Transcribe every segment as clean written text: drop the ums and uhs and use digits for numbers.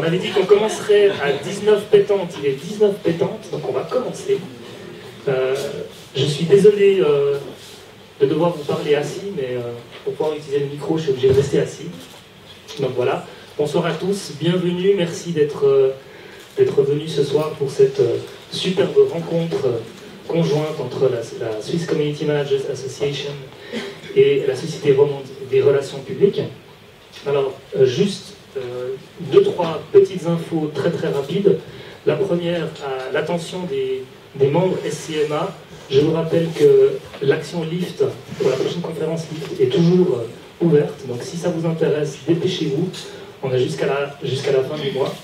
avait dit qu'on commencerait à 19 pétantes, il est 19 pétantes, donc on va commencer. Je suis désolé de devoir vous parler assis, mais pour pouvoir utiliser le micro, je suis obligé de rester assis. Donc voilà, bonsoir à tous, bienvenue, merci d'être venus ce soir pour cette superbe rencontre conjointe entre la Swiss Community Managers Association et la Société romande des relations publiques. Alors, juste 2-3 petites infos très très rapides. La première, à l'attention des membres SCMA, je vous rappelle que l'action LIFT, pour la prochaine conférence LIFT, est toujours ouverte. Donc si ça vous intéresse, dépêchez-vous. On a jusqu'à la fin du mois.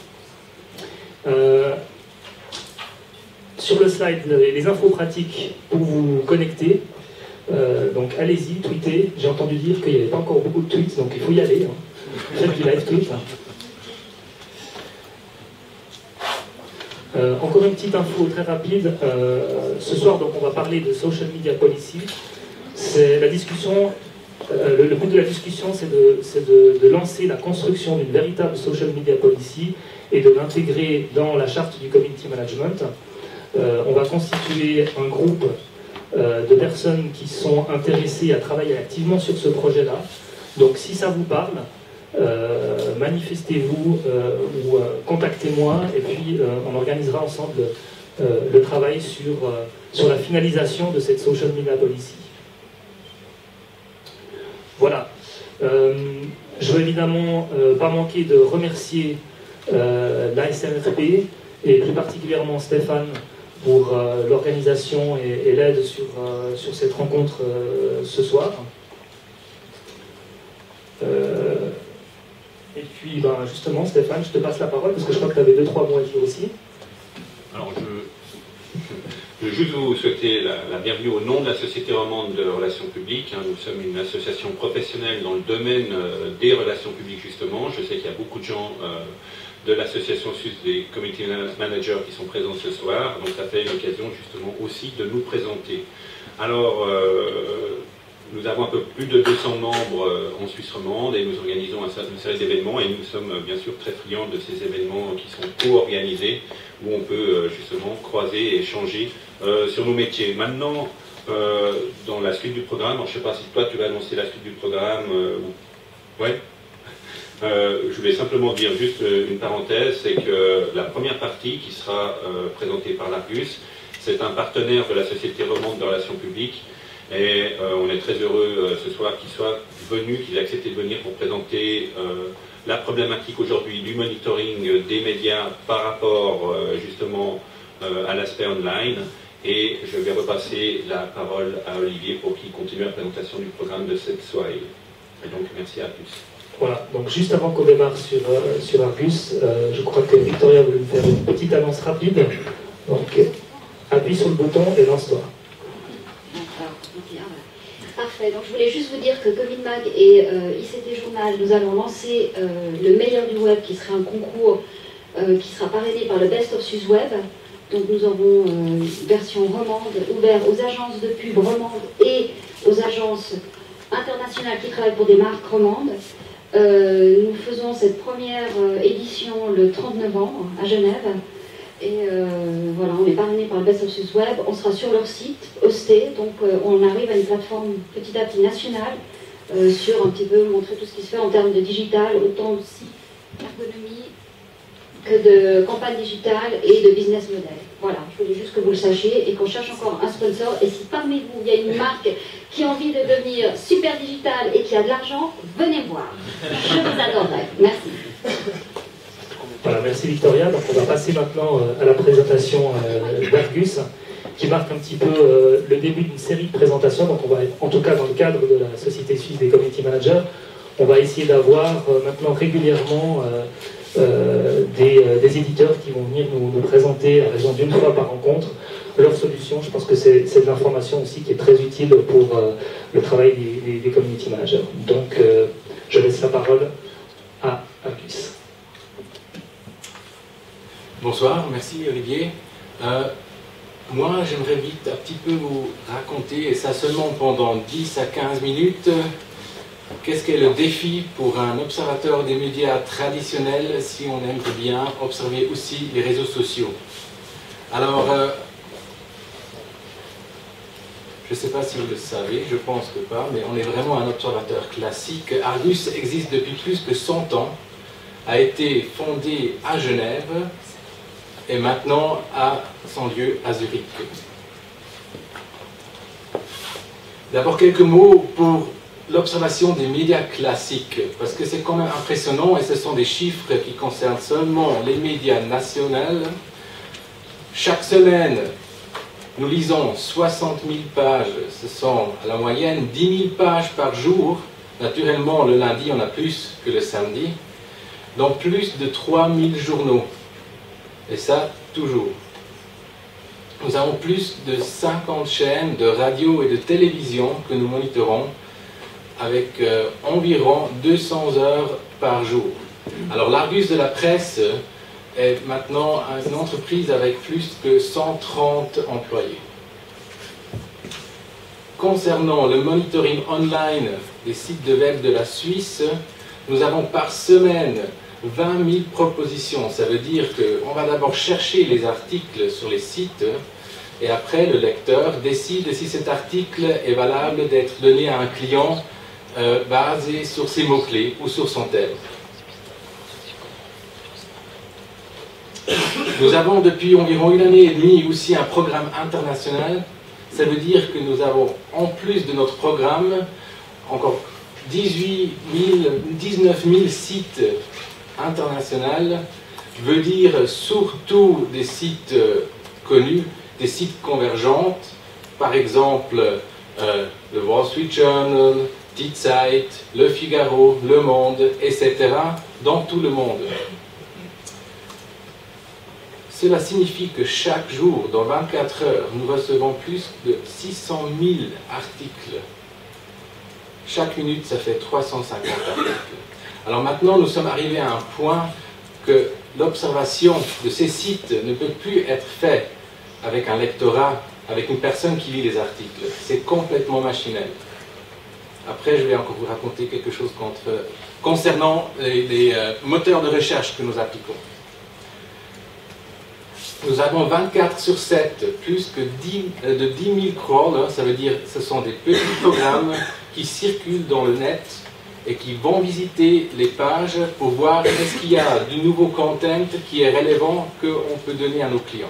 Sur le slide, les infos pratiques pour vous connecter. Donc allez-y, tweetez. J'ai entendu dire qu'il n'y avait pas encore beaucoup de tweets, donc il faut y aller. Hein. Faites du live tweet. Encore une petite info très rapide. Ce soir, donc, on va parler de social media policy. C'est la discussion. Le but de la discussion, c'est de lancer la construction d'une véritable social media policy et de l'intégrer dans la charte du community management. On va constituer un groupe de personnes qui sont intéressées à travailler activement sur ce projet-là. Donc si ça vous parle, manifestez-vous ou contactez-moi et puis on organisera ensemble le travail sur la finalisation de cette social media policy. Voilà. Je veux évidemment pas manquer de remercier l'ASNRP et plus particulièrement Stéphane pour l'organisation et l'aide sur cette rencontre ce soir. Et puis, justement, Stéphane, je te passe la parole, parce que je crois que tu avais 2-3 mots à dire aussi. Alors, je veux juste vous souhaiter la bienvenue au nom de la Société romande de relations publiques. Nous sommes une association professionnelle dans le domaine des relations publiques, justement. Je sais qu'il y a beaucoup de gens de l'association suisse des community managers qui sont présents ce soir. Donc, ça fait l'occasion, justement, aussi de nous présenter. Alors, nous avons un peu plus de 200 membres en Suisse romande et nous organisons une série d'événements et nous sommes bien sûr très friands de ces événements qui sont co-organisés où on peut justement croiser et échanger sur nos métiers. Maintenant, dans la suite du programme, alors, je ne sais pas si toi tu vas annoncer la suite du programme. Ouais. Je voulais simplement dire juste une parenthèse, c'est que la première partie qui sera présentée par l'Argus, c'est un partenaire de la Société romande de relations publiques. Et on est très heureux ce soir qu'il soit venu, qu'il ait accepté de venir pour présenter la problématique aujourd'hui du monitoring des médias par rapport justement à l'aspect online. Et je vais repasser la parole à Olivier pour qu'il continue la présentation du programme de cette soirée. Et donc merci à tous. Voilà, donc juste avant qu'on démarre sur Argus, je crois que Victoria voulait nous faire une petite annonce rapide. Donc appuie sur le bouton et lance-toi. Parfait, donc je voulais juste vous dire que CovidMag et ICT Journal, nous allons lancer le meilleur du web, qui sera un concours qui sera parrainé par le Best of Swiss Web. Donc nous avons une version romande ouverte aux agences de pub romandes et aux agences internationales qui travaillent pour des marques romandes. Nous faisons cette première édition le 30 novembre à Genève. Et voilà, on est parrainé par le Best of Swiss Web, on sera sur leur site, hosté, donc on arrive à une plateforme petit à petit nationale sur un petit peu montrer tout ce qui se fait en termes de digital, autant aussi d'ergonomie que de campagne digitale et de business model. Voilà, je voulais juste que vous le sachiez et qu'on cherche encore un sponsor. Et si parmi vous, il y a une marque qui a envie de devenir super digitale et qui a de l'argent, venez voir. Je vous adorerai. Merci. Voilà, merci Victoria. Donc on va passer maintenant à la présentation d'Argus, qui marque un petit peu le début d'une série de présentations. Donc on va, en tout cas dans le cadre de la Société Suisse des Community Managers, on va essayer d'avoir maintenant régulièrement des éditeurs qui vont venir nous présenter, à raison d'une fois par rencontre, leurs solutions. Je pense que c'est de l'information aussi qui est très utile pour le travail des Community Managers. Donc je laisse la parole à Argus. Bonsoir, merci Olivier. Moi, j'aimerais vite un petit peu vous raconter, et ça seulement pendant 10 à 15 minutes, qu'est-ce qu'est le défi pour un observateur des médias traditionnels si on aimerait bien observer aussi les réseaux sociaux? Alors, je ne sais pas si vous le savez, je pense que pas, mais on est vraiment un observateur classique. Argus existe depuis plus que 100 ans, a été fondé à Genève et maintenant a son lieu à Zurich. D'abord quelques mots pour l'observation des médias classiques, parce que c'est quand même impressionnant et ce sont des chiffres qui concernent seulement les médias nationaux. Chaque semaine, nous lisons 60 000 pages, ce sont à la moyenne 10 000 pages par jour. Naturellement, le lundi, on a plus que le samedi. Donc plus de 3 000 journaux. Et ça, toujours. Nous avons plus de 50 chaînes de radio et de télévision que nous monitorons avec environ 200 heures par jour. Alors l'Argus de la presse est maintenant une entreprise avec plus que 130 employés. Concernant le monitoring online des sites de web de la Suisse, nous avons par semaine 20 000 propositions. Ça veut dire qu'on va d'abord chercher les articles sur les sites et après le lecteur décide si cet article est valable d'être donné à un client basé sur ses mots-clés ou sur son thème. Nous avons depuis environ 1 année et demie aussi un programme international. Ça veut dire que nous avons, en plus de notre programme, encore 19 000 sites internationaux, veut dire surtout des sites connus, des sites convergents, par exemple le Wall Street Journal, Die Zeit, Le Figaro, Le Monde, etc., dans tout le monde. Cela signifie que chaque jour, dans 24 heures, nous recevons plus de 600 000 articles. Chaque minute, ça fait 350 articles. Alors maintenant, nous sommes arrivés à un point que l'observation de ces sites ne peut plus être faite avec un lectorat, avec une personne qui lit les articles. C'est complètement machinel. Après, je vais encore vous raconter quelque chose concernant les moteurs de recherche que nous appliquons. Nous avons 24/7, plus que 10 000 crawlers, ça veut dire que ce sont des petits programmes qui circulent dans le net et qui vont visiter les pages pour voir est-ce qu'il y a du nouveau content qui est relevant qu'on peut donner à nos clients.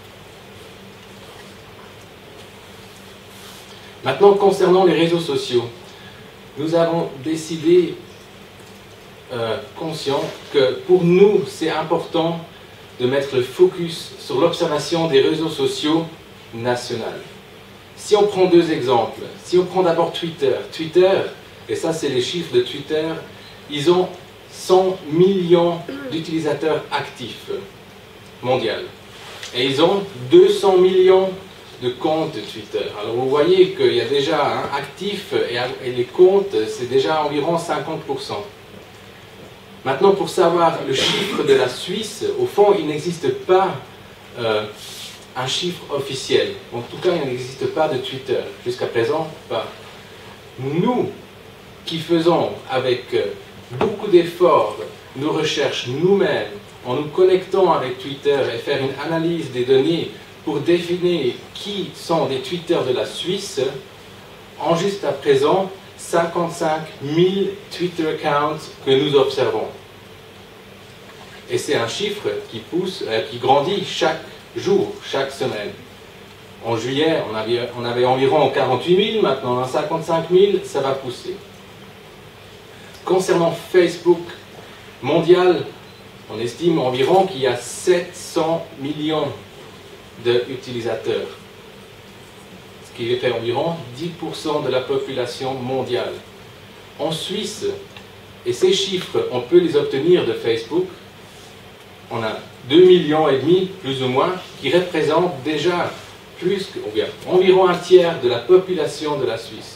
Maintenant, concernant les réseaux sociaux, nous avons décidé, conscient, que pour nous, c'est important de mettre le focus sur l'observation des réseaux sociaux nationaux. Si on prend 2 exemples, si on prend d'abord Twitter, et ça c'est les chiffres de Twitter, ils ont 100 millions d'utilisateurs actifs mondial. Et ils ont 200 millions de comptes Twitter. Alors vous voyez qu'il y a déjà un actif et les comptes, c'est déjà environ 50%. Maintenant, pour savoir le chiffre de la Suisse, au fond, il n'existe pas un chiffre officiel. En tout cas, il n'existe pas de Twitter. Jusqu'à présent, pas. Nous, qui faisons avec beaucoup d'efforts nos recherches nous-mêmes, en nous connectant avec Twitter et faire une analyse des données pour définir qui sont des Twitter de la Suisse, en juste à présent, 55 000 Twitter accounts que nous observons. Et c'est un chiffre qui pousse, qui grandit chaque jour, chaque semaine. En juillet, on avait environ 48 000, maintenant on a 55 000, ça va pousser. Concernant Facebook mondial, on estime environ qu'il y a 700 millions d'utilisateurs, ce qui fait environ 10% de la population mondiale. En Suisse, et ces chiffres, on peut les obtenir de Facebook, on a 2,5 millions, plus ou moins, qui représentent déjà environ un tiers de la population de la Suisse.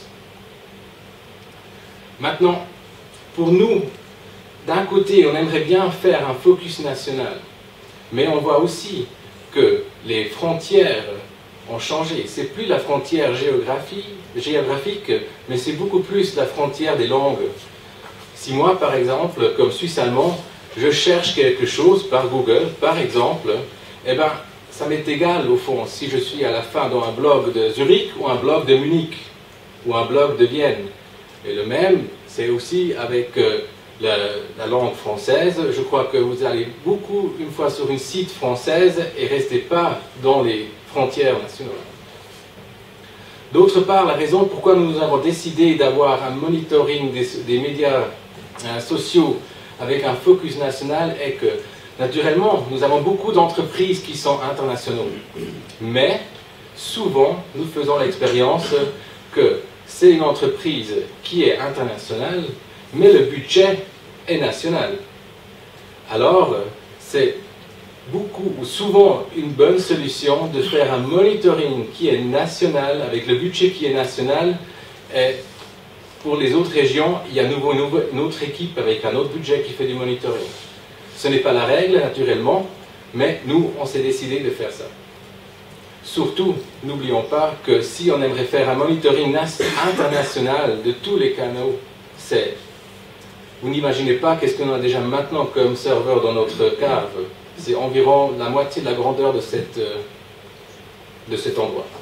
Maintenant, pour nous, d'un côté, on aimerait bien faire un focus national, mais on voit aussi que les frontières ont changé. C'est plus la frontière géographique, mais c'est beaucoup plus la frontière des langues. Si moi, par exemple, comme Suisse-allemand, je cherche quelque chose par Google, par exemple, eh ben, ça m'est égal au fond si je suis à la fin dans un blog de Zurich ou un blog de Munich ou un blog de Vienne. Et le même, c'est aussi avec la langue française. Je crois que vous allez beaucoup, une fois sur une site française, et restez pas dans les frontières nationales. D'autre part, la raison pourquoi nous avons décidé d'avoir un monitoring des médias sociaux avec un focus national est que, naturellement, nous avons beaucoup d'entreprises qui sont internationales. Mais, souvent, nous faisons l'expérience que c'est une entreprise qui est internationale, mais le budget est national. Alors, c'est beaucoup ou souvent une bonne solution de faire un monitoring qui est national, avec le budget qui est national, et pour les autres régions, il y a une autre équipe avec un autre budget qui fait du monitoring. Ce n'est pas la règle, naturellement, mais nous, on s'est décidé de faire ça. Surtout, n'oublions pas que si on aimerait faire un monitoring international de tous les canaux, vous n'imaginez pas qu'est-ce qu'on a déjà maintenant comme serveur dans notre cave. C'est environ la moitié de la grandeur de cet endroit.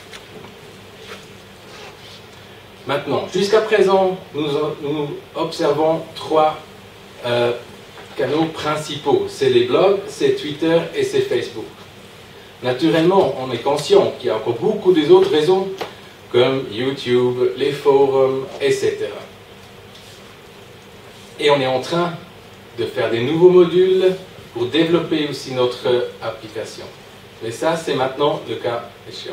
Maintenant, jusqu'à présent, nous observons trois canaux principaux. C'est les blogs, c'est Twitter et c'est Facebook. Naturellement, on est conscient qu'il y a encore beaucoup d'autres réseaux, comme YouTube, les forums, etc. Et on est en train de faire des nouveaux modules pour développer aussi notre application. Mais ça, c'est maintenant le cas échéant.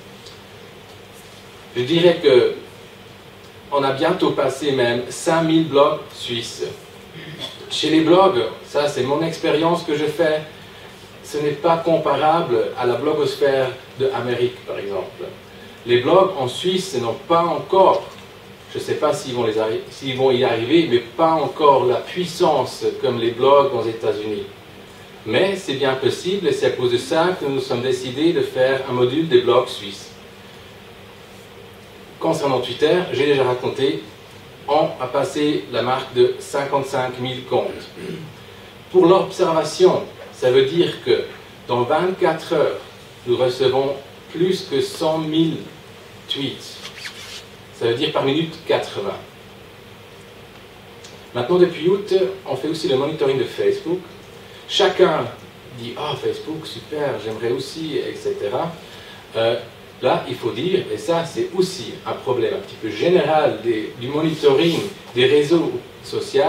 Je dirais que on a bientôt passé même 5000 blogs suisses. Chez les blogs, ça c'est mon expérience que je fais, ce n'est pas comparable à la blogosphère d'Amérique par exemple. Les blogs en Suisse n'ont pas encore, je ne sais pas s'ils vont y arriver, mais pas encore la puissance comme les blogs aux États-Unis. Mais c'est bien possible et c'est à cause de ça que nous sommes décidés de faire un module des blogs suisses. Concernant Twitter, j'ai déjà raconté, on a passé la marque de 55 000 comptes. Pour l'observation, ça veut dire que dans 24 heures, nous recevons plus que 100 000 tweets. Ça veut dire par minute 80. Maintenant, depuis août, on fait aussi le monitoring de Facebook. Chacun dit « Ah, Facebook, super, j'aimerais aussi, etc. » Là, il faut dire, et ça c'est aussi un problème un petit peu général du monitoring des réseaux sociaux,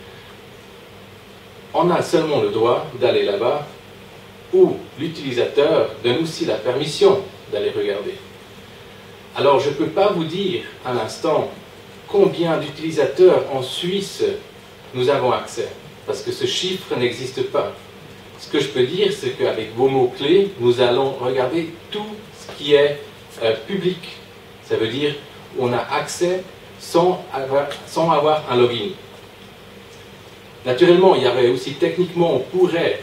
on a seulement le droit d'aller là-bas où l'utilisateur donne aussi la permission d'aller regarder. Alors je ne peux pas vous dire à l'instant combien d'utilisateurs en Suisse nous avons accès, parce que ce chiffre n'existe pas. Ce que je peux dire, c'est qu'avec vos mots-clés, nous allons regarder tout ce qui est public. Ça veut dire qu'on a accès sans avoir un login. Naturellement, il y aurait aussi, techniquement, on pourrait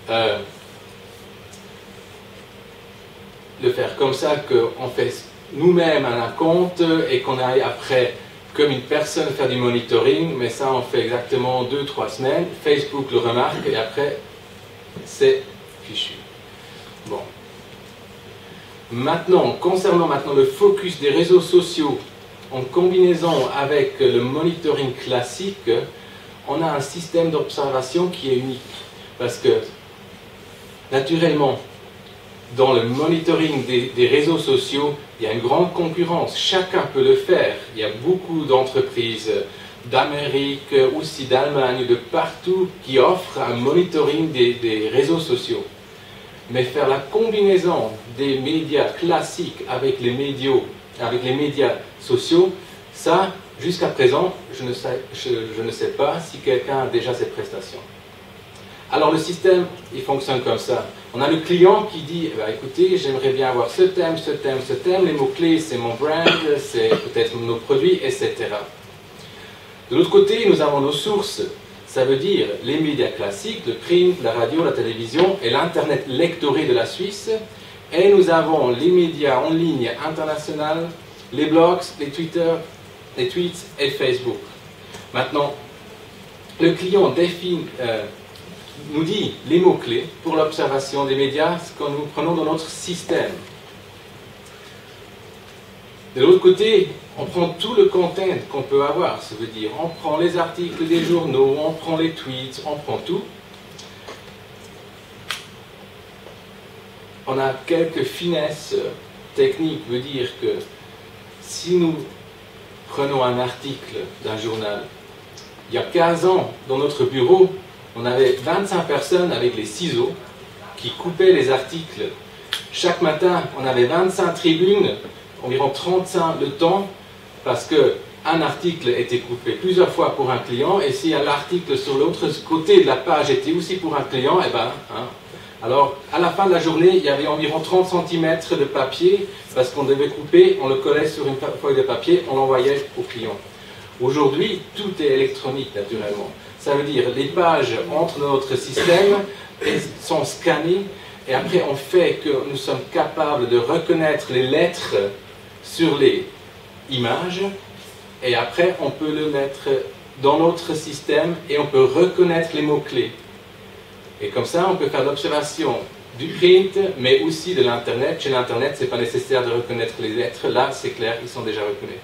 le faire comme ça, qu'on fait nous-mêmes un compte et qu'on aille après, comme une personne, faire du monitoring, mais ça on fait exactement 2-3 semaines, Facebook le remarque et après c'est fichu. Bon. Maintenant, concernant le focus des réseaux sociaux, en combinaison avec le monitoring classique, on a un système d'observation qui est unique. Parce que, naturellement, dans le monitoring des réseaux sociaux, il y a une grande concurrence. Chacun peut le faire. Il y a beaucoup d'entreprises d'Amérique, aussi d'Allemagne, de partout, qui offrent un monitoring des réseaux sociaux. Mais faire la combinaison des médias classiques avec les médias sociaux, ça, jusqu'à présent, je ne sais pas si quelqu'un a déjà cette prestation. Alors le système, il fonctionne comme ça. On a le client qui dit, eh bien, écoutez, j'aimerais bien avoir ce thème, ce thème, ce thème, les mots-clés, c'est mon brand, c'est peut-être nos produits, etc. De l'autre côté, nous avons nos sources. Ça veut dire les médias classiques, le print, la radio, la télévision et l'Internet lectoré de la Suisse, Et nous avons les médias en ligne internationaux, les blogs, les Twitter, les tweets et Facebook. Maintenant, le client nous dit les mots-clés pour l'observation des médias que nous prenons dans notre système. De l'autre côté, on prend tout le content qu'on peut avoir, ça veut dire on prend les articles des journaux, on prend les tweets, on prend tout. On a quelques finesses techniques, veut dire que si nous prenons un article d'un journal, il y a 15 ans, dans notre bureau, on avait 25 personnes avec les ciseaux qui coupaient les articles. Chaque matin, on avait 25 tribunes, environ 35 le temps, parce qu'un article était coupé plusieurs fois pour un client, et si l'article sur l'autre côté de la page était aussi pour un client, eh ben, alors, à la fin de la journée, il y avait environ 30 cm de papier, parce qu'on devait couper, on le collait sur une feuille de papier, on l'envoyait au client. Aujourd'hui, tout est électronique, naturellement. Ça veut dire les pages entrent dans notre système et sont scannées, et après on fait que nous sommes capables de reconnaître les lettres sur les images, et après on peut le mettre dans notre système et on peut reconnaître les mots-clés. Et comme ça, on peut faire l'observation du print, mais aussi de l'Internet. Chez l'Internet, ce n'est pas nécessaire de reconnaître les lettres. Là, c'est clair, ils sont déjà reconnus.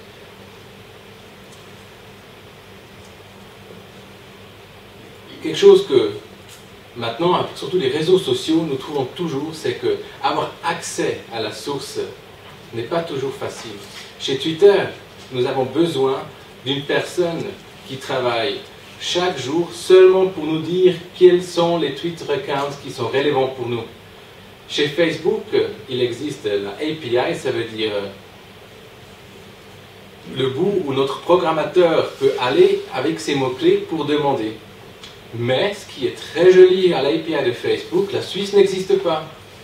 Quelque chose que, maintenant, surtout les réseaux sociaux, nous trouvons toujours, c'est que avoir accès à la source n'est pas toujours facile. Chez Twitter, nous avons besoin d'une personne qui travaille chaque jour seulement pour nous dire quels sont les Twitter accounts qui sont relevants pour nous. Chez Facebook, il existe la API, ça veut dire le bout où notre programmateur peut aller avec ses mots-clés pour demander. Mais ce qui est très joli à l'API de Facebook, la Suisse n'existe pas.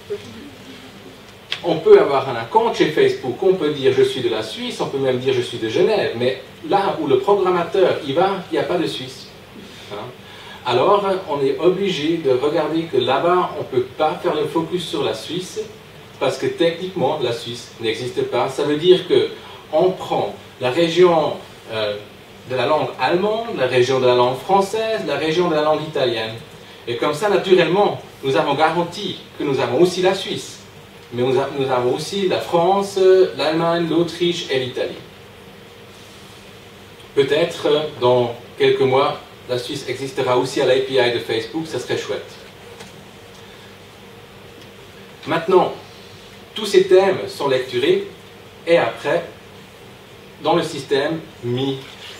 On peut avoir un compte chez Facebook, on peut dire je suis de la Suisse, on peut même dire je suis de Genève, mais là où le programmateur y va, il n'y a pas de Suisse. Alors, on est obligé de regarder que là-bas, on ne peut pas faire le focus sur la Suisse, parce que techniquement, la Suisse n'existe pas. Ça veut dire qu'on prend la région de la langue allemande, la région de la langue française, la région de la langue italienne. Et comme ça, naturellement, nous avons garanti que nous avons aussi la Suisse, mais nous avons aussi la France, l'Allemagne, l'Autriche et l'Italie. Peut-être, dans quelques mois, la Suisse existera aussi à l'API de Facebook, ça serait chouette. Maintenant, tous ces thèmes sont lecturés et après, dans le système, mis.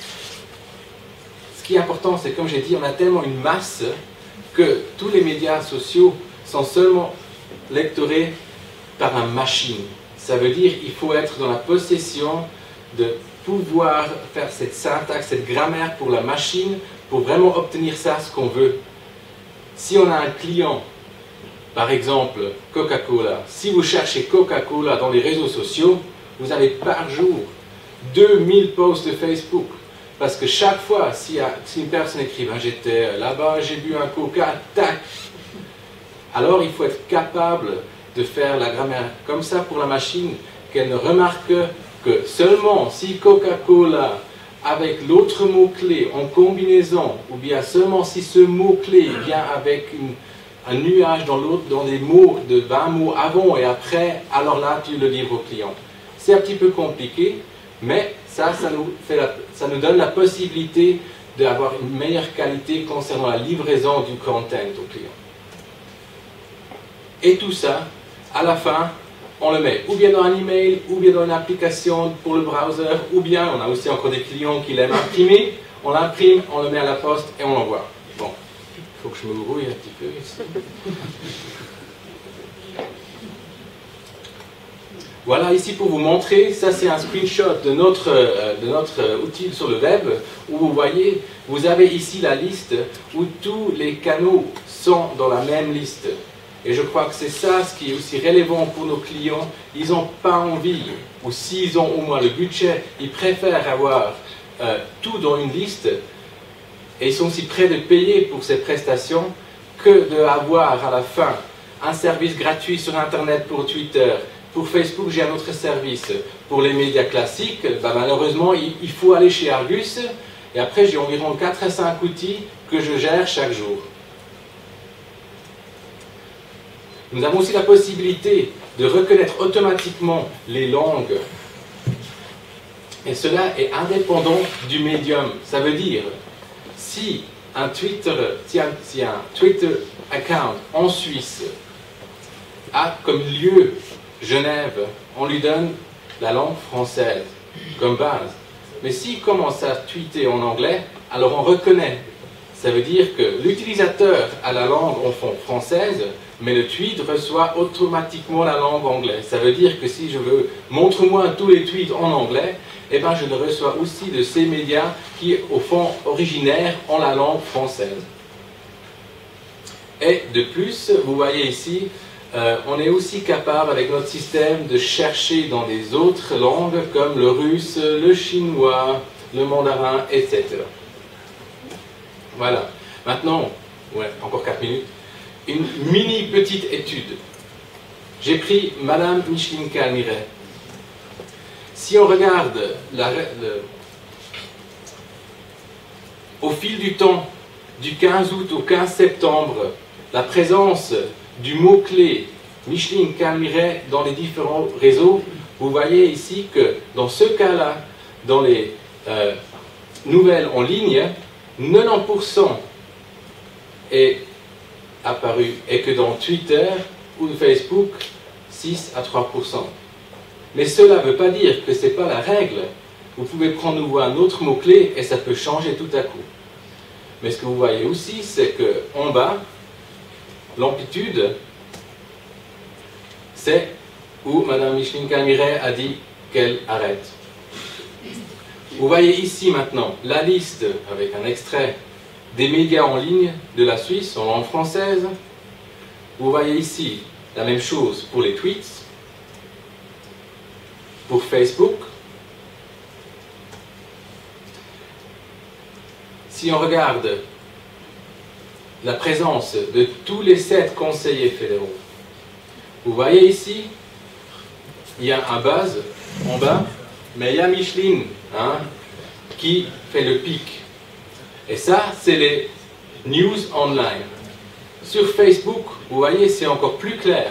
Ce qui est important, c'est comme j'ai dit, on a tellement une masse que tous les médias sociaux sont seulement lecturés par une machine. Ça veut dire qu'il faut être dans la possession de pouvoir faire cette syntaxe, cette grammaire pour la machine, pour vraiment obtenir ça, ce qu'on veut. Si on a un client, par exemple Coca-Cola, si vous cherchez Coca-Cola dans les réseaux sociaux, vous avez par jour 2000 posts de Facebook. Parce que chaque fois, si une personne écrit « j'étais là-bas, j'ai bu un Coca », tac. Alors il faut être capable de faire la grammaire comme ça pour la machine, qu'elle ne remarque que seulement si Coca-Cola avec l'autre mot-clé en combinaison, ou bien seulement si ce mot-clé vient avec un nuage dans l'autre, dans des mots de 20 mots avant et après, alors là, tu le livres au client. C'est un petit peu compliqué, mais ça nous donne la possibilité d'avoir une meilleure qualité concernant la livraison du content au client. Et tout ça, à la fin, on le met ou bien dans un email, ou bien dans une application pour le browser, ou bien, on a aussi encore des clients qui l'aiment imprimer, on l'imprime, on le met à la poste et on l'envoie. Bon, il faut que je me brouille un petit peu ici. Voilà ici pour vous montrer, ça c'est un screenshot de notre outil sur le web, où vous voyez, vous avez ici la liste où tous les canaux sont dans la même liste. Et je crois que c'est ça ce qui est aussi relevant pour nos clients. Ils n'ont pas envie, ou s'ils ont au moins le budget, ils préfèrent avoir tout dans une liste, et ils sont aussi prêts de payer pour ces prestations, que d'avoir à la fin un service gratuit sur Internet pour Twitter. Pour Facebook, j'ai un autre service. Pour les médias classiques, malheureusement, il faut aller chez Argus. Et après, j'ai environ 4 à 5 outils que je gère chaque jour. Nous avons aussi la possibilité de reconnaître automatiquement les langues. Et cela est indépendant du médium. Ça veut dire, si un Twitter account en Suisse a comme lieu Genève, on lui donne la langue française comme base. Mais s'il commence à tweeter en anglais, alors on reconnaît. Ça veut dire que l'utilisateur a la langue en fond française, mais le tweet reçoit automatiquement la langue anglaise. Ça veut dire que si je veux « montre-moi tous les tweets en anglais », eh ben je le reçois aussi de ces médias qui, au fond, originaires ont la langue française. Et de plus, vous voyez ici, on est aussi capable, avec notre système, de chercher dans des autres langues comme le russe, le chinois, le mandarin, etc. Voilà. Maintenant, encore 4 minutes, une mini petite étude. J'ai pris Madame Micheline Calmiret. Si on regarde au fil du temps, du 15 août au 15 septembre, la présence du mot-clé Micheline Calmiret dans les différents réseaux, vous voyez ici que dans ce cas-là, dans les nouvelles en ligne, 90% est apparu, et que dans Twitter ou Facebook, 6 à 3%. Mais cela ne veut pas dire que ce n'est pas la règle. Vous pouvez prendre nouveau un autre mot-clé et ça peut changer tout à coup. Mais ce que vous voyez aussi, c'est qu'en bas, l'amplitude, c'est où Mme Micheline Calmiret a dit qu'elle arrête. Vous voyez ici maintenant la liste, avec un extrait, des médias en ligne de la Suisse en langue française. Vous voyez ici la même chose pour les tweets, pour Facebook. Si on regarde la présence de tous les 7 conseillers fédéraux, vous voyez ici, il y a un buzz en bas, mais il y a Micheline qui fait le pic. Et ça, c'est les news online. Sur Facebook, vous voyez, c'est encore plus clair.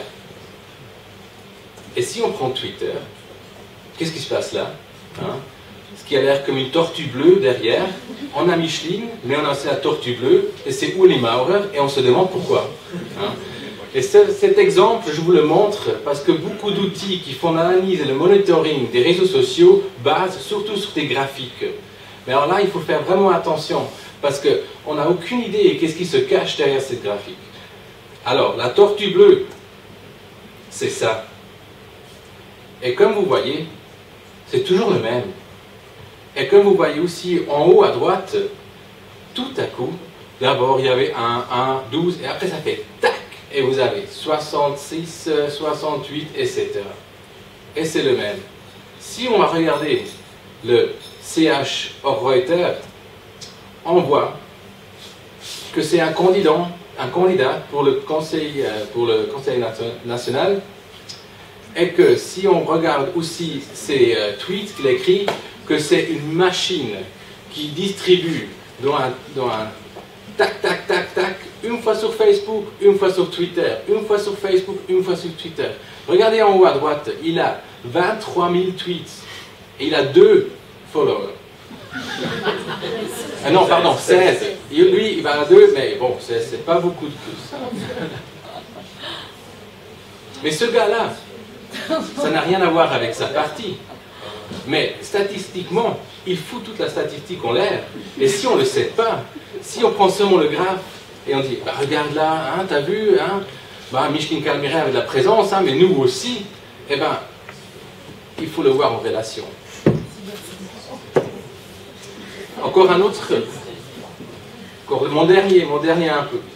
Et si on prend Twitter, qu'est-ce qui se passe là? Ce qui a l'air comme une tortue bleue derrière. On a Micheline, mais on a aussi la tortue bleue, et c'est Uli Maurer, et on se demande pourquoi. Et cet exemple, je vous le montre parce que beaucoup d'outils qui font l'analyse et le monitoring des réseaux sociaux basent surtout sur des graphiques. Mais alors là, il faut faire vraiment attention, parce qu'on n'a aucune idée de qu'est-ce qui se cache derrière cette graphique. Alors, la tortue bleue, c'est ça. Et comme vous voyez, c'est toujours le même. Et comme vous voyez aussi en haut à droite, tout à coup, d'abord il y avait 1, 12, et après ça fait tac, et vous avez 66, 68, etc. Et c'est le même. Si on va regarder le CH Reuters, on voit que c'est un candidat pour le Conseil national, et que si on regarde aussi ses tweets qu'il écrit, que c'est une machine qui distribue dans un tac, tac, tac, tac, une fois sur Facebook, une fois sur Twitter, une fois sur Facebook, une fois sur Twitter. Regardez en haut à droite, il a 23 000 tweets et il a 2 followers. Ah non, pardon, 16. Lui, il va à 2, mais bon, c'est pas beaucoup de plus. Mais ce gars-là, ça n'a rien à voir avec sa partie. Mais statistiquement, il fout toute la statistique en l'air. Et si on ne le sait pas, si on prend seulement le graphe et on dit, bah, regarde là, t'as vu, Micheline Calmiret avait de la présence, mais nous aussi, eh ben, il faut le voir en relation. Encore un autre, mon dernier un peu.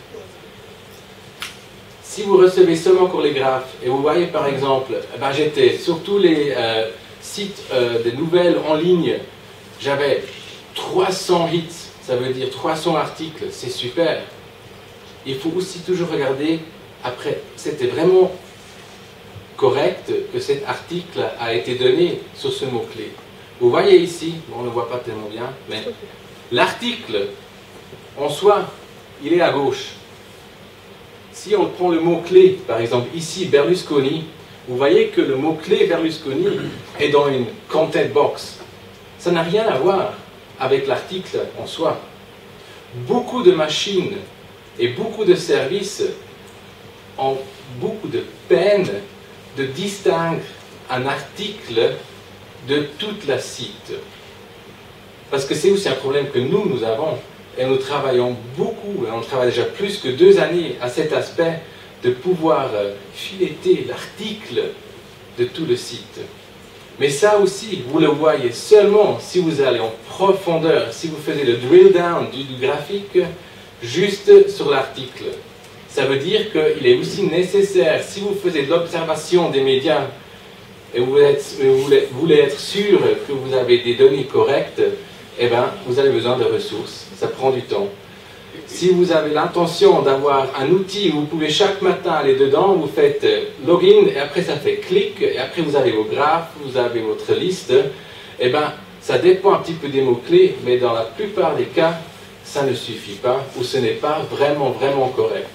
Si vous recevez seulement encore les graphes, et vous voyez par exemple, j'étais sur tous les sites des nouvelles en ligne, j'avais 300 hits, ça veut dire 300 articles, c'est super. Il faut aussi toujours regarder après, c'était vraiment correct que cet article a été donné sur ce mot-clé. Vous voyez ici, on ne le voit pas tellement bien, mais l'article en soi, il est à gauche. Si on prend le mot-clé, par exemple ici, Berlusconi, vous voyez que le mot-clé Berlusconi est dans une content box. Ça n'a rien à voir avec l'article en soi. Beaucoup de machines et beaucoup de services ont beaucoup de peine de distinguer un article de toute la site. Parce que c'est aussi un problème que nous avons. Et nous travaillons beaucoup, et on travaille déjà plus que 2 années à cet aspect de pouvoir fileter l'article de tout le site. Mais ça aussi, vous le voyez seulement si vous allez en profondeur, si vous faites le drill down du graphique juste sur l'article. Ça veut dire qu'il est aussi nécessaire, si vous faites de l'observation des médias et vous voulez être sûr que vous avez des données correctes, eh bien, vous avez besoin de ressources. Ça prend du temps. Si vous avez l'intention d'avoir un outil où vous pouvez chaque matin aller dedans, vous faites login et après ça fait clic et après vous avez vos graphes, vous avez votre liste, eh bien, ça dépend un petit peu des mots-clés, mais dans la plupart des cas, ça ne suffit pas ou ce n'est pas vraiment correct.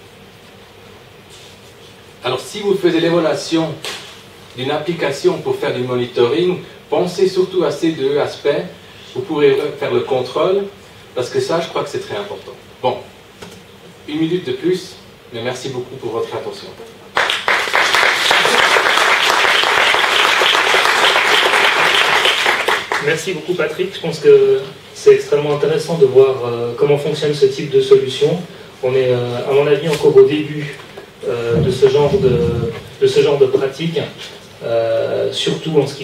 Alors, si vous faites l'évaluation d'une application pour faire du monitoring, pensez surtout à ces 2 aspects. Vous pourrez faire le contrôle, parce que ça, je crois que c'est très important. Bon, 1 minute de plus, mais merci beaucoup pour votre attention. Merci beaucoup Patrick, je pense que c'est extrêmement intéressant de voir comment fonctionne ce type de solution. On est, à mon avis, encore au début de ce genre de pratique, surtout en ce qui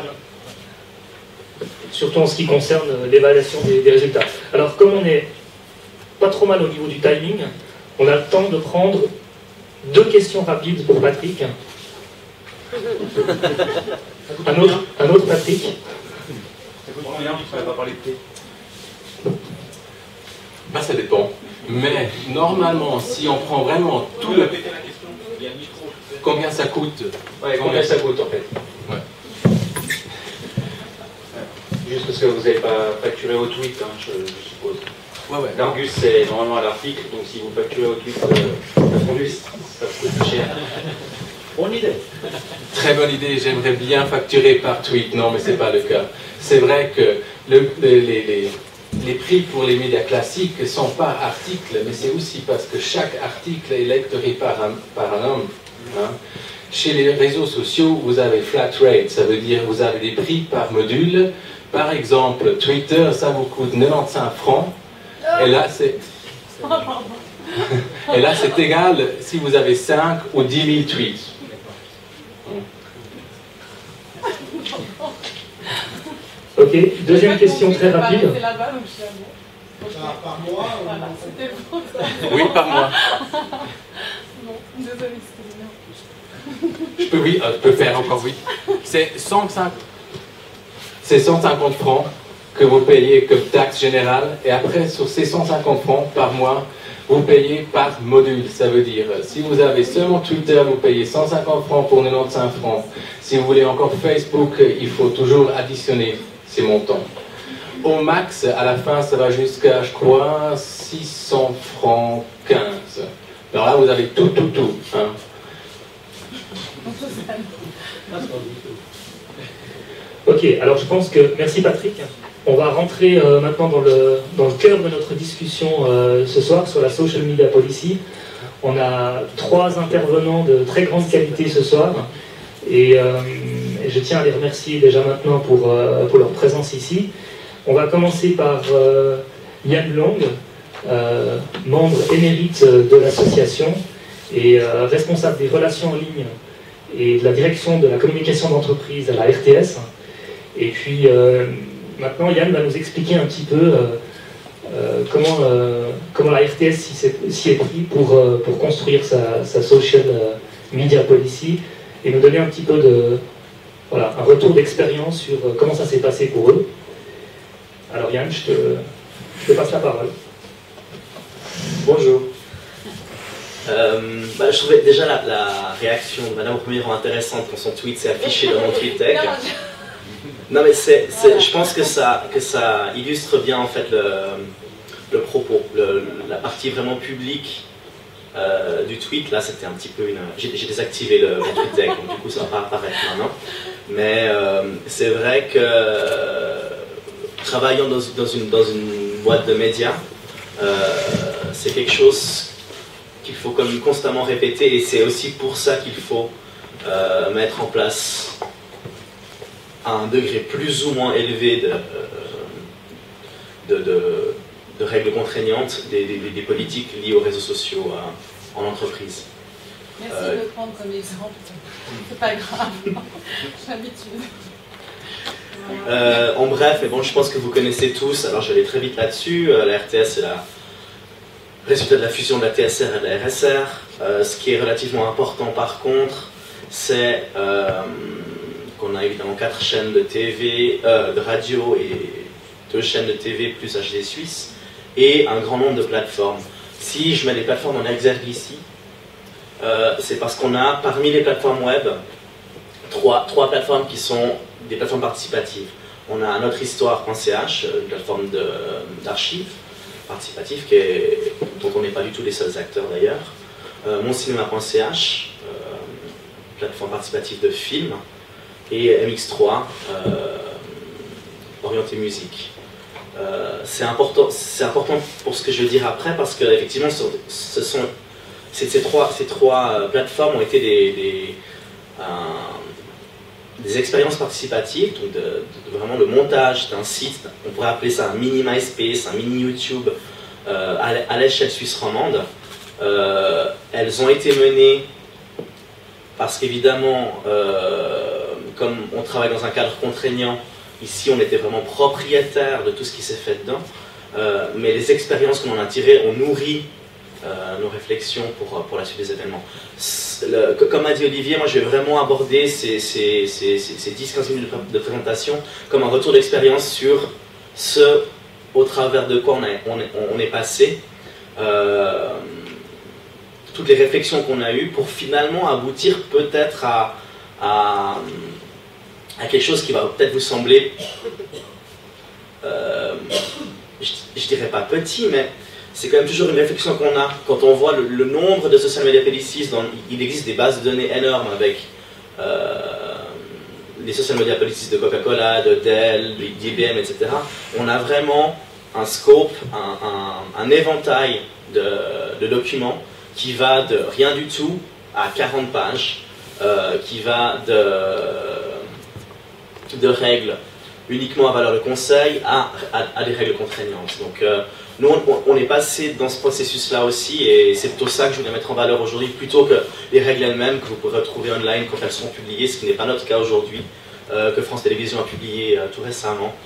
concerne l'évaluation des résultats. Alors, comme on est pas trop mal au niveau du timing, on a le temps de prendre 2 questions rapides pour Patrick. Un autre Patrick. Ça coûte combien? Tu n'avais pas parlé de thé. Ben, ça dépend. Mais normalement, si on prend vraiment tout le... Combien ça coûte? Ouais, combien ça coûte en fait? Ouais. Juste parce que vous n'avez pas facturé au tweet, hein, je suppose. Ouais. L'Argus, c'est normalement à l'article, donc si vous facturez au tweet, répondu, ça coûte plus cher. Bonne idée. Très bonne idée, j'aimerais bien facturer par tweet. Non, mais ce n'est pas le cas. C'est vrai que les prix pour les médias classiques ne sont pas articles, mais c'est aussi parce que chaque article est lectoré par un homme. Hein. Chez les réseaux sociaux, vous avez flat rate, ça veut dire vous avez des prix par module. Par exemple, Twitter, ça vous coûte 95 francs. Et là, c'est égal si vous avez 5 ou 10 000 tweets. Ok, deuxième question très rapide. C'est là-bas, donc je suis à Par mois Voilà, c'était bon. Oui, par mois. Non, désolé, c'était bien. Je peux faire encore oui. C'est 150 francs que vous payez comme taxe générale, et après, sur ces 150 francs par mois, vous payez par module. Ça veut dire, si vous avez seulement Twitter, vous payez 150 francs pour 95 francs. Si vous voulez encore Facebook, il faut toujours additionner ces montants. Au max, à la fin, ça va jusqu'à, je crois, 600 francs 15. Alors là, vous avez tout. Hein. Ok, alors je pense que... Merci Patrick. On va rentrer maintenant dans le cœur de notre discussion ce soir sur la social media policy. On a 3 intervenants de très grande qualité ce soir. Et je tiens à les remercier déjà maintenant pour leur présence ici. On va commencer par Yann Long, membre émérite de l'association et responsable des relations en ligne et de la direction de la communication d'entreprise à la RTS. Et puis maintenant, Yann va nous expliquer un petit peu comment la RTS s'y est pris pour construire sa social media policy et nous donner un petit peu un retour d'expérience sur comment ça s'est passé pour eux. Alors Yann, je te passe la parole. Bonjour. Je trouvais déjà la réaction de Madame Romero intéressante quand son tweet s'est affiché dans mon tweet tech. Non mais je pense que ça illustre bien en fait le propos, la partie vraiment publique du tweet. Là c'était un petit peu j'ai désactivé le tweet tech, donc du coup ça va pas apparaître maintenant. Mais c'est vrai que travaillant dans une boîte de médias, c'est quelque chose qu'il faut comme constamment répéter, et c'est aussi pour ça qu'il faut mettre en place à un degré plus ou moins élevé de règles contraignantes des politiques liées aux réseaux sociaux en entreprise. Merci de le prendre comme exemple. C'est pas grave. J'ai l'habitude. En bref, mais bon, je pense que vous connaissez tous, alors j'allais très vite là-dessus. La RTS, c'est le résultat de la fusion de la TSR et de la RSR. Ce qui est relativement important par contre, c'est qu'on a évidemment 4 chaînes de TV, de radio et 2 chaînes de TV plus HD Suisse, et un grand nombre de plateformes. Si je mets les plateformes en exergue ici, c'est parce qu'on a parmi les plateformes web 3 plateformes qui sont des plateformes participatives. On a notrehistoire.ch, une plateforme d'archives participative dont on n'est pas du tout les seuls acteurs d'ailleurs. Moncinema.ch, plateforme participative de films, et MX3, orienté musique. C'est important pour ce que je vais dire après, parce que effectivement ces trois plateformes ont été des expériences participatives, donc vraiment le montage d'un site, on pourrait appeler ça un mini MySpace, un mini YouTube à l'échelle suisse romande. Elles ont été menées parce qu'évidemment, comme on travaille dans un cadre contraignant, ici on était vraiment propriétaire de tout ce qui s'est fait dedans, mais les expériences qu'on en a tirées ont nourri nos réflexions pour la suite des événements. Comme a dit Olivier, moi je vais vraiment aborder ces 10-15 minutes de présentation comme un retour d'expérience sur ce au travers de quoi on est passé, toutes les réflexions qu'on a eues pour finalement aboutir peut-être à quelque chose qui va peut-être vous sembler, je dirais pas petit, mais c'est quand même toujours une réflexion qu'on a quand on voit le nombre de social media policies. Il existe des bases de données énormes avec les social media policies de Coca-Cola, de Dell, d'IBM, etc. On a vraiment un scope, un éventail de documents qui va de rien du tout à 40 pages, qui va de règles uniquement à valeur de conseil à des règles contraignantes. Donc nous on est passé dans ce processus-là aussi, et c'est plutôt ça que je voulais mettre en valeur aujourd'hui, plutôt que les règles elles-mêmes que vous pourrez retrouver online quand elles seront publiées, ce qui n'est pas notre cas aujourd'hui, que France Télévisions a publié tout récemment.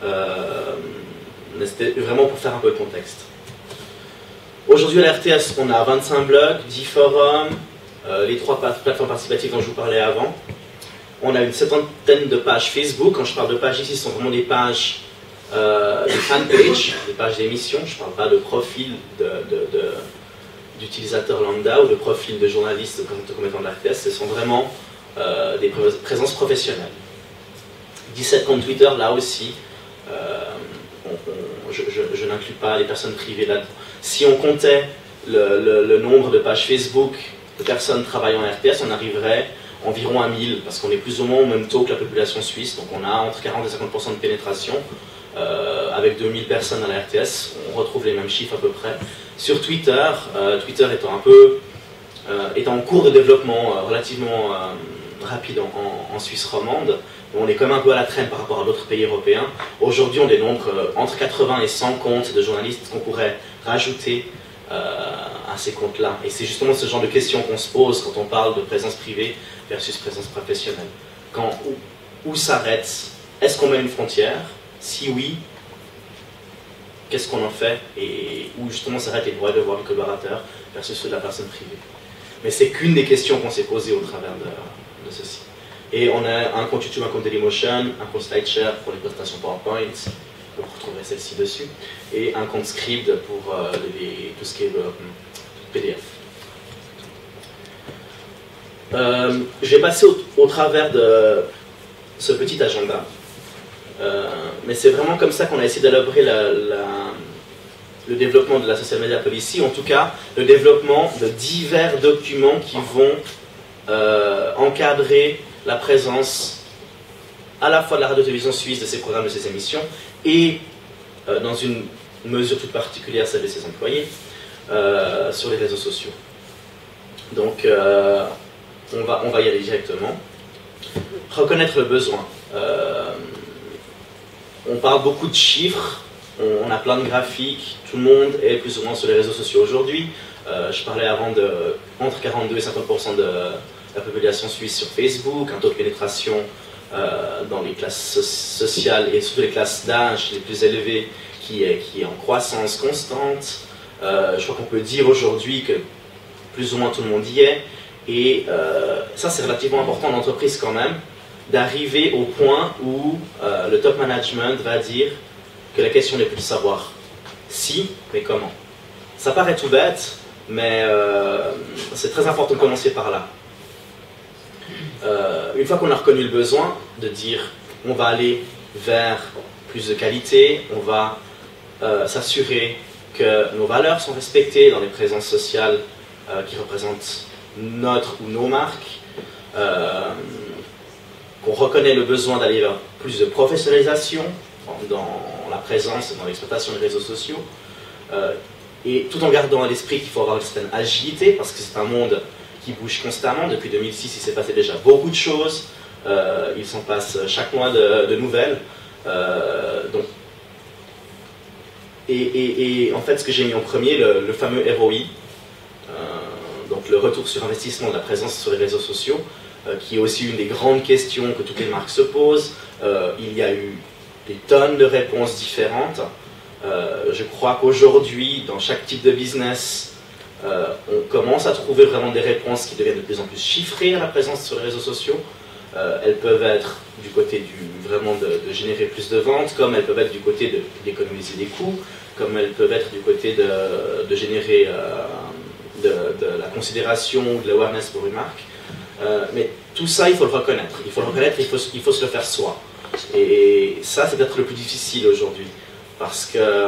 C'était vraiment pour faire un peu de contexte. Aujourd'hui à la RTS, on a 25 blogs, 10 forums, les 3 plateformes participatives dont je vous parlais avant. On a une 70aine de pages Facebook. Quand je parle de pages ici, ce sont vraiment des pages, des fanpages, des pages d'émissions. Je ne parle pas de profil d'utilisateurs lambda ou de profil de journalistes ou commettants de la RTS. Ce sont vraiment des présences professionnelles. 17 comptes Twitter, là aussi. Je n'inclus pas les personnes privées là-dedans. Si on comptait le nombre de pages Facebook de personnes travaillant en RTS, on arriverait environ à 1000, parce qu'on est plus ou moins au même taux que la population suisse, donc on a entre 40 et 50% de pénétration. Avec 2000 personnes à la RTS, on retrouve les mêmes chiffres à peu près. Sur Twitter, Twitter étant en cours de développement relativement rapide en Suisse romande, on est quand même un peu à la traîne par rapport à d'autres pays européens. Aujourd'hui, on dénombre entre 80 et 100 comptes de journalistes qu'on pourrait rajouter à ces comptes-là. Et c'est justement ce genre de questions qu'on se pose quand on parle de présence privée versus présence professionnelle. Où s'arrête? Est-ce qu'on met une frontière? Si oui, qu'est-ce qu'on en fait? Et où justement s'arrêtent les droits et devoirs du collaborateur versus ceux de la personne privée? Mais c'est qu'une des questions qu'on s'est posées au travers de ceci. Et on a un compte YouTube, un compte Dailymotion, un compte SlideShare pour les présentations PowerPoint, vous retrouverez celle-ci dessus, et un compte Scribd pour tout ce qui est PDF. Je vais passer au travers de ce petit agenda. Mais c'est vraiment comme ça qu'on a essayé d'élaborer le développement de la Social Media Policy, en tout cas le développement de divers documents qui vont encadrer la présence à la fois de la radio-télévision suisse, de ses programmes, de ses émissions, et dans une mesure toute particulière celle de ses employés, sur les réseaux sociaux. Donc on va y aller directement. Reconnaître le besoin. On parle beaucoup de chiffres, on a plein de graphiques, tout le monde est plus ou moins sur les réseaux sociaux aujourd'hui. Je parlais avant de entre 42 et 50% de la population suisse sur Facebook, un taux de pénétration dans les classes sociales et surtout les classes d'âge les plus élevées qui est en croissance constante. Je crois qu'on peut dire aujourd'hui que plus ou moins tout le monde y est. Et ça, c'est relativement important en entreprise quand même, d'arriver au point où le top management va dire que la question n'est plus de savoir si, mais comment. Ça paraît tout bête, mais c'est très important de commencer par là. Une fois qu'on a reconnu le besoin, de dire on va aller vers plus de qualité, on va s'assurer que nos valeurs sont respectées dans les présences sociales qui représentent notre ou nos marques, qu'on reconnaît le besoin d'aller vers plus de professionnalisation dans la présence, dans l'exploitation des réseaux sociaux, et tout en gardant à l'esprit qu'il faut avoir une certaine agilité, parce que c'est un monde qui bouge constamment. Depuis 2006, il s'est passé déjà beaucoup de choses, il s'en passe chaque mois de nouvelles. Donc, et en fait, ce que j'ai mis en premier, le fameux ROI, donc le retour sur investissement de la présence sur les réseaux sociaux, qui est aussi une des grandes questions que toutes les marques se posent. Il y a eu des tonnes de réponses différentes. Je crois qu'aujourd'hui, dans chaque type de business, on commence à trouver vraiment des réponses qui deviennent de plus en plus chiffrées à la présence sur les réseaux sociaux. Elles peuvent être du côté vraiment de générer plus de ventes, comme elles peuvent être du côté d'économiser des coûts, comme elles peuvent être du côté de générer de la considération ou de l'awareness pour une marque. Mais tout ça, il faut le reconnaître. Il faut le reconnaître, il faut se le faire soi. Et ça, c'est peut-être le plus difficile aujourd'hui. Parce que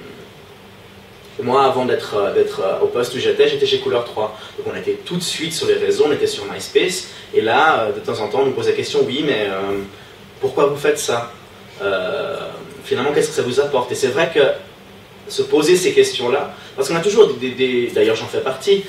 moi, avant d'être au poste où j'étais chez Couleur 3. Donc on était tout de suite sur les réseaux, on était sur MySpace. Et là, de temps en temps, on nous pose la question, oui, mais pourquoi vous faites ça? Finalement, qu'est-ce que ça vous apporte? Et c'est vrai que se poser ces questions-là, parce qu'on a toujours d'ailleurs j'en fais partie,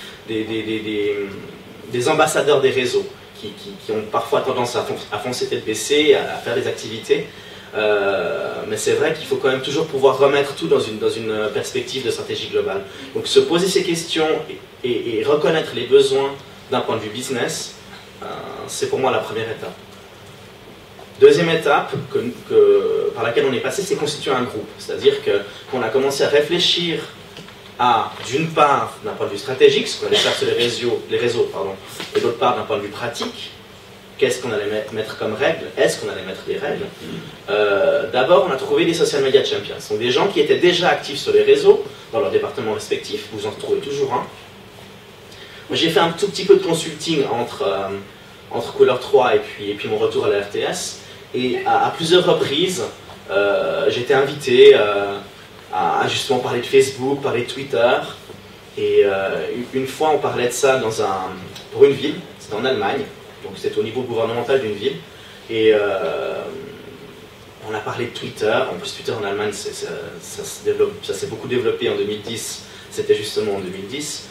des ambassadeurs des réseaux qui ont parfois tendance à foncer tête baissée, à faire des activités. Mais c'est vrai qu'il faut quand même toujours pouvoir remettre tout dans une perspective de stratégie globale. Donc se poser ces questions et reconnaître les besoins d'un point de vue business, c'est pour moi la première étape. Deuxième étape par laquelle on est passé, c'est constituer un groupe. C'est-à-dire qu'on a commencé à réfléchir à, d'une part, d'un point de vue stratégique, ce qu'on allait faire sur les réseaux, et d'autre part, d'un point de vue pratique, qu'est-ce qu'on allait mettre comme règles? Est-ce qu'on allait mettre des règles? D'abord, on a trouvé des social media champions. Ce sont des gens qui étaient déjà actifs sur les réseaux, dans leurs départements respectifs. Vous en trouvez toujours un. Moi, j'ai fait un tout petit peu de consulting entre Couleur 3 et puis mon retour à la RTS. Et à plusieurs reprises, j'ai été invité à justement parler de Facebook, parler de Twitter. Et une fois, on parlait de ça pour une ville, c'était en Allemagne. Donc c'est au niveau gouvernemental d'une ville. Et on a parlé de Twitter. En plus, Twitter en Allemagne, ça s'est beaucoup développé en 2010. C'était justement en 2010.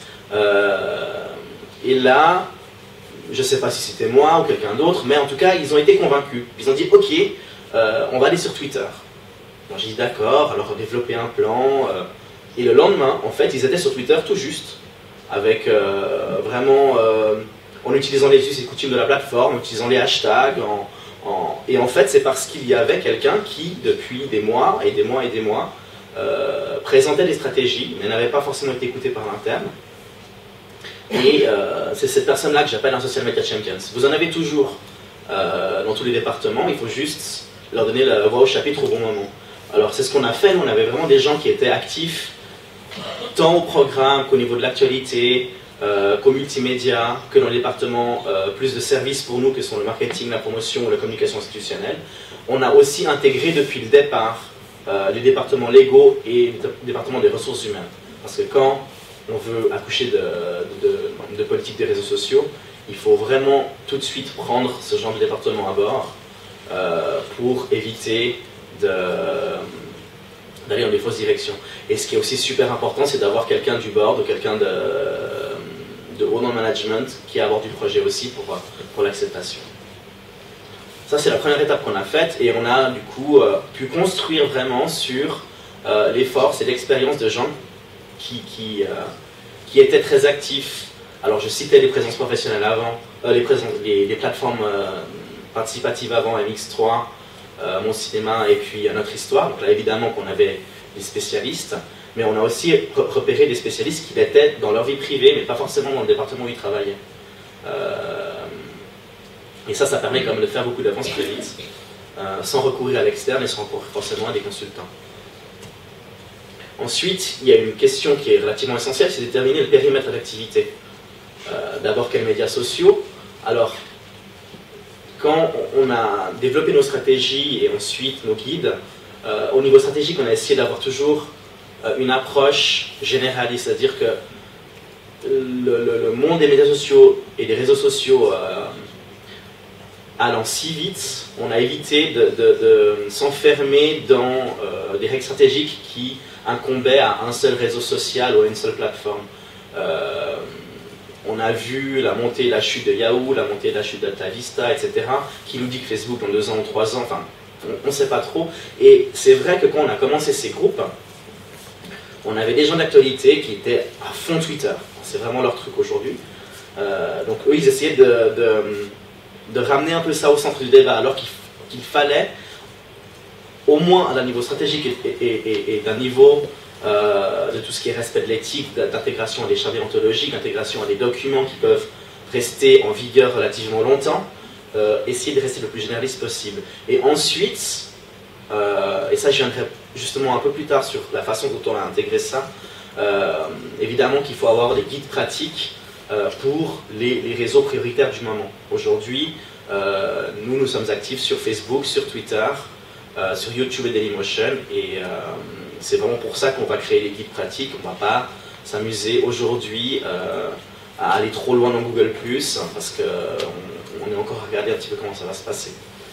Et là, je ne sais pas si c'était moi ou quelqu'un d'autre, mais en tout cas, ils ont été convaincus. Ils ont dit, ok, on va aller sur Twitter. J'ai dit, d'accord, alors développer un plan. Et le lendemain, en fait, ils étaient sur Twitter tout juste, avec vraiment... en utilisant les us et coutumes de la plateforme, en utilisant les hashtags. Et en fait, c'est parce qu'il y avait quelqu'un qui, depuis des mois et des mois et des mois, présentait des stratégies, mais n'avait pas forcément été écouté par l'interne. Et c'est cette personne-là que j'appelle un social media champion. Vous en avez toujours dans tous les départements, il faut juste leur donner la voix au chapitre au bon moment. Alors c'est ce qu'on a fait, nous on avait vraiment des gens qui étaient actifs, tant au programme qu'au niveau de l'actualité, qu'au multimédia, que dans les départements plus de services pour nous, que sont le marketing, la promotion ou la communication institutionnelle. On a aussi intégré depuis le départ les départements légaux et les départements des ressources humaines. Parce que quand on veut accoucher de politique des réseaux sociaux, il faut vraiment tout de suite prendre ce genre de département à bord pour éviter d'aller dans des fausses directions. Et ce qui est aussi super important, c'est d'avoir quelqu'un du board ou quelqu'un de haut dans le management qui aborde du projet aussi pour l'acceptation. Ça, c'est la première étape qu'on a faite et on a du coup pu construire vraiment sur les forces et l'expérience de gens qui étaient très actifs. Alors, je citais les présences professionnelles avant, les plateformes participatives avant, MX3, Mon Cinéma et puis Notre Histoire. Donc là, évidemment qu'on avait des spécialistes, mais on a aussi repéré des spécialistes qui étaient dans leur vie privée, mais pas forcément dans le département où ils travaillaient. Et ça permet quand même de faire beaucoup d'avances très vite, sans recourir à l'externe et sans recourir forcément à des consultants. Ensuite, il y a une question qui est relativement essentielle, c'est de déterminer le périmètre d'activité. D'abord, quels médias sociaux? Alors, quand on a développé nos stratégies et ensuite nos guides, au niveau stratégique, on a essayé d'avoir toujours une approche généraliste, c'est-à-dire que le monde des médias sociaux et des réseaux sociaux allant si vite, on a évité de s'enfermer dans des règles stratégiques qui incombaient à un seul réseau social ou à une seule plateforme. On a vu la montée et la chute de Yahoo, la montée et la chute d'AltaVista, etc., qui nous dit que Facebook dans 2 ans ou 3 ans, enfin, on ne sait pas trop. Et c'est vrai que quand on a commencé ces groupes, on avait des gens d'actualité qui étaient à fond Twitter. C'est vraiment leur truc aujourd'hui. Donc eux, ils essayaient de ramener un peu ça au centre du débat, alors qu'il fallait, au moins d'un niveau stratégique et d'un niveau de tout ce qui est respect de l'éthique, d'intégration à des chartes déontologiques, d'intégration à des documents qui peuvent rester en vigueur relativement longtemps, essayer de rester le plus généraliste possible. Et ensuite, et ça je viendrai justement un peu plus tard sur la façon dont on a intégré ça, évidemment qu'il faut avoir des guides pratiques pour les réseaux prioritaires du moment. Aujourd'hui, nous sommes actifs sur Facebook, sur Twitter, sur YouTube et Dailymotion, et c'est vraiment pour ça qu'on va créer les guides pratiques. On ne va pas s'amuser aujourd'hui à aller trop loin dans Google+, parce qu'on est encore à regarder un petit peu comment ça va se passer.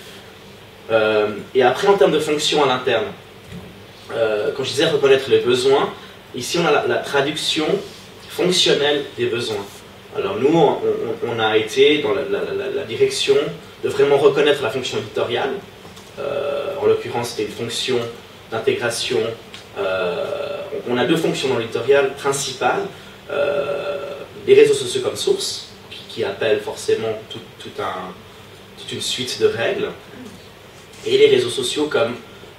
Et après, en termes de fonction à l'interne, quand je disais reconnaître les besoins, ici on a la traduction fonctionnelle des besoins. Alors nous, on a été dans la direction de vraiment reconnaître la fonction éditoriale. En l'occurrence, c'était une fonction d'intégration. On a 2 fonctions dans l'éditorial principales. Les réseaux sociaux comme source, qui appellent forcément toute une suite de règles. Et les réseaux sociaux comme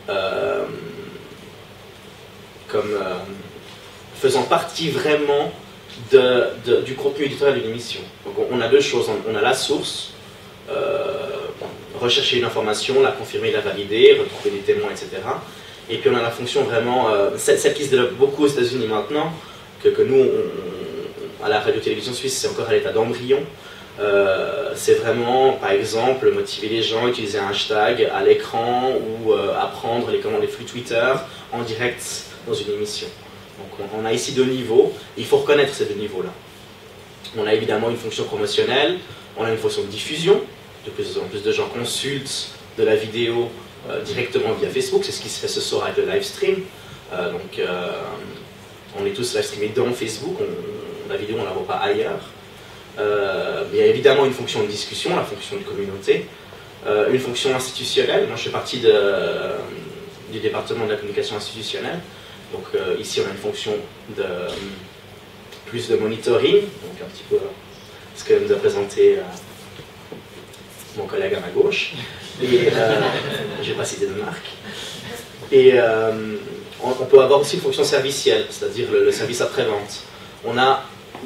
faisant partie vraiment du contenu éditorial d'une émission. Donc on a 2 choses. On a la source, rechercher une information, la confirmer, la valider, retrouver des témoins, etc. Et puis on a la fonction vraiment, celle qui se développe beaucoup aux États-Unis maintenant, que nous, à la radio-télévision suisse, c'est encore à l'état d'embryon. C'est vraiment, par exemple, motiver les gens, utiliser un hashtag à l'écran ou apprendre les flux Twitter en direct dans une émission. Donc on a ici 2 niveaux, il faut reconnaître ces 2 niveaux-là. On a évidemment une fonction promotionnelle, on a une fonction de diffusion, de plus en plus de gens consultent de la vidéo directement via Facebook, c'est ce qui se fait ce soir avec le live stream. Donc on est tous live streamés dans Facebook, la vidéo on ne la voit pas ailleurs. Il y a évidemment une fonction de discussion, la fonction de communauté, une fonction institutionnelle. Moi je fais partie du département de la communication institutionnelle. Donc ici on a une fonction de plus de monitoring, donc un petit peu ce que nous a présenté mon collègue à ma gauche. Et je ne vais pas citer de marque. Et on peut avoir aussi une fonction servicielle, c'est-à-dire le service après-vente. On a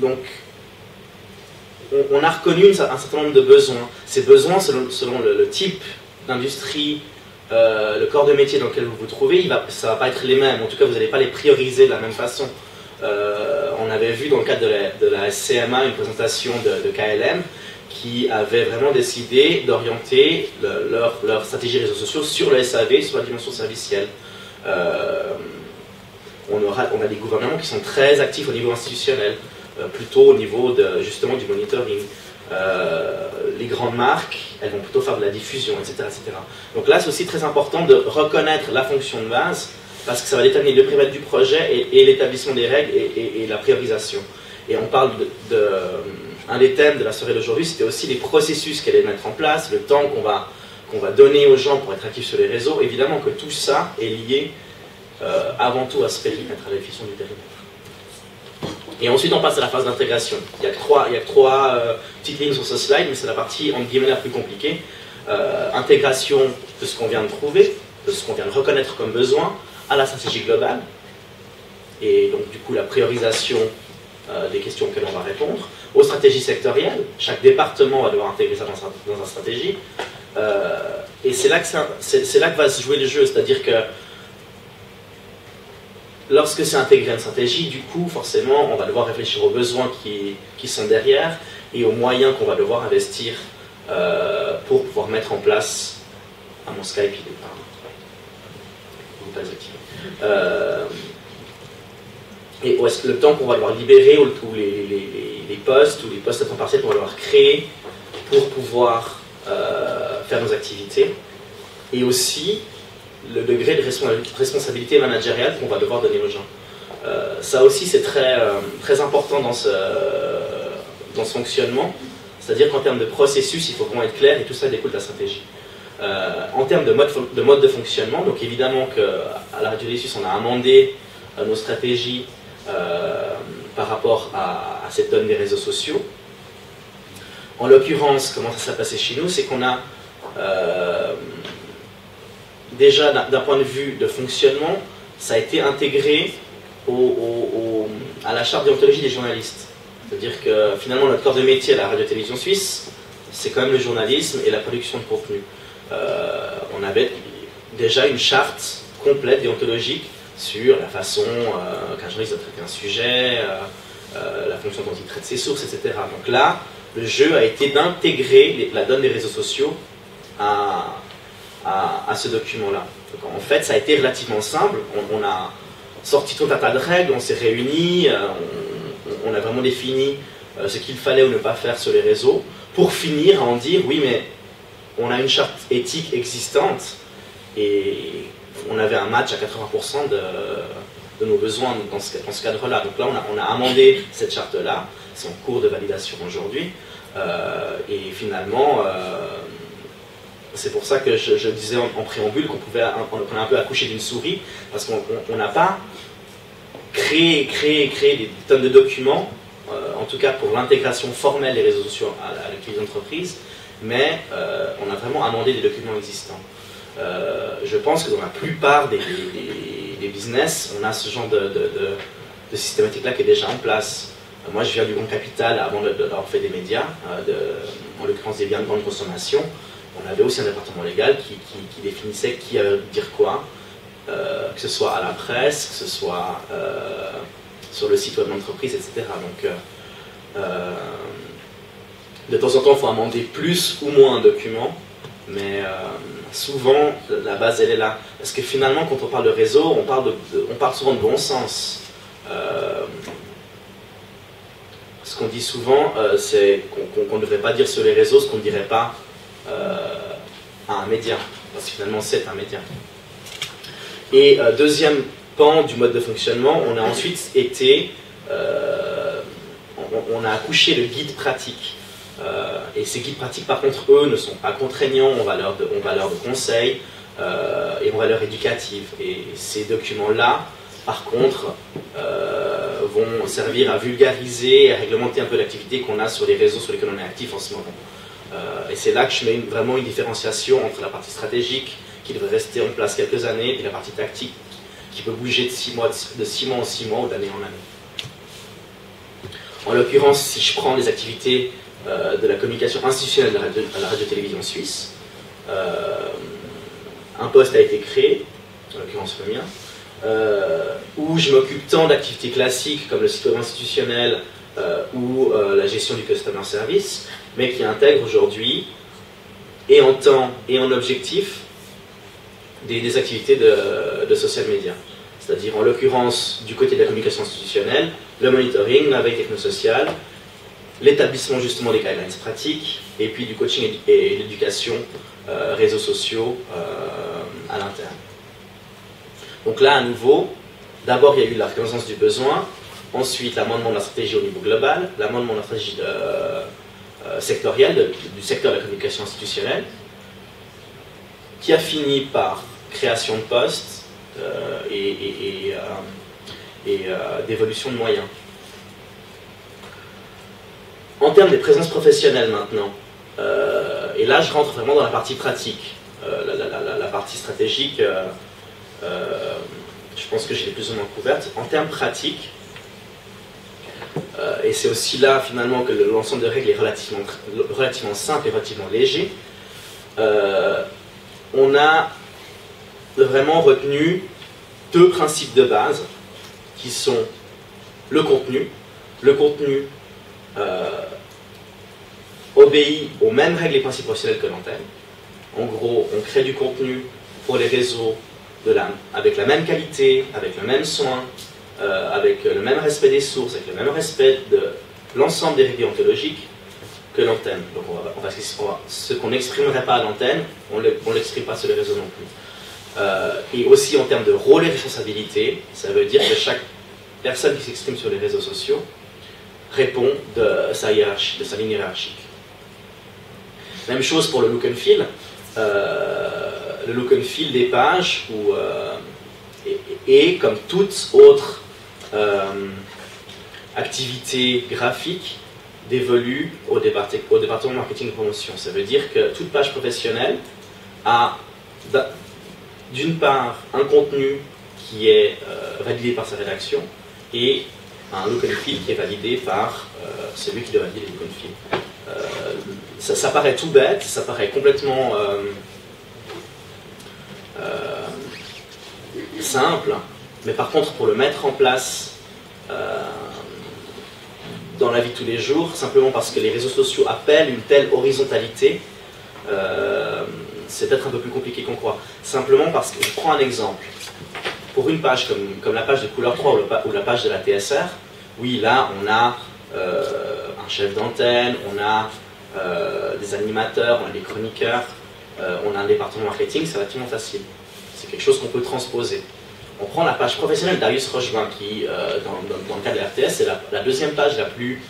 reconnu un certain nombre de besoins. Ces besoins, selon le type d'industrie, le corps de métier dans lequel vous vous trouvez, ça ne va pas être les mêmes. En tout cas, vous n'allez pas les prioriser de la même façon. on avait vu dans le cadre de la SCMA une présentation de KLM qui avait vraiment décidé d'orienter leur stratégie réseaux sociaux sur le SAV, sur la dimension servicielle. On a des gouvernements qui sont très actifs au niveau institutionnel, plutôt au niveau justement du monitoring. Les grandes marques, elles vont plutôt faire de la diffusion, etc. etc. Donc là, c'est aussi très important de reconnaître la fonction de base, parce que ça va déterminer le périmètre du projet et l'établissement des règles et la priorisation. Et on parle un des thèmes de la soirée d'aujourd'hui, c'était aussi les processus qu'elle allait mettre en place, le temps qu'on va donner aux gens pour être actifs sur les réseaux. Évidemment que tout ça est lié avant tout à ce périmètre, à la définition du périmètre. Et ensuite, on passe à la phase d'intégration. Il y a que trois petites lignes sur ce slide, mais c'est la partie, entre guillemets, la plus compliquée. Intégration de ce qu'on vient de trouver, de ce qu'on vient de reconnaître comme besoin, à la stratégie globale. Et donc, du coup, la priorisation des questions auxquelles on va répondre. Aux stratégies sectorielles. Chaque département va devoir intégrer ça dans sa stratégie. Et c'est là que va se jouer le jeu. C'est-à-dire que lorsque c'est intégré à une stratégie, du coup, forcément, on va devoir réfléchir aux besoins qui sont derrière et aux moyens qu'on va devoir investir pour pouvoir mettre en place... Ah, mon Skype, il est pas activé. Et le temps qu'on va devoir libérer tous les postes ou les postes à temps partiel qu'on va devoir créer pour pouvoir faire nos activités. Et aussi le degré de responsabilité managériale qu'on va devoir donner aux gens. Ça aussi, c'est très important dans ce fonctionnement. C'est-à-dire qu'en termes de processus, il faut vraiment être clair et tout ça découle de la stratégie. En termes de mode de fonctionnement, donc évidemment qu'à la Radio des Suisses, on a amendé nos stratégies par rapport à cette donne des réseaux sociaux. En l'occurrence, comment ça s'est passé chez nous, c'est qu'on a déjà d'un point de vue de fonctionnement, ça a été intégré à la charte déontologie des journalistes. C'est-à-dire que finalement notre corps de métier à la Radio-Télévision Suisse, c'est quand même le journalisme et la production de contenu. On avait déjà une charte complète déontologique sur la façon qu'un journaliste doit traiter un sujet, la fonction dont il traite ses sources, etc. Donc là, le jeu a été d'intégrer la donne des réseaux sociaux à ce document-là. En fait, ça a été relativement simple. On a sorti tout un tas de règles, on s'est réunis, on a vraiment défini ce qu'il fallait ou ne pas faire sur les réseaux, pour finir à en dire, oui, mais on a une charte éthique existante, et on avait un match à 80% de nos besoins dans ce cadre-là. Donc là, on a amendé cette charte-là, c'est en cours de validation aujourd'hui, et finalement... c'est pour ça que je disais en préambule qu'on a un peu accouché d'une souris, parce qu'on n'a pas créé des tonnes de documents, en tout cas pour l'intégration formelle des réseaux sociaux à l'activité d'entreprise, mais on a vraiment amendé des documents existants. Je pense que dans la plupart des business, on a ce genre de systématique-là qui est déjà en place. Moi, je viens du Bon Capital avant d'avoir fait des médias, en l'occurrence des biens de grande consommation. On avait aussi un département légal qui définissait qui allait dire quoi, que ce soit à la presse, que ce soit sur le site web de l'entreprise, etc. Donc, de temps en temps, il faut amender plus ou moins un document, mais souvent, la base, elle est là. Parce que finalement, quand on parle de réseau, on parle souvent de bon sens. Ce qu'on dit souvent, c'est qu'on ne devrait pas dire sur les réseaux ce qu'on ne dirait pas à un média, parce que finalement c'est un média. Et deuxième pan du mode de fonctionnement, on a ensuite on a accouché le guide pratique. Et ces guides pratiques, par contre, eux, ne sont pas contraignants, ont valeur de conseil et ont valeur éducative. Et ces documents-là, par contre, vont servir à vulgariser et à réglementer un peu l'activité qu'on a sur les réseaux sur lesquels on est actif en ce moment. Et c'est là que je mets vraiment une différenciation entre la partie stratégique, qui devrait rester en place quelques années, et la partie tactique, qui peut bouger de 6 mois en 6 mois ou d'année en année. En l'occurrence, si je prends les activités de la communication institutionnelle à la Radio-Télévision Suisse, un poste a été créé, en l'occurrence le mien, où je m'occupe tant d'activités classiques comme le site web institutionnel ou la gestion du customer service, mais qui intègre aujourd'hui, et en temps et en objectif, des activités de social media. C'est-à-dire, en l'occurrence, du côté de la communication institutionnelle, le monitoring, la veille technosociale, l'établissement justement des guidelines pratiques, et puis du coaching et l'éducation, réseaux sociaux à l'interne. Donc là, à nouveau, d'abord il y a eu la reconnaissance du besoin, ensuite l'amendement de la stratégie au niveau global, l'amendement de la stratégie sectorielle, du secteur de la communication institutionnelle, qui a fini par création de postes et d'évolution de moyens. En termes des présences professionnelles maintenant, et là je rentre vraiment dans la partie pratique, la partie stratégique, je pense que je l'ai plus ou moins couverte. En termes pratiques, et c'est aussi là finalement que l'ensemble de règles est relativement simple et relativement léger, on a vraiment retenu deux principes de base qui sont le contenu. Le contenu obéit aux mêmes règles et principes professionnels que l'antenne. En gros, on crée du contenu pour les réseaux avec la même qualité, avec le même soin, avec le même respect des sources, avec le même respect de l'ensemble des règles déontologiques que l'antenne. Donc ce qu'on n'exprimerait pas à l'antenne, on ne l'exprime pas sur les réseaux non plus. Et aussi en termes de rôle et responsabilité, ça veut dire que chaque personne qui s'exprime sur les réseaux sociaux répond de sa hiérarchie, de sa ligne hiérarchique. Même chose pour le look and feel. Le look and feel des pages et comme toute autre activité graphique dévolue au département marketing et promotion. Ça veut dire que toute page professionnelle a d'une part un contenu qui est validé par sa rédaction et un look and feel qui est validé par celui qui doit valider le look and feel. Ça paraît tout bête, ça paraît complètement simple, mais par contre pour le mettre en place dans la vie de tous les jours, simplement parce que les réseaux sociaux appellent une telle horizontalité, c'est peut-être un peu plus compliqué qu'on croit. Simplement parce que, je prends un exemple, pour une page comme la page de Couleur 3 ou la page de la TSR, oui, là on a un chef d'antenne, on a des animateurs, on a des chroniqueurs, on a un département marketing, c'est relativement facile. C'est quelque chose qu'on peut transposer. On prend la page professionnelle d'Arius Rochevin qui, dans le cas de la RTS, c'est la deuxième page la plus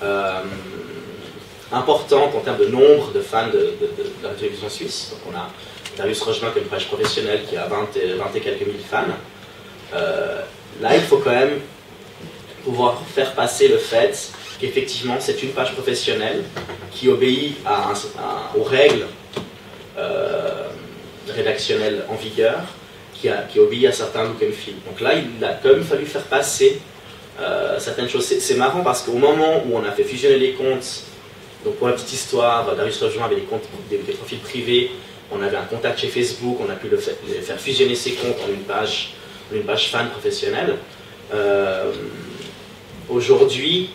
importante en termes de nombre de fans de la télévision suisse. Donc on a Darius Rochevin qui a une page professionnelle qui a 20 et quelques mille fans. Là, il faut quand même pouvoir faire passer le fait qu'effectivement c'est une page professionnelle qui obéit aux règles rédactionnelles en vigueur, qui obéit à certains look and feel. Donc là, il a quand même fallu faire passer certaines choses. C'est marrant parce qu'au moment où on a fait fusionner les comptes, donc pour la petite histoire, Darius Rochevin avait des profils privés, on avait un contact chez Facebook, on a pu faire fusionner ses comptes en une page fan professionnelle. Aujourd'hui,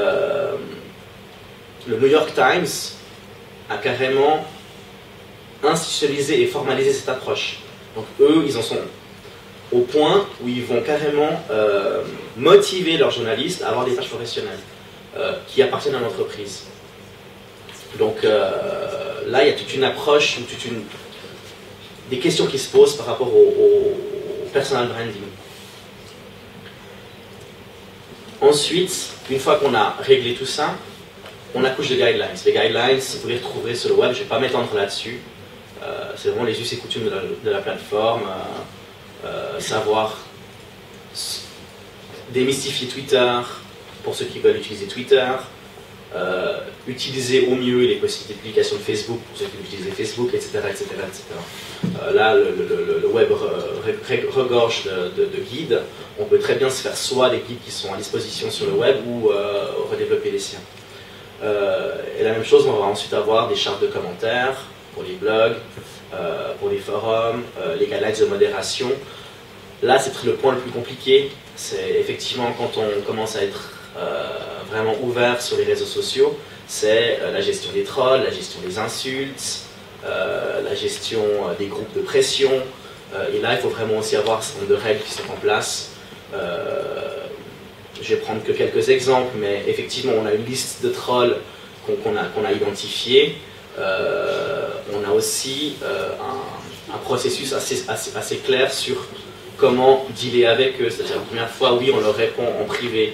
le New York Times a carrément institutionnalisé et formalisé cette approche. Donc eux, ils en sont au point où ils vont carrément motiver leurs journalistes à avoir des pages professionnelles qui appartiennent à l'entreprise. Donc là, il y a toute une approche, des questions qui se posent par rapport au personal branding. Ensuite, une fois qu'on a réglé tout ça, on accouche de guidelines. Les guidelines, vous les retrouverez sur le web, je ne vais pas m'étendre là-dessus. C'est vraiment les us et coutumes de la plateforme, savoir démystifier Twitter pour ceux qui veulent utiliser Twitter, utiliser au mieux les possibilités de publication de Facebook pour ceux qui veulent utiliser Facebook, etc. etc., etc. Là, le web regorge de guides. On peut très bien se faire soit des guides qui sont à disposition sur le web ou redévelopper les siens. Et la même chose, on va ensuite avoir des chartes de commentaires pour les blogs, pour les forums, les guidelines de modération. Là, c'est le point le plus compliqué. C'est effectivement quand on commence à être vraiment ouvert sur les réseaux sociaux, c'est la gestion des trolls, la gestion des insultes, la gestion des groupes de pression. Et là, il faut vraiment aussi avoir un certain nombre de règles qui sont en place. Je vais prendre que quelques exemples, mais effectivement, on a une liste de trolls qu'on a identifiés. On a aussi un processus assez clair sur comment dealer avec eux. C'est-à-dire, la première fois, oui, on leur répond en privé.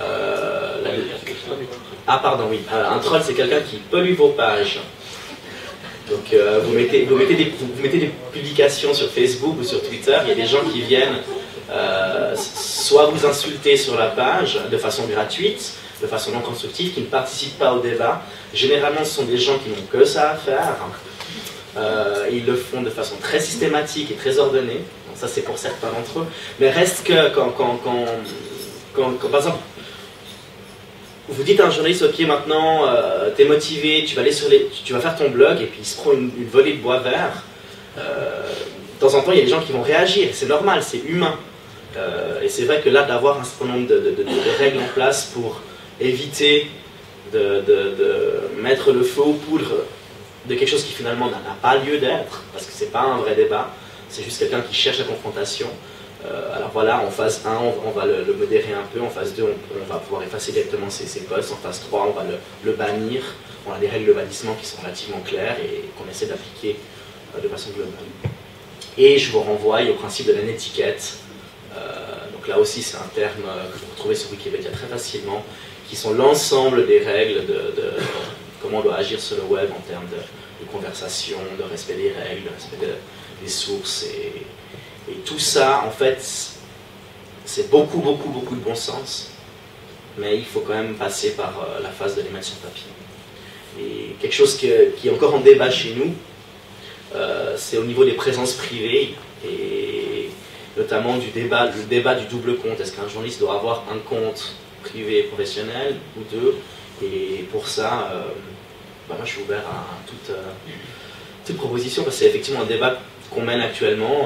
Ah, pardon, oui. Un troll, c'est quelqu'un qui pollue vos pages. Donc, vous mettez des publications sur Facebook ou sur Twitter, il y a des gens qui viennent soit vous insulter sur la page de façon gratuite, de façon non constructive, qui ne participent pas au débat. Généralement, ce sont des gens qui n'ont que ça à faire. Ils le font de façon très systématique et très ordonnée. Donc ça, c'est pour certains d'entre eux. Mais reste que quand par exemple, vous dites à un journaliste, ok, maintenant, t'es motivé, tu vas faire ton blog, et puis il se prend une volée de bois vert. De temps en temps, il y a des gens qui vont réagir. C'est normal, c'est humain. Et c'est vrai que là, d'avoir un certain nombre de règles en place pour éviter de mettre le feu aux poudres de quelque chose qui finalement n'a pas lieu d'être, parce que c'est pas un vrai débat, c'est juste quelqu'un qui cherche la confrontation. Alors voilà, en phase 1, on va le modérer un peu, en phase 2, on va pouvoir effacer directement ses posts, en phase 3, on va le bannir. On a des règles de bannissement qui sont relativement claires et qu'on essaie d'appliquer de façon globale. Et je vous renvoie au principe de la netiquette. Donc là aussi, c'est un terme que vous retrouvez sur Wikipédia très facilement, qui sont l'ensemble des règles de comment on doit agir sur le web en termes de conversation, de respect des règles, de respect des sources. Et tout ça, en fait, c'est beaucoup de bon sens, mais il faut quand même passer par la phase de les mettre sur papier. Et quelque chose qui est encore en débat chez nous, c'est au niveau des présences privées, et notamment le débat du double compte. Est-ce qu'un journaliste doit avoir un compte privé et professionnel, ou deux? Et pour ça, moi je suis ouvert à toute proposition, parce que c'est effectivement un débat qu'on mène actuellement,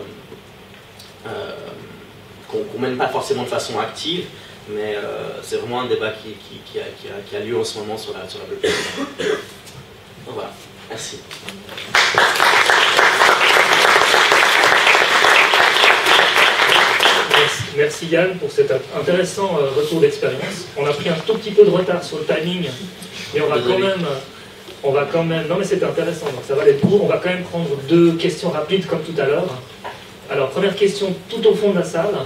qu'on mène pas forcément de façon active, mais c'est vraiment un débat qui a lieu en ce moment sur la plateforme. Donc voilà, merci. Merci Yann pour cet intéressant retour d'expérience. On a pris un tout petit peu de retard sur le timing, mais on va quand même, non mais c'était intéressant, donc ça va aller pour. On va quand même prendre 2 questions rapides comme tout à l'heure. Alors première question tout au fond de la salle.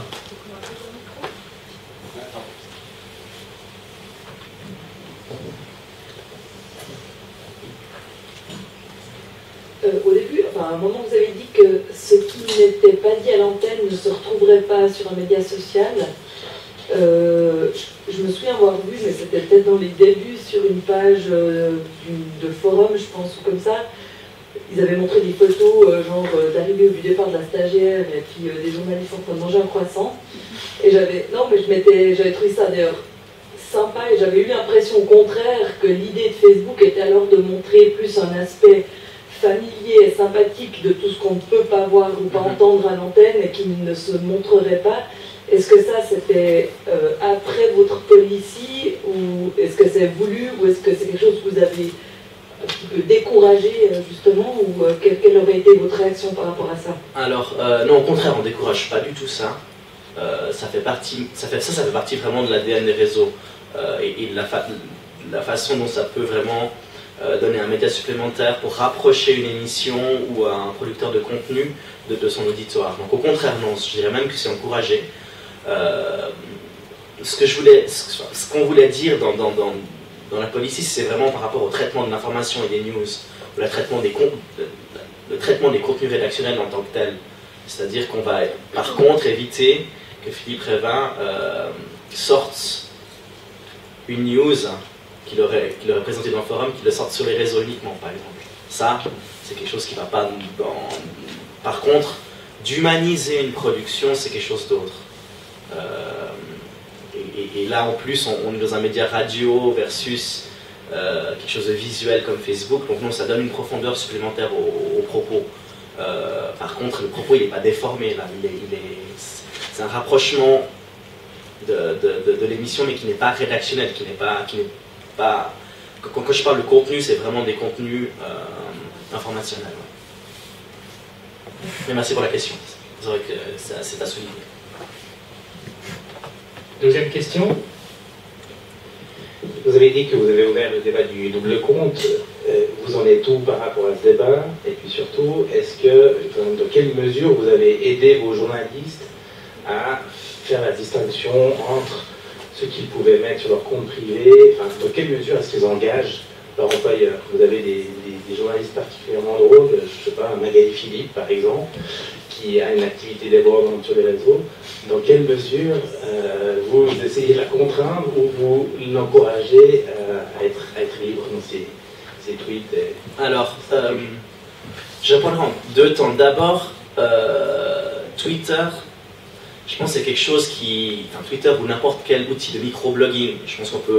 Au début, à un moment, vous avez dit que ce qui n'était pas dit à l'antenne ne se retrouverait pas sur un média social. Je me souviens avoir vu, mais c'était peut-être dans les débuts, sur une page de forum, je pense, ou comme ça, ils avaient montré des photos, d'arrivée au départ de la stagiaire, et puis des journalistes en train de manger un croissant. Et j'avais trouvé ça d'ailleurs sympa, et j'avais eu l'impression au contraire que l'idée de Facebook était alors de montrer plus un aspect familier et sympathique de tout ce qu'on ne peut pas voir ou pas entendre à l'antenne et qui ne se montrerait pas. Est-ce que ça c'était après votre policy, ou est-ce que c'est voulu, ou est-ce que c'est quelque chose que vous avez un petit peu découragé justement, ou quelle aurait été votre réaction par rapport à ça? Alors non, au contraire, on ne décourage pas du tout ça. Ça fait partie vraiment de l'ADN des réseaux, et de la façon dont ça peut vraiment donner un média supplémentaire pour rapprocher une émission ou un producteur de contenu de son auditoire. Donc au contraire, non, je dirais même que c'est encouragé. Ce qu'on voulait dire dans la policy, c'est vraiment par rapport au traitement de l'information et des news, ou le traitement des contenus rédactionnels en tant que tel. C'est-à-dire qu'on va par contre éviter que Philippe Révin sorte une news qu'il aurait présenté dans le forum, qu'il le sorte sur les réseaux uniquement, par exemple. Ça, c'est quelque chose qui ne va pas Par contre, d'humaniser une production, c'est quelque chose d'autre. Et là, en plus, on est dans un média radio versus quelque chose de visuel comme Facebook, donc non, ça donne une profondeur supplémentaire aux propos. Par contre, le propos, il n'est pas déformé, là. c'est un rapprochement de l'émission, mais qui n'est pas rédactionnel, qui n'est pas... Quand je parle de contenu, c'est vraiment des contenus informationnels. Ouais. Mais merci pour la question. C'est vrai que c'est à souligner. Deuxième question. Vous avez dit que vous avez ouvert le débat du double compte. Vous en êtes où par rapport à ce débat? Et puis surtout, est-ce que, dans quelle mesure vous avez aidé vos journalistes à faire la distinction entre ce qu'ils pouvaient mettre sur leur compte privé, enfin, dans quelle mesure est-ce qu'ils engagent leur employeur? Vous avez des journalistes particulièrement drôles, je ne sais pas, Magali Philippe par exemple, qui a une activité débordante sur les réseaux. Dans quelle mesure vous essayez de la contraindre ou vous l'encouragez à être libre dans ses tweets Alors, je répondrai en deux temps. D'abord, Twitter, je pense que c'est quelque chose qui... Enfin, Twitter ou n'importe quel outil de microblogging, je pense qu'on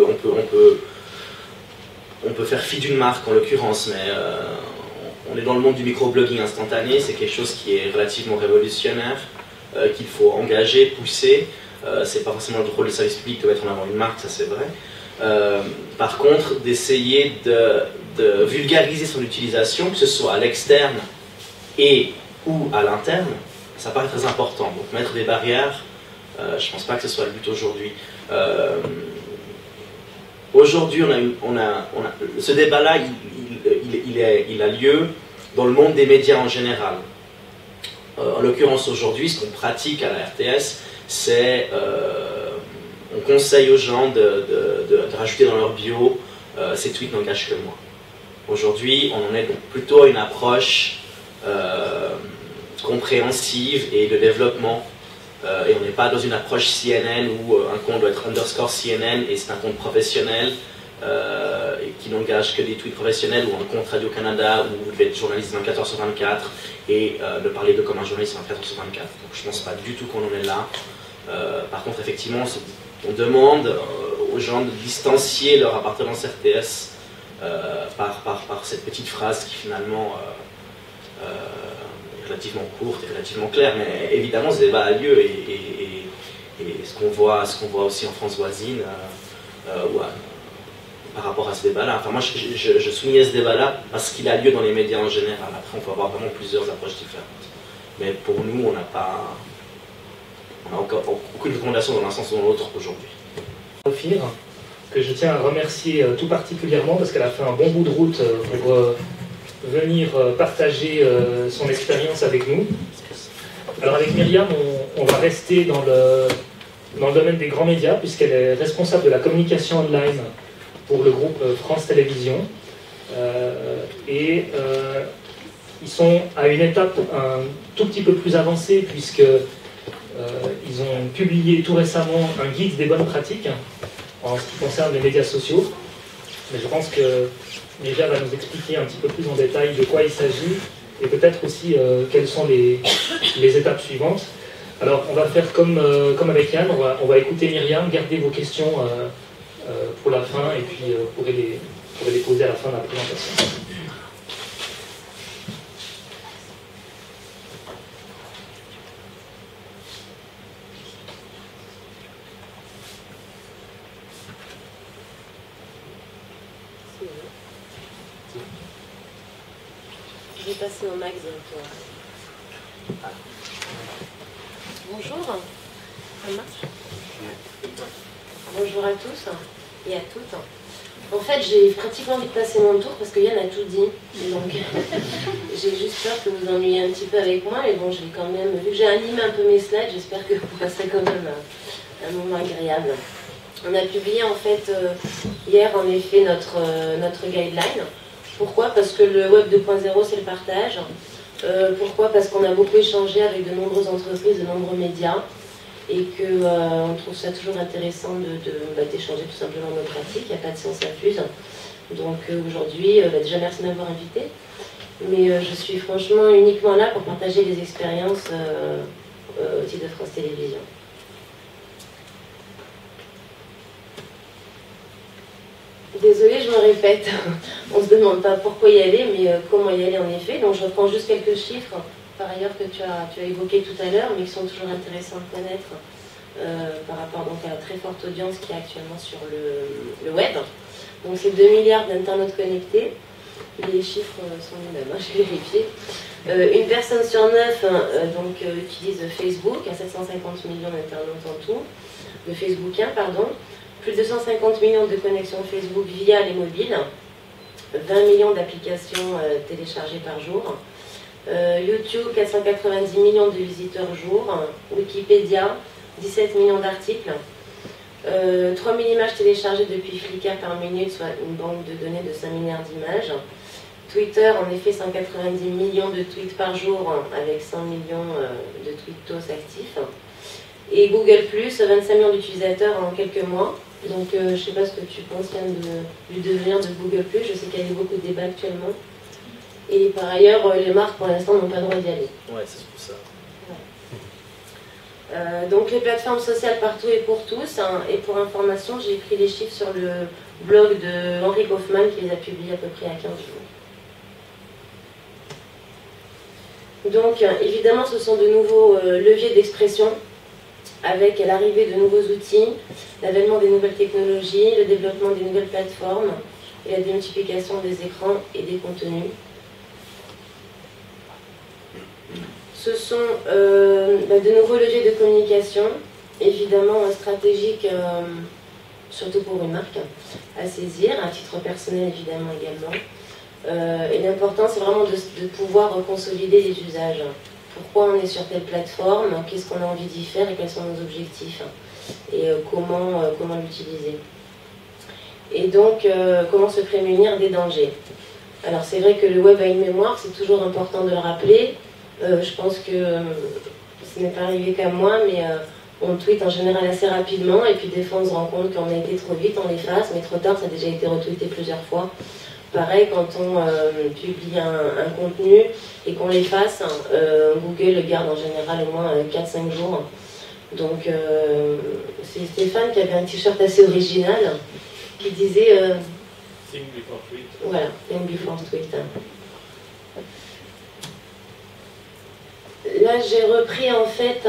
peut faire fi d'une marque en l'occurrence, mais on est dans le monde du microblogging instantané, c'est quelque chose qui est relativement révolutionnaire, qu'il faut engager, pousser. C'est pas forcément le rôle du service public de mettre en avant une marque, ça c'est vrai. Par contre, d'essayer de vulgariser son utilisation, que ce soit à l'externe et ou à l'interne, ça paraît très important. Donc mettre des barrières, je pense pas que ce soit le but aujourd'hui. Aujourd'hui, ce débat-là, il a lieu dans le monde des médias en général. En l'occurrence, aujourd'hui, ce qu'on pratique à la RTS, c'est on conseille aux gens de rajouter dans leur bio ces tweets n'engagent que moi. Aujourd'hui, on en est donc plutôt à une approche compréhensive et de développement. Et on n'est pas dans une approche CNN où un compte doit être underscore CNN et c'est un compte professionnel et qui n'engage que des tweets professionnels, ou un compte Radio-Canada où vous devez être journaliste 24 heures sur 24 et de parler de comme un journaliste 24 heures sur 24. Donc je ne pense pas du tout qu'on en est là. Par contre, effectivement, on demande aux gens de distancier leur appartenance RTS par cette petite phrase qui finalement est relativement courte et relativement claire. Mais évidemment, ce débat a lieu et ce qu'on voit aussi en France voisine par rapport à ce débat-là. Enfin, moi, je soulignais ce débat-là parce qu'il a lieu dans les médias en général. Après, on peut avoir vraiment plusieurs approches différentes. Mais pour nous, on n'a encore aucune recommandation dans un sens ou dans l'autre aujourd'hui. Ophir, que je tiens à remercier tout particulièrement parce qu'elle a fait un bon bout de route pour venir partager son expérience avec nous. Alors avec Myriam, on va rester dans le domaine des grands médias puisqu'elle est responsable de la communication online pour le groupe France Télévisions. Ils sont à une étape un tout petit peu plus avancée puisque ils ont publié tout récemment un guide des bonnes pratiques en ce qui concerne les médias sociaux. Mais je pense que Myriam va nous expliquer un petit peu plus en détail de quoi il s'agit et peut-être aussi quelles sont les étapes suivantes. Alors on va faire comme avec Yann, on va écouter Myriam, garder vos questions pour la fin et puis vous pourrez les poser à la fin de la présentation. Je vais passer au max de toi. Bonjour, ça marche? Bonjour à tous et à toutes. En fait, j'ai pratiquement envie de passer mon tour parce que Yann a tout dit. Donc, j'ai juste peur que vous ennuyiez un petit peu avec moi. Mais bon, je vais quand même, vu que j'ai animé un peu mes slides, j'espère que vous passerez quand même un moment agréable. On a publié en fait hier en effet notre guideline. Pourquoi? Parce que le Web 2.0 c'est le partage. Pourquoi? Parce qu'on a beaucoup échangé avec de nombreuses entreprises, de nombreux médias et qu'on trouve ça toujours intéressant d'échanger tout simplement nos pratiques. Il n'y a pas de sens infuse. Donc aujourd'hui, déjà merci de m'avoir invité. Mais je suis franchement uniquement là pour partager des expériences au titre de France Télévisions. Désolée, je me répète, on ne se demande pas pourquoi y aller, mais comment y aller en effet. Donc je reprends juste quelques chiffres par ailleurs que tu as évoquées tout à l'heure, mais qui sont toujours intéressants de connaître par rapport donc, à la très forte audience qu'il y a actuellement sur le web. Donc c'est 2 milliards d'internautes connectés. Les chiffres sont les mêmes, j'ai vérifié. Une personne sur 9 utilise Facebook, à 750 millions d'internautes en tout, de Facebookiens, pardon. Plus de 250 millions de connexions Facebook via les mobiles, 20 millions d'applications téléchargées par jour. YouTube, 490 millions de visiteurs jour. Wikipédia, 17 millions d'articles. 3000 images téléchargées depuis Flickr par minute, soit une banque de données de 5 milliards d'images. Twitter, en effet, 190 millions de tweets par jour, avec 100 millions de tweetos actifs. Et Google+, 25 millions d'utilisateurs en quelques mois. Donc, je ne sais pas ce que tu penses Yann, du devenir de Google+. Je sais qu'il y a eu beaucoup de débats actuellement. Et par ailleurs, les marques, pour l'instant, n'ont pas le droit d'y aller. Ouais, c'est pour ça. Donc, les plateformes sociales partout et pour tous. Hein, et pour information, j'ai pris les chiffres sur le blog de Henri Kaufmann, qui les a publiés à peu près à 15 jours. Donc, évidemment, ce sont de nouveaux leviers d'expression, avec l'arrivée de nouveaux outils, l'avènement des nouvelles technologies, le développement des nouvelles plateformes et la démultiplication des écrans et des contenus. Ce sont de nouveaux leviers de communication, évidemment stratégiques, surtout pour une marque, à saisir, à titre personnel évidemment également. Et l'important, c'est vraiment de pouvoir consolider les usages. Pourquoi on est sur telle plateforme, qu'est-ce qu'on a envie d'y faire et quels sont nos objectifs, et comment l'utiliser. Et donc, comment se prémunir des dangers. Alors, c'est vrai que le web a une mémoire, c'est toujours important de le rappeler. Je pense que ce n'est pas arrivé qu'à moi, mais on tweet en général assez rapidement, et puis des fois on se rend compte qu'on a été trop vite, on l'efface, mais trop tard, ça a déjà été retweeté plusieurs fois. Pareil, quand on publie un contenu et qu'on l'efface, Google le garde en général au moins 4-5 jours. Donc, c'est Stéphane qui avait un t-shirt assez original qui disait Think before tweet. Voilà, think before tweet. Là, j'ai repris en fait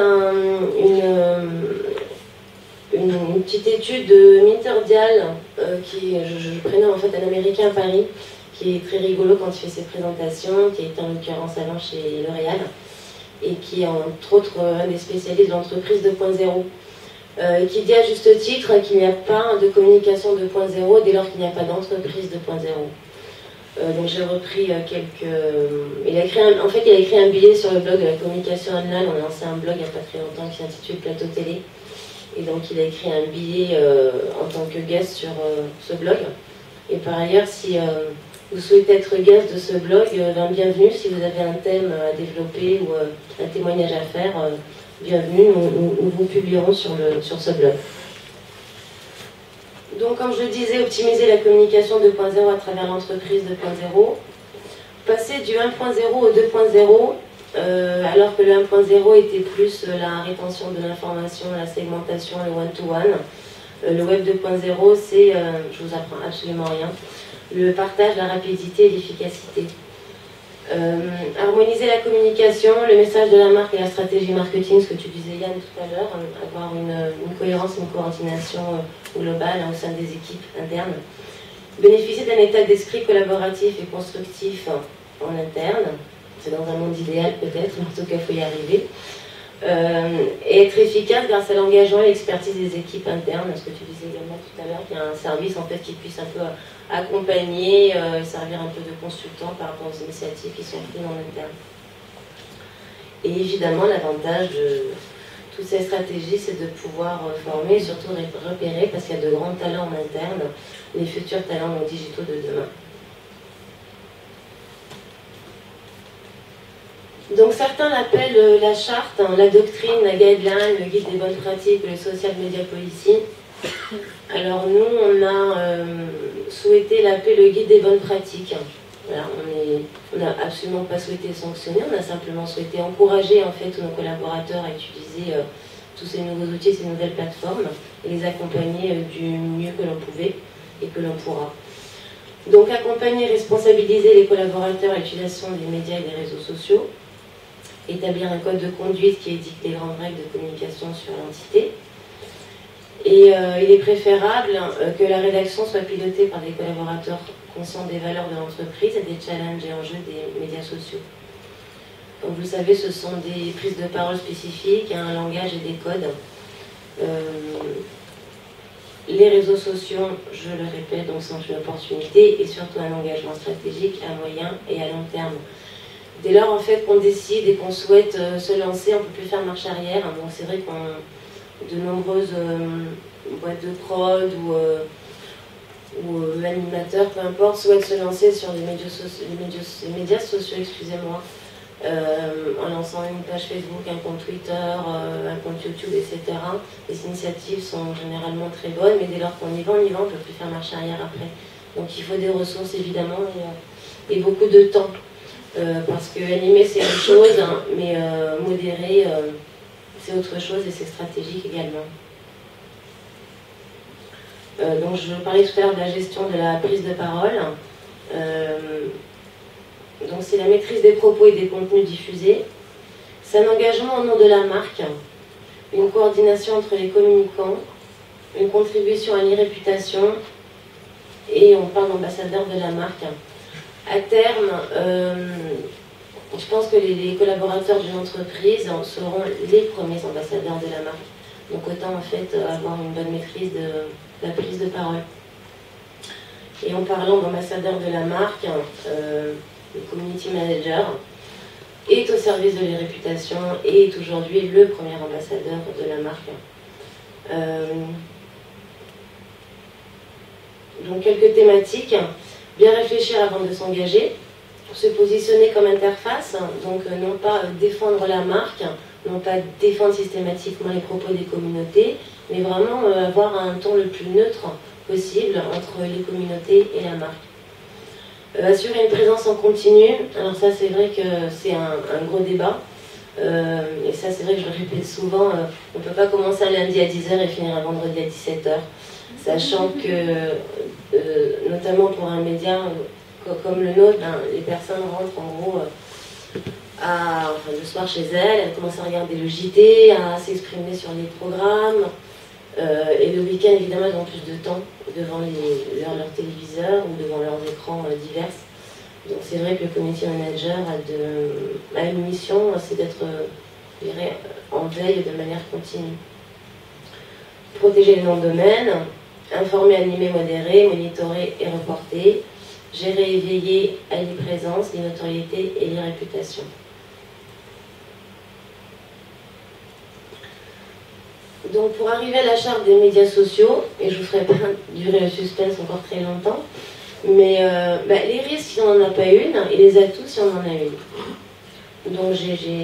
une petite étude de Minter Dial, je prenais en fait un Américain à Paris, qui est très rigolo quand il fait ses présentations, qui est en l'occurrence allant chez L'Oréal, et qui est entre autres un des spécialistes de l'entreprise 2.0, qui dit à juste titre qu'il n'y a pas de communication 2.0 dès lors qu'il n'y a pas d'entreprise 2.0. Donc j'ai repris quelques... Il a écrit un billet sur le blog de la communication online. On a lancé un blog il n'y a pas très longtemps qui s'intitule Plateau Télé. Et donc il a écrit un billet en tant que guest sur ce blog. Et par ailleurs, si vous souhaitez être guest de ce blog, bienvenue. Si vous avez un thème à développer ou un témoignage à faire, bienvenue. Nous vous publierons sur ce blog. Donc, comme je le disais, optimiser la communication 2.0 à travers l'entreprise 2.0. Passer du 1.0 au 2.0, alors que le 1.0 était plus la rétention de l'information, la segmentation, le one-to-one. Le web 2.0, c'est, je vous apprends absolument rien, le partage, la rapidité et l'efficacité. Harmoniser la communication, le message de la marque et la stratégie marketing, ce que tu disais Yann tout à l'heure, avoir une cohérence, une coordination globale au sein des équipes internes. Bénéficier d'un état d'esprit collaboratif et constructif en interne, c'est dans un monde idéal peut-être, mais en tout cas il faut y arriver. Et être efficace grâce à l'engagement et l'expertise des équipes internes, ce que tu disais également tout à l'heure, qu'il y a un service en fait qui puisse un peu accompagner, servir un peu de consultant par rapport aux initiatives qui sont prises en interne. Et évidemment, l'avantage de toutes ces stratégies, c'est de pouvoir former et surtout repérer, parce qu'il y a de grands talents en interne, les futurs talents digitaux de demain. Donc certains l'appellent la charte, la doctrine, la guideline, le guide des bonnes pratiques, le social media policy. Alors nous, on a souhaité l'appeler le guide des bonnes pratiques. Voilà, on n'a absolument pas souhaité sanctionner, on a simplement souhaité encourager en fait tous nos collaborateurs à utiliser tous ces nouveaux outils, ces nouvelles plateformes, et les accompagner du mieux que l'on pouvait et que l'on pourra. Donc accompagner et responsabiliser les collaborateurs à l'utilisation des médias et des réseaux sociaux, établir un code de conduite qui édicte les grandes règles de communication sur l'entité. Et il est préférable que la rédaction soit pilotée par des collaborateurs conscients des valeurs de l'entreprise et des challenges et enjeux des médias sociaux. Comme vous le savez, ce sont des prises de parole spécifiques, un langage et des codes. Les réseaux sociaux, je le répète, donc sont une opportunité et surtout un engagement stratégique à moyen et à long terme. Dès lors, en fait, qu'on décide et qu'on souhaite se lancer, on ne peut plus faire marche arrière. Donc c'est vrai qu'on de nombreuses boîtes de prod ou animateurs, peu importe, souhaitent se lancer sur les médias sociaux, excusez-moi, en lançant une page Facebook, un compte Twitter, un compte YouTube, etc. Les initiatives sont généralement très bonnes, mais dès lors qu'on y va, on ne peut plus faire marche arrière après. Donc il faut des ressources évidemment et beaucoup de temps. Parce que animer c'est une chose, hein, mais modérer c'est autre chose et c'est stratégique également. Donc je parlais tout à l'heure de la gestion de la prise de parole. Donc c'est la maîtrise des propos et des contenus diffusés. C'est un engagement au nom de la marque, une coordination entre les communicants, une contribution à l'e-réputation et on parle d'ambassadeur de la marque. À terme, je pense que les collaborateurs d'une entreprise seront les premiers ambassadeurs de la marque. Donc autant en fait avoir une bonne maîtrise de la prise de parole. Et en parlant d'ambassadeur de la marque, le community manager est au service de la réputation et est aujourd'hui le premier ambassadeur de la marque. Donc quelques thématiques. Bien réfléchir avant de s'engager, se positionner comme interface, donc non pas défendre la marque, non pas défendre systématiquement les propos des communautés, mais vraiment avoir un ton le plus neutre possible entre les communautés et la marque. Assurer une présence en continu, alors ça c'est vrai que c'est un gros débat, et ça c'est vrai que je le répète souvent, on ne peut pas commencer un lundi à 10h et finir un vendredi à 17h. Sachant que, notamment pour un média comme le nôtre, les personnes rentrent en gros le soir chez elles commencent à regarder le JT, à s'exprimer sur les programmes, et le week-end évidemment elles ont plus de temps devant leur téléviseur ou devant leurs écrans divers. Donc c'est vrai que le community manager a une mission, c'est d'être en veille de manière continue. Protéger les noms de domaine, informer, animer, modérer, monitorer et reporter, gérer et veiller à l'e-présence, l'e-notoriété et l'e-réputation. Donc pour arriver à la charte des médias sociaux, et je ne vous ferai pas durer le suspense encore très longtemps, mais les risques si on n'en a pas une, et les atouts si on en a une. Donc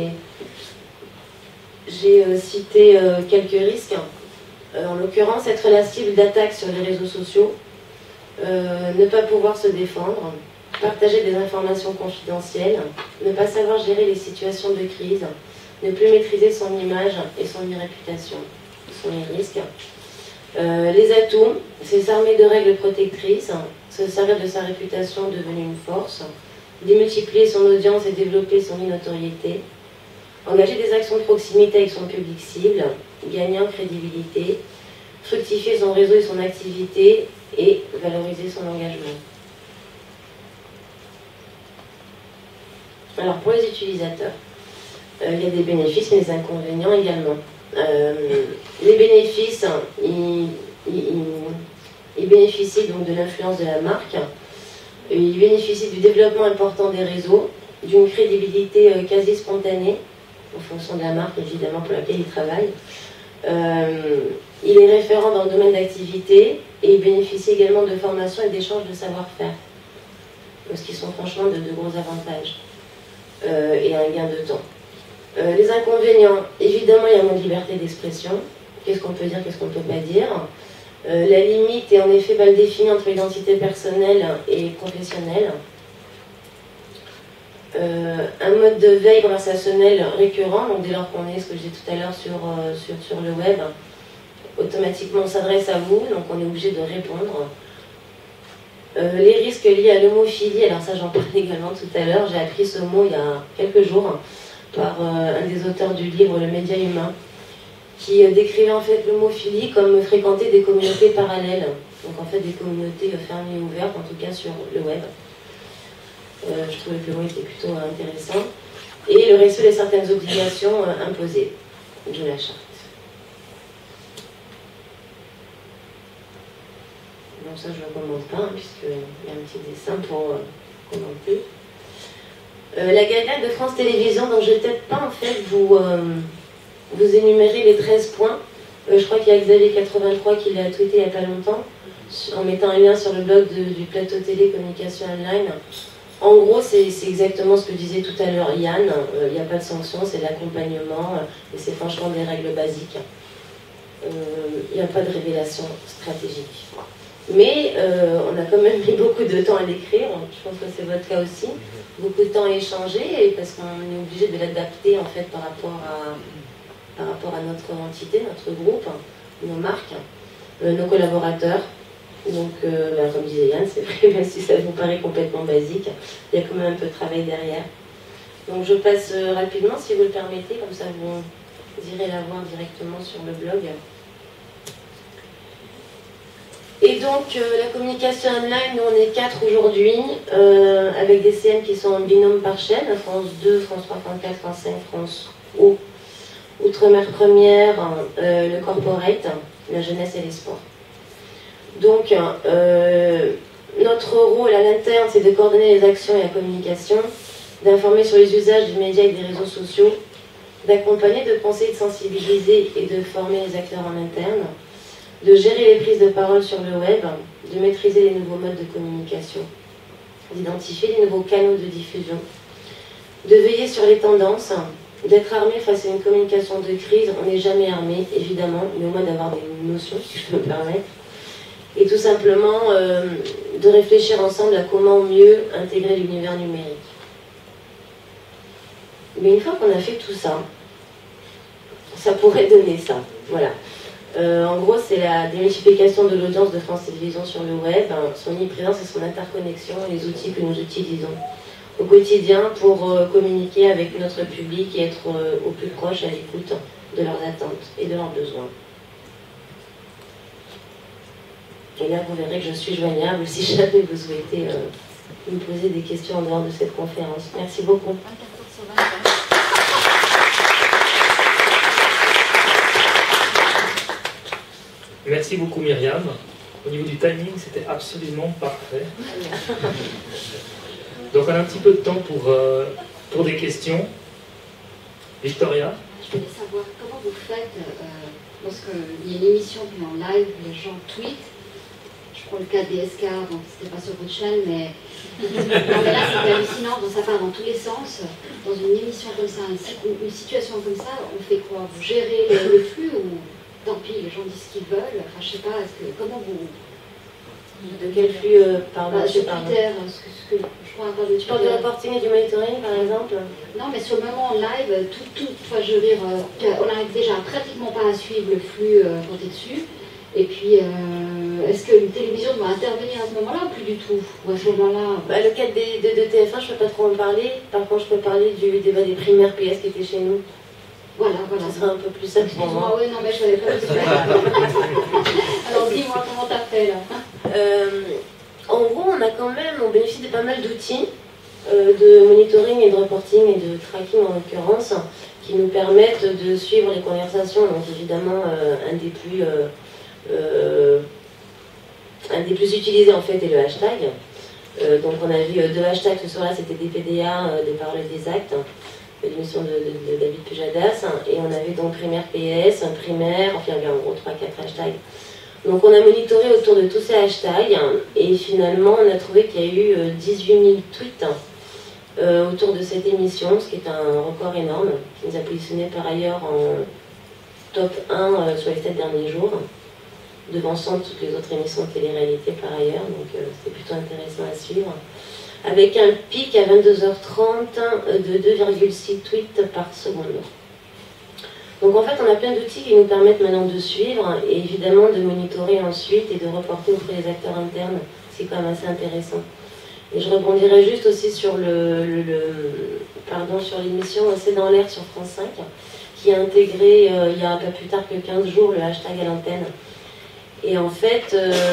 j'ai cité quelques risques. En l'occurrence, être la cible d'attaques sur les réseaux sociaux, ne pas pouvoir se défendre, partager des informations confidentielles, ne pas savoir gérer les situations de crise, ne plus maîtriser son image et son réputation. Ce sont les risques. Les atouts, c'est s'armer de règles protectrices, se servir de sa réputation devenue une force, démultiplier son audience et développer son notoriété, engager des actions de proximité avec son public cible, gagner en crédibilité, fructifier son réseau et son activité et valoriser son engagement. Alors pour les utilisateurs, il y a des bénéfices mais des inconvénients également. Les bénéfices, ils bénéficient donc de l'influence de la marque, ils bénéficient du développement important des réseaux, d'une crédibilité quasi spontanée, en fonction de la marque évidemment pour laquelle il travaille. Il est référent dans le domaine d'activité et il bénéficie également de formation et d'échanges de savoir-faire, ce qui sont franchement de gros avantages et un gain de temps. Les inconvénients, évidemment il y a moins de liberté d'expression. Qu'est-ce qu'on peut dire, qu'est-ce qu'on ne peut pas dire. La limite est en effet mal définie entre l'identité personnelle et professionnelle. Un mode de veille conversationnel récurrent, donc dès lors qu'on est, ce que je disais tout à l'heure sur le web, automatiquement on s'adresse à vous, donc on est obligé de répondre. Les risques liés à l'homophilie, alors ça j'en parlais également tout à l'heure, j'ai appris ce mot il y a quelques jours. par un des auteurs du livre Le Média Humain, qui décrivait en fait l'homophilie comme fréquenter des communautés parallèles, donc en fait des communautés fermées et ouvertes, en tout cas sur le web. Je trouvais que le mot était plutôt intéressant. Et le respect de certaines obligations imposées de la charte. Donc ça je ne le commente pas, hein, puisqu'il y a un petit dessin pour commenter. La guideline de France Télévisions, donc je ne vais peut-être pas en fait vous énumérer les 13 points. Je crois qu'il y a Xavier 83 qui l'a tweeté il n'y a pas longtemps, en mettant un lien sur le blog du plateau télé Communication Online. En gros, c'est exactement ce que disait tout à l'heure Yann. Il n'y a pas de sanction, c'est de l'accompagnement, et c'est franchement des règles basiques. Il n'y a pas de révélation stratégique. Mais on a quand même mis beaucoup de temps à l'écrire, je pense que c'est votre cas aussi. Beaucoup de temps à échanger, parce qu'on est obligé de l'adapter en fait par rapport à notre entité, notre groupe, nos marques, nos collaborateurs. Donc, comme disait Yann, c'est vrai, même si ça vous paraît complètement basique, il y a quand même un peu de travail derrière. Donc, je passe rapidement, si vous le permettez, comme ça vous irez la voir directement sur le blog. Et donc, la communication online, nous on est 4 aujourd'hui, avec des CM qui sont en binôme par chaîne, France 2, France 3, France 4, France 5, France O, Outre-mer Première, le corporate, la jeunesse et les sports. Donc, notre rôle à l'interne, c'est de coordonner les actions et la communication, d'informer sur les usages des médias et des réseaux sociaux, d'accompagner, de penser, de sensibiliser et de former les acteurs en interne, de gérer les prises de parole sur le web, de maîtriser les nouveaux modes de communication, d'identifier les nouveaux canaux de diffusion, de veiller sur les tendances, d'être armé face à une communication de crise. On n'est jamais armé, évidemment, mais au moins d'avoir des notions, si je peux me permettre. Et tout simplement de réfléchir ensemble à comment mieux intégrer l'univers numérique. Mais une fois qu'on a fait tout ça, ça pourrait donner ça. Voilà. En gros, c'est la démultiplication de l'audience de France Télévisions sur le web, son omniprésence et son interconnexion, et les outils que nous utilisons au quotidien pour communiquer avec notre public et être au plus proche à l'écoute de leurs attentes et de leurs besoins. Et là, vous verrez que je suis joignable si jamais vous souhaitez me poser des questions en dehors de cette conférence. Merci beaucoup. Merci beaucoup Myriam. Au niveau du timing, c'était absolument parfait. Donc on a un petit peu de temps pour des questions. Victoria? Je voulais savoir comment vous faites lorsqu'il y a une émission qui est en live, les gens tweetent. Je prends le cas des SK, donc c'était pas sur votre chaîne, mais non, mais là c'est hallucinant, donc ça part dans tous les sens. Dans une émission comme ça, une situation comme ça, on fait quoi? Vous gérez le flux ou tant pis, les gens disent ce qu'ils veulent? Enfin, je sais pas, comment vous... De quel flux pardon, sur Twitter, je crois avoir de Tu parles du reporting et du monitoring par exemple? Non, mais sur le moment en live, enfin, je veux dire, on n'arrive déjà pratiquement pas à suivre le flux quand tu es dessus. Et puis, est-ce qu'une télévision doit intervenir à ce moment-là ou plus du tout? Ou à ce moment-là Le cas de TF1, je ne peux pas trop en parler. Par contre, je peux parler du débat des primaires PS qui était chez nous. Voilà. Ça sera un peu plus simple pour moi. Oui, non, mais je ne savais pas. Alors, dis-moi, comment tu as fait là? En gros, on bénéficie de pas mal d'outils de monitoring et de reporting et de tracking en l'occurrence, qui nous permettent de suivre les conversations. Donc évidemment, un des plus utilisés en fait est le hashtag. Donc on a vu 2 hashtags ce soir-là, c'était des PDA, des paroles et des actes, l'émission de David Pujadas, et on avait donc primaire PS, primaire, enfin il y avait en gros 3-4 hashtags. Donc on a monitoré autour de tous ces hashtags, et finalement on a trouvé qu'il y a eu 18 000 tweets autour de cette émission, ce qui est un record énorme, qui nous a positionné par ailleurs en top 1 sur les 7 derniers jours, devançant toutes les autres émissions de télé-réalité par ailleurs, donc c'était plutôt intéressant à suivre. Avec un pic à 22h30 de 2,6 tweets par seconde. Donc en fait, on a plein d'outils qui nous permettent maintenant de suivre et évidemment de monitorer ensuite et de reporter auprès des acteurs internes. C'est quand même assez intéressant. Et je rebondirai juste aussi sur sur l'émission C'est dans l'air sur France 5, qui a intégré il y a pas plus tard que 15 jours le hashtag à l'antenne. Et en fait,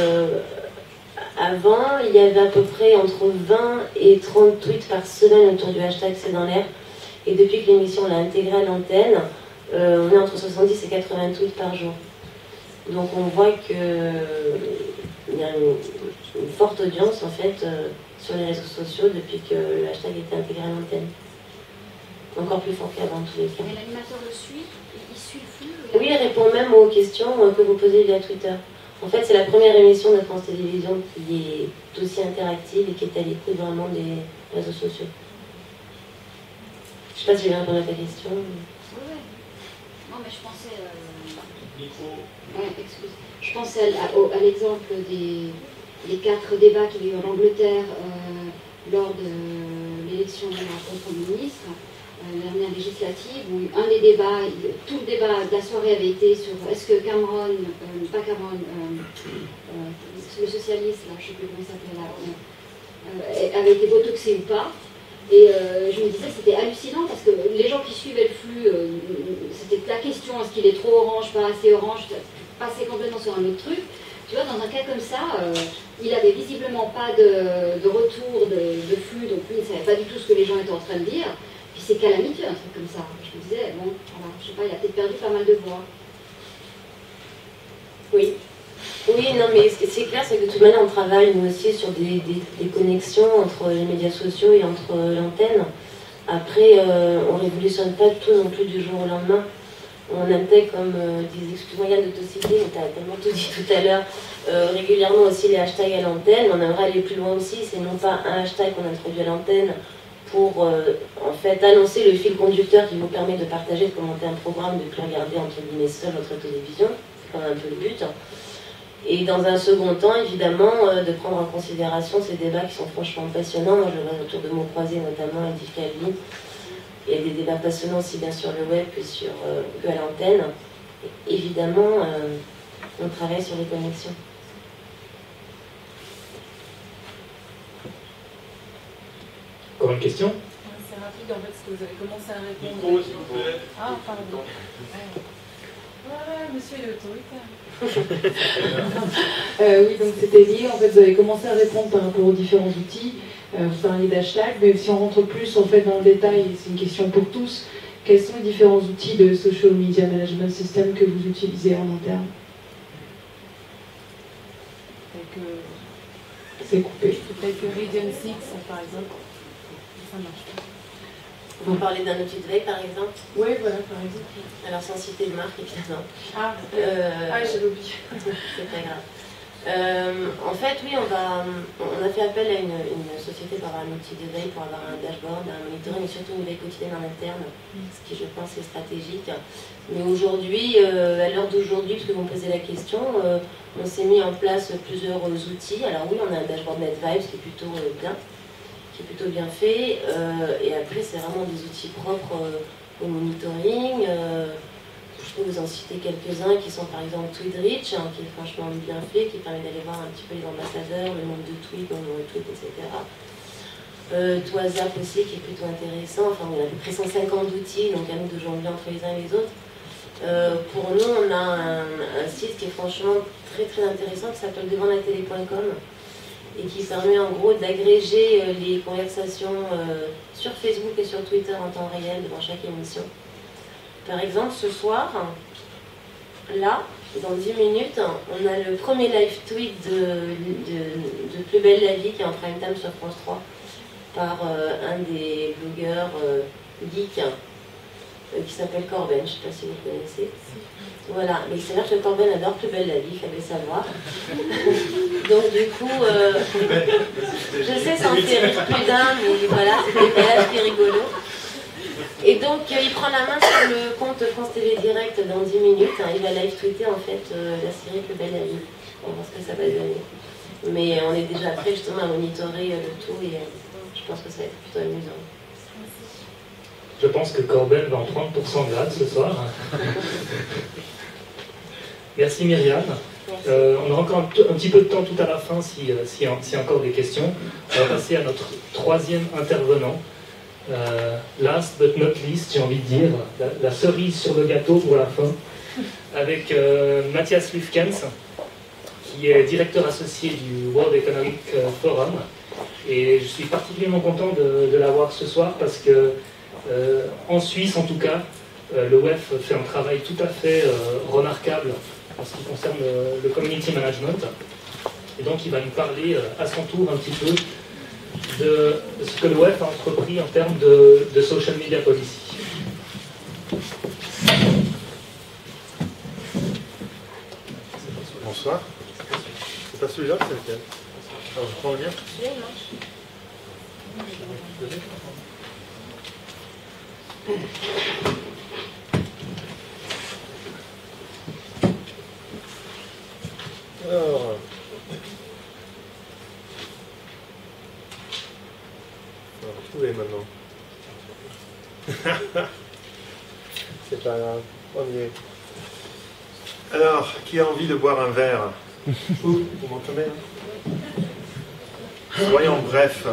avant, il y avait à peu près entre 20 et 30 tweets par semaine autour du hashtag C'est dans l'air. Et depuis que l'émission l'a intégré à l'antenne, on est entre 70 et 80 tweets par jour. Donc on voit qu'il y a une forte audience en fait sur les réseaux sociaux depuis que le hashtag a été intégré à l'antenne. Encore plus fort qu'avant en tous les cas. Mais l'animateur le suit, il suit le flux. Oui, il répond même aux questions que vous posez via Twitter. En fait, c'est la première émission de France Télévisions qui est aussi interactive et qui est à l'écoute vraiment des réseaux sociaux. Je ne sais pas si j'ai bien répondu à ta question. Oui. Non, mais je pensais... Micro. Ouais, excuse. Je pensais à l'exemple des 4 débats qu'il y a eu en Angleterre lors de l'élection de la Premier ministre, la dernière législative, où un des débats, tout le débat de la soirée avait été sur est-ce que Cameron, pas Cameron, le socialiste, là, je ne sais plus comment il s'appelait là, avait été botoxé ou pas. Et je me disais que c'était hallucinant parce que les gens qui suivaient le flux, c'était la question, est-ce qu'il est trop orange, pas assez orange, passer complètement sur un autre truc. Tu vois, dans un cas comme ça, il avait visiblement pas de retour de flux, donc lui, il ne savait pas du tout ce que les gens étaient en train de dire. Puis c'est calamiteux, un truc comme ça. Je me disais, bon, voilà, je sais pas, il a peut-être perdu pas mal de voix. Oui. Oui, non, mais c'est clair, c'est que de toute manière, on travaille, nous aussi, sur des connexions entre les médias sociaux et entre l'antenne. Après, on ne révolutionne pas tout non plus du jour au lendemain. On intègre, comme disait, excuse-moi Yann de te citer, mais tu as tellement tout dit tout à l'heure, régulièrement aussi les hashtags à l'antenne. On aimerait aller plus loin aussi, c'est non pas un hashtag qu'on introduit à l'antenne pour en fait annoncer le fil conducteur qui vous permet de partager, de commenter un programme, de ne plus regarder entre guillemets seul votre télévision. C'est quand même un peu le but. Et dans un second temps, évidemment, de prendre en considération ces débats qui sont franchement passionnants. Moi, je le vois autour de mon croisé, notamment avec Yves Calvi. Il y a des débats passionnants aussi bien sur le web que à l'antenne. Évidemment, on travaille sur les connexions. Encore une question? C'est rapide en fait, parce que vous avez commencé à répondre. Micro, s'il vous plaît. Ah, pardon. Voilà, monsieur est autoritaire. Oui, donc c'était lié. En fait, vous avez commencé à répondre par rapport aux différents outils. Vous parliez d'hashtag, mais si on rentre plus en fait dans le détail, c'est une question pour tous. Quels sont les différents outils de Social Media Management System que vous utilisez en interne? C'est coupé. Peut-être que Radian 6, par exemple, ça marche pas. Vous parlez d'un outil de veille, par exemple? Oui, voilà, par exemple. Alors, sans citer de marque, évidemment. J'ai oublié. C'est pas grave. En fait, oui, on a fait appel à une société pour avoir un outil de veille, pour avoir un dashboard, un monitoring, et surtout une veille quotidienne en interne, ce qui, je pense, est stratégique. Mais aujourd'hui, à l'heure d'aujourd'hui, parce que vous me posez la question, on s'est mis en place plusieurs outils. Alors oui, on a un dashboard NetVibes qui est plutôt bien fait, et après c'est vraiment des outils propres au monitoring. Je peux vous en citer quelques-uns qui sont par exemple Tweetreach, qui est franchement bien fait, qui permet d'aller voir un petit peu les ambassadeurs, le nombre de tweets, le nombre de tweets, etc. Toizap aussi qui est plutôt intéressant, enfin on a à peu près 150 outils, donc à nous de jongler entre les uns et les autres. Pour nous, on a un site qui est franchement très très intéressant qui s'appelle devantlatélé.com et qui permet en gros d'agréger les conversations sur Facebook et sur Twitter en temps réel devant chaque émission. Par exemple, ce soir, là, dans 10 minutes, on a le premier live tweet de Plus belle la vie qui est en prime time sur France 3 par un des blogueurs geeks qui s'appelle Corben, je ne sais pas si vous le connaissez. Voilà, mais c'est vrai que Corben adore Plus belle la vie, il fallait savoir. Donc du coup, je sais, ça en fait rire plus d'un, mais voilà, c'est des décalage qui est rigolo. Et donc, il prend la main sur le compte France TV Direct dans 10 minutes. Il va live tweeter en fait la série Plus belle la vie. On va voir ce que ça va donner. Mais on est déjà prêt justement à monitorer le tout et je pense que ça va être plutôt amusant. Je pense que Corben va en 30% grade ce soir. Merci Myriam. On aura encore un petit peu de temps tout à la fin s'il y a encore des questions. On va passer à notre troisième intervenant. Last but not least, j'ai envie de dire, la cerise sur le gâteau pour la fin, avec Matthias Lüfkens, qui est directeur associé du World Economic Forum. Et je suis particulièrement content de l'avoir ce soir parce que, en Suisse en tout cas, le WEF fait un travail tout à fait remarquable en ce qui concerne le community management. Et donc il va nous parler à son tour un petit peu de ce que le WEF a entrepris en termes de social media policy. Bonsoir. C'est pas celui-là, c'est lequel? Alors je prends le mien. Celui-là, il marche. Alors, on va retrouver maintenant. C'est pas grave. Premier. Alors, qui a envie de boire un verre? Vous m'entendez là? Soyons brefs.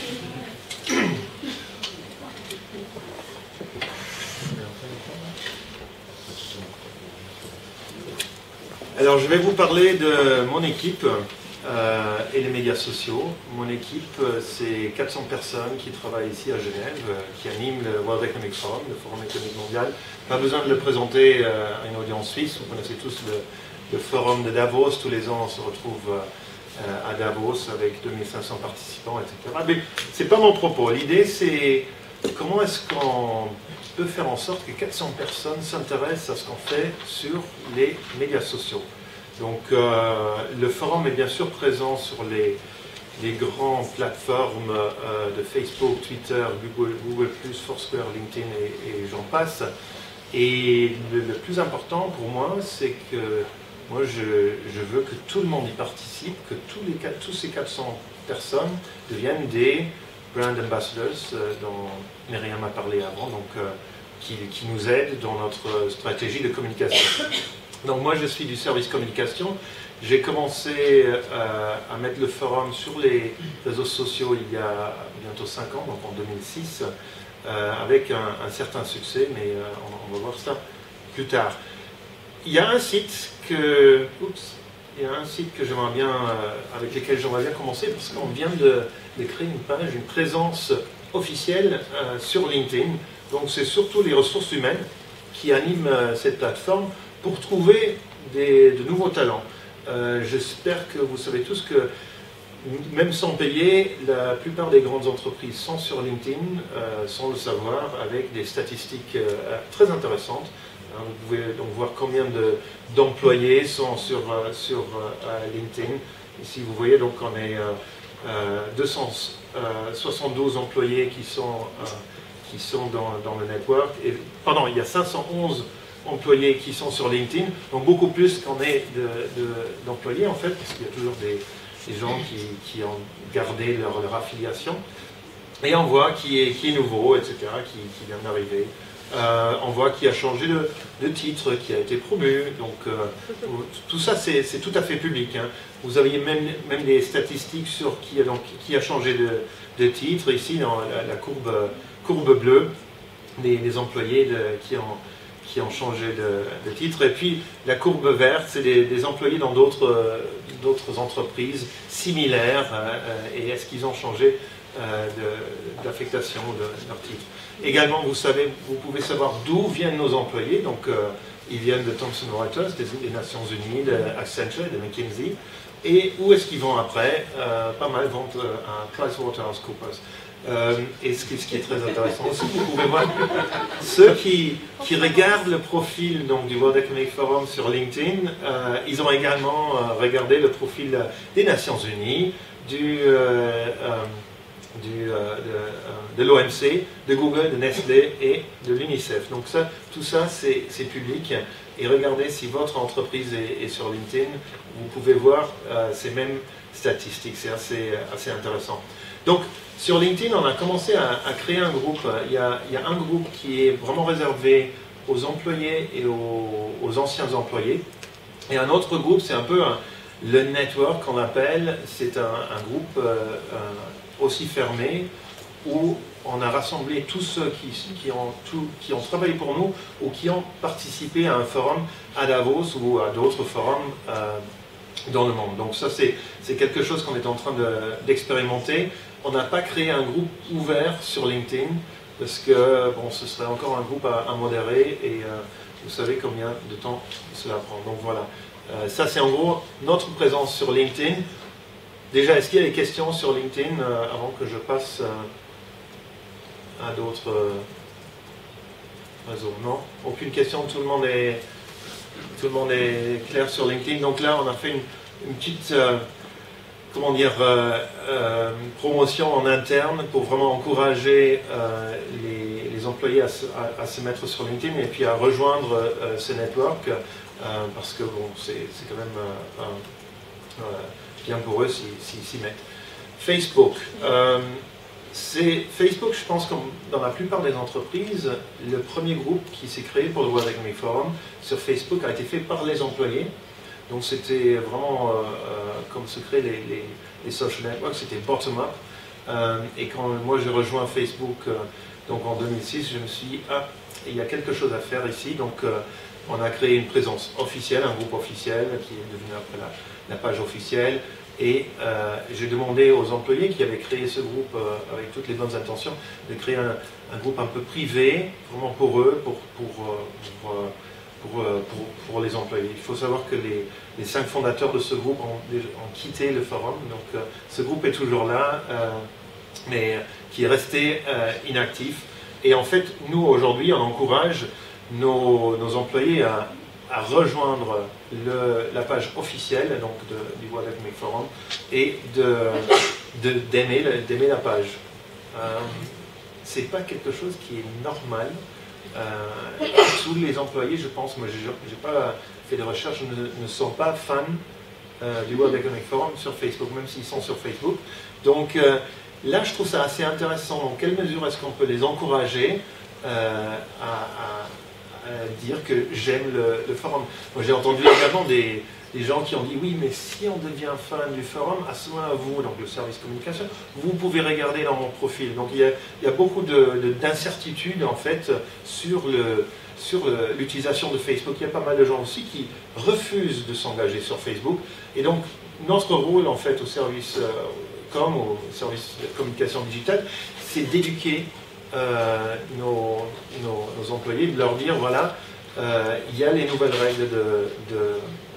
Alors, je vais vous parler de mon équipe et les médias sociaux. Mon équipe, c'est 400 personnes qui travaillent ici à Genève, qui animent le World Economic Forum, le Forum économique mondial. Pas besoin de le présenter à une audience suisse. Vous connaissez tous le Forum de Davos. Tous les ans, on se retrouve à Davos avec 2500 participants, etc. Mais ce n'est pas mon propos. L'idée, c'est comment est-ce qu'on peut faire en sorte que 400 personnes s'intéressent à ce qu'on fait sur les médias sociaux. Donc le forum est bien sûr présent sur les grandes plateformes de Facebook, Twitter, Google+, Foursquare, LinkedIn et j'en passe. Et le plus important pour moi, c'est que moi je veux que tout le monde y participe, que tous ces 400 personnes deviennent des brand ambassadors dont Myriam a parlé avant, donc qui nous aident dans notre stratégie de communication. Donc moi je suis du service communication. J'ai commencé à mettre le forum sur les réseaux sociaux il y a bientôt 5 ans, donc en 2006, avec un certain succès, mais on va voir ça plus tard. Il y a un site que j'aimerais bien, avec lequel j'aimerais bien commencer, parce qu'on vient de créer une page, une présence officielle sur LinkedIn. Donc c'est surtout les ressources humaines qui animent cette plateforme pour trouver de nouveaux talents. J'espère que vous savez tous que même sans payer, la plupart des grandes entreprises sont sur LinkedIn, sans le savoir, avec des statistiques très intéressantes. Vous pouvez donc voir combien d'employés sont sur LinkedIn. Ici, vous voyez, donc on est 272 employés qui sont dans le network. Pardon, il y a 511 employés qui sont sur LinkedIn, donc beaucoup plus qu'on est d'employés en fait, parce qu'il y a toujours des gens qui ont gardé leur affiliation. Et on voit qui est nouveau, etc., qui vient d'arriver. On voit qui a changé de titre, qui a été promu. Donc tout ça c'est tout à fait public. Hein. Vous avez même des statistiques sur qui a changé de titre. Ici dans la courbe bleue, des employés qui ont changé de titre. Et puis la courbe verte, c'est des employés dans d'autres entreprises similaires et est-ce qu'ils ont changé d'affectation de leur titre. Également, vous pouvez savoir d'où viennent nos employés. Donc, ils viennent de Thomson Reuters, des Nations Unies, d'Accenture, de McKinsey. Et où est-ce qu'ils vont après? Pas mal vont à PricewaterhouseCoopers. Et ce qui est très intéressant aussi, vous pouvez voir ceux qui regardent le profil donc, du World Economic Forum sur LinkedIn, ils ont également regardé le profil des Nations Unies, de l'OMC, de Google, de Nestlé et de l'UNICEF. Donc tout ça, c'est public. Et regardez si votre entreprise est sur LinkedIn, vous pouvez voir ces mêmes statistiques. C'est assez intéressant. Donc, sur LinkedIn, on a commencé à créer un groupe. Il y a un groupe qui est vraiment réservé aux employés et aux anciens employés. Et un autre groupe, c'est un peu le network qu'on appelle. C'est un groupe aussi fermé où on a rassemblé tous ceux qui ont travaillé pour nous ou qui ont participé à un forum à Davos ou à d'autres forums dans le monde. Donc ça, c'est quelque chose qu'on est en train d'expérimenter. On n'a pas créé un groupe ouvert sur LinkedIn parce que bon, ce serait encore un groupe à modérer et vous savez combien de temps cela prend. Donc voilà, ça c'est en gros notre présence sur LinkedIn. Déjà, est-ce qu'il y a des questions sur LinkedIn avant que je passe à d'autres réseaux? Non? Aucune question, tout le monde est clair sur LinkedIn. Donc là, on a fait une petite comment dire, promotion en interne pour vraiment encourager les employés à se mettre sur LinkedIn et puis à rejoindre ce network parce que bon, c'est quand même bien pour eux s'ils s'y mettent. Facebook. Facebook, je pense, comme dans la plupart des entreprises, le premier groupe qui s'est créé pour le World Economic Forum sur Facebook a été fait par les employés. Donc c'était vraiment comme se créent les social networks, c'était bottom-up. Et quand moi j'ai rejoint Facebook donc en 2006, je me suis dit, ah, il y a quelque chose à faire ici. Donc on a créé une présence officielle, un groupe officiel qui est devenu après la page officielle. Et j'ai demandé aux employés qui avaient créé ce groupe avec toutes les bonnes intentions de créer un groupe un peu privé, vraiment pour eux, pour les employés. Il faut savoir que les 5 fondateurs de ce groupe ont quitté le forum, donc ce groupe est toujours là, mais qui est resté inactif. Et en fait, nous aujourd'hui, on encourage nos employés à rejoindre la page officielle donc du World Economic Forum et d'aimer la page. C'est pas quelque chose qui est normal. Tous les employés, je pense, moi j'ai pas fait de recherche, ne sont pas fans du World Economic Forum sur Facebook, même s'ils sont sur Facebook. Donc là, je trouve ça assez intéressant. Dans quelle mesure est-ce qu'on peut les encourager à dire que j'aime le forum? Moi, j'ai entendu également des gens qui ont dit oui, mais si on devient fan du forum, à ce moment-là, vous, donc le service communication, vous pouvez regarder dans mon profil. Donc il y a beaucoup d'incertitudes en fait sur l'utilisation de Facebook. Il y a pas mal de gens aussi qui refusent de s'engager sur Facebook. Et donc notre rôle en fait au service au service de communication digitale, c'est d'éduquer nos employés, de leur dire voilà, il y a les nouvelles règles de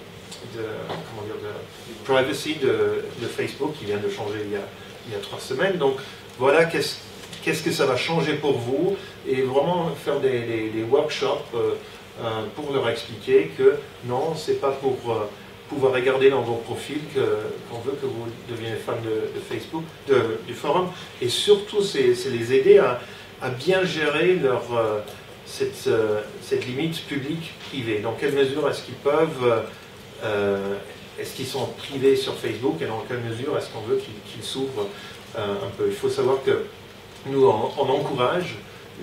privacy de Facebook qui vient de changer il y a 3 semaines. Donc voilà qu'est-ce que ça va changer pour vous et vraiment faire des workshops pour leur expliquer que non, c'est pas pour pouvoir regarder dans vos profils qu'on veut que vous deveniez fan de Facebook, du forum, et surtout c'est les aider à bien gérer cette limite publique-privée. Dans quelle mesure est-ce qu'ils peuvent, est-ce qu'ils sont privés sur Facebook et dans quelle mesure est-ce qu'on veut qu'ils s'ouvrent un peu. Il faut savoir que nous, on encourage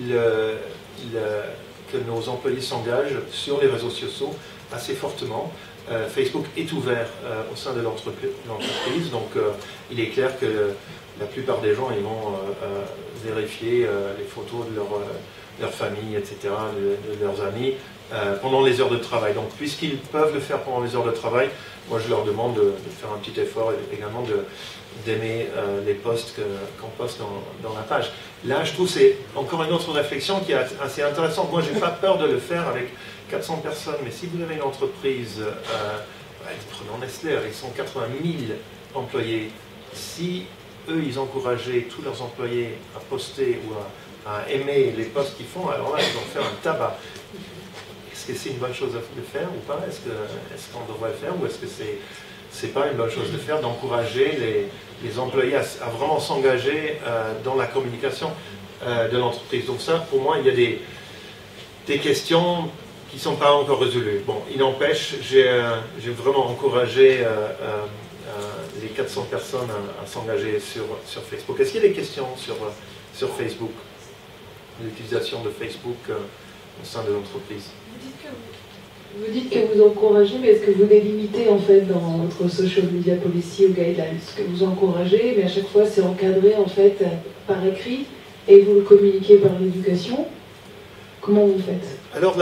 que nos employés s'engagent sur les réseaux sociaux assez fortement. Facebook est ouvert au sein de l'entreprise, donc il est clair que la plupart des gens ils vont vérifier les photos de leur famille, etc., de leurs amis, pendant les heures de travail. Donc puisqu'ils peuvent le faire pendant les heures de travail, moi je leur demande de faire un petit effort et également d'aimer les posts qu'on poste dans la page. Là, je trouve que c'est encore une autre réflexion qui est assez intéressante. Moi, je n'ai pas peur de le faire avec 400 personnes, mais si vous avez une entreprise, prenons Nestlé, avec 180 000 employés, si eux, ils encourageaient tous leurs employés à poster ou à aimer les posts qu'ils font, alors là, ils vont faire un tabac. Est-ce que c'est une bonne chose de faire ou pas? Est-ce qu'on devrait le faire ou est-ce que c'est pas une bonne chose de faire, d'encourager les employés à vraiment s'engager dans la communication de l'entreprise? Donc ça, pour moi, il y a des questions qui ne sont pas encore résolues. Bon, il n'empêche, j'ai vraiment encouragé les 400 personnes à s'engager sur Facebook. Est-ce qu'il y a des questions sur Facebook, l'utilisation de Facebook au sein de l'entreprise? Vous dites que Vous dites que vous encouragez, mais est-ce que vous les limitez en fait dans votre social media policy ou guidelines? Ce que vous encouragez, mais à chaque fois c'est encadré en fait par écrit et vous le communiquez par l'éducation. Comment vous faites? Alors,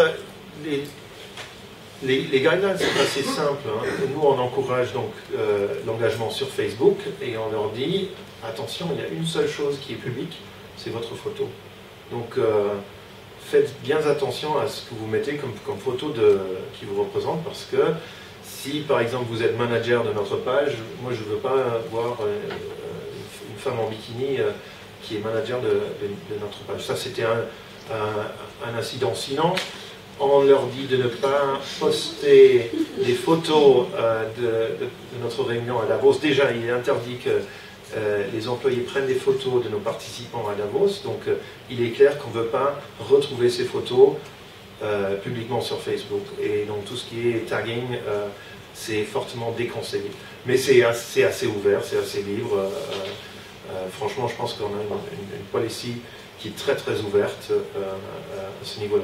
les guidelines sont assez simples. Hein. Nous, on encourage donc l'engagement sur Facebook et on leur dit attention, il y a une seule chose qui est publique, c'est votre photo. Donc, faites bien attention à ce que vous mettez comme photo qui vous représente, parce que si, par exemple, vous êtes manager de notre page, moi, je ne veux pas voir une femme en bikini qui est manager de notre page. Ça, c'était un incident. Sinon, on leur dit de ne pas poster des photos de notre réunion à Davos. Déjà, il est interdit que les employés prennent des photos de nos participants à Davos. Donc, il est clair qu'on ne veut pas retrouver ces photos publiquement sur Facebook. Et donc, tout ce qui est tagging, c'est fortement déconseillé. Mais c'est assez ouvert, c'est assez libre. Franchement, je pense qu'on a une policy qui est très très ouverte à ce niveau-là.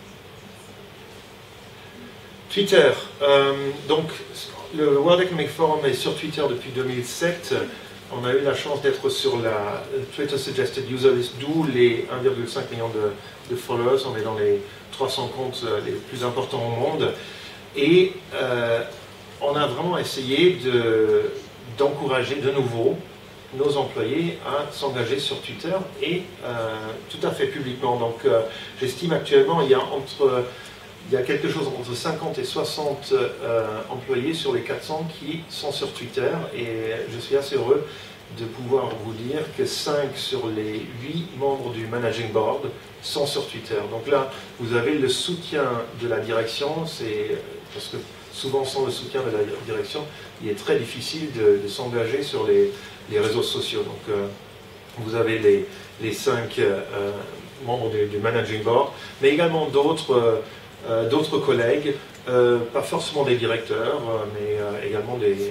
Twitter. Donc, le World Economic Forum est sur Twitter depuis 2007. On a eu la chance d'être sur la Twitter Suggested User List, d'où les 1,5 million de followers. On est dans les 300 comptes les plus importants au monde. Et on a vraiment essayé d'encourager de nouveau nos employés à s'engager sur Twitter et tout à fait publiquement. Donc, j'estime actuellement il y a quelque chose entre 50 et 60 employés sur les 400 qui sont sur Twitter, et je suis assez heureux de pouvoir vous dire que 5 sur les 8 membres du Managing Board sont sur Twitter. Donc là, vous avez le soutien de la direction, parce que souvent sans le soutien de la direction, il est très difficile de s'engager sur les réseaux sociaux. Donc vous avez les 5 membres du Managing Board, mais également d'autres collègues, pas forcément des directeurs, mais également des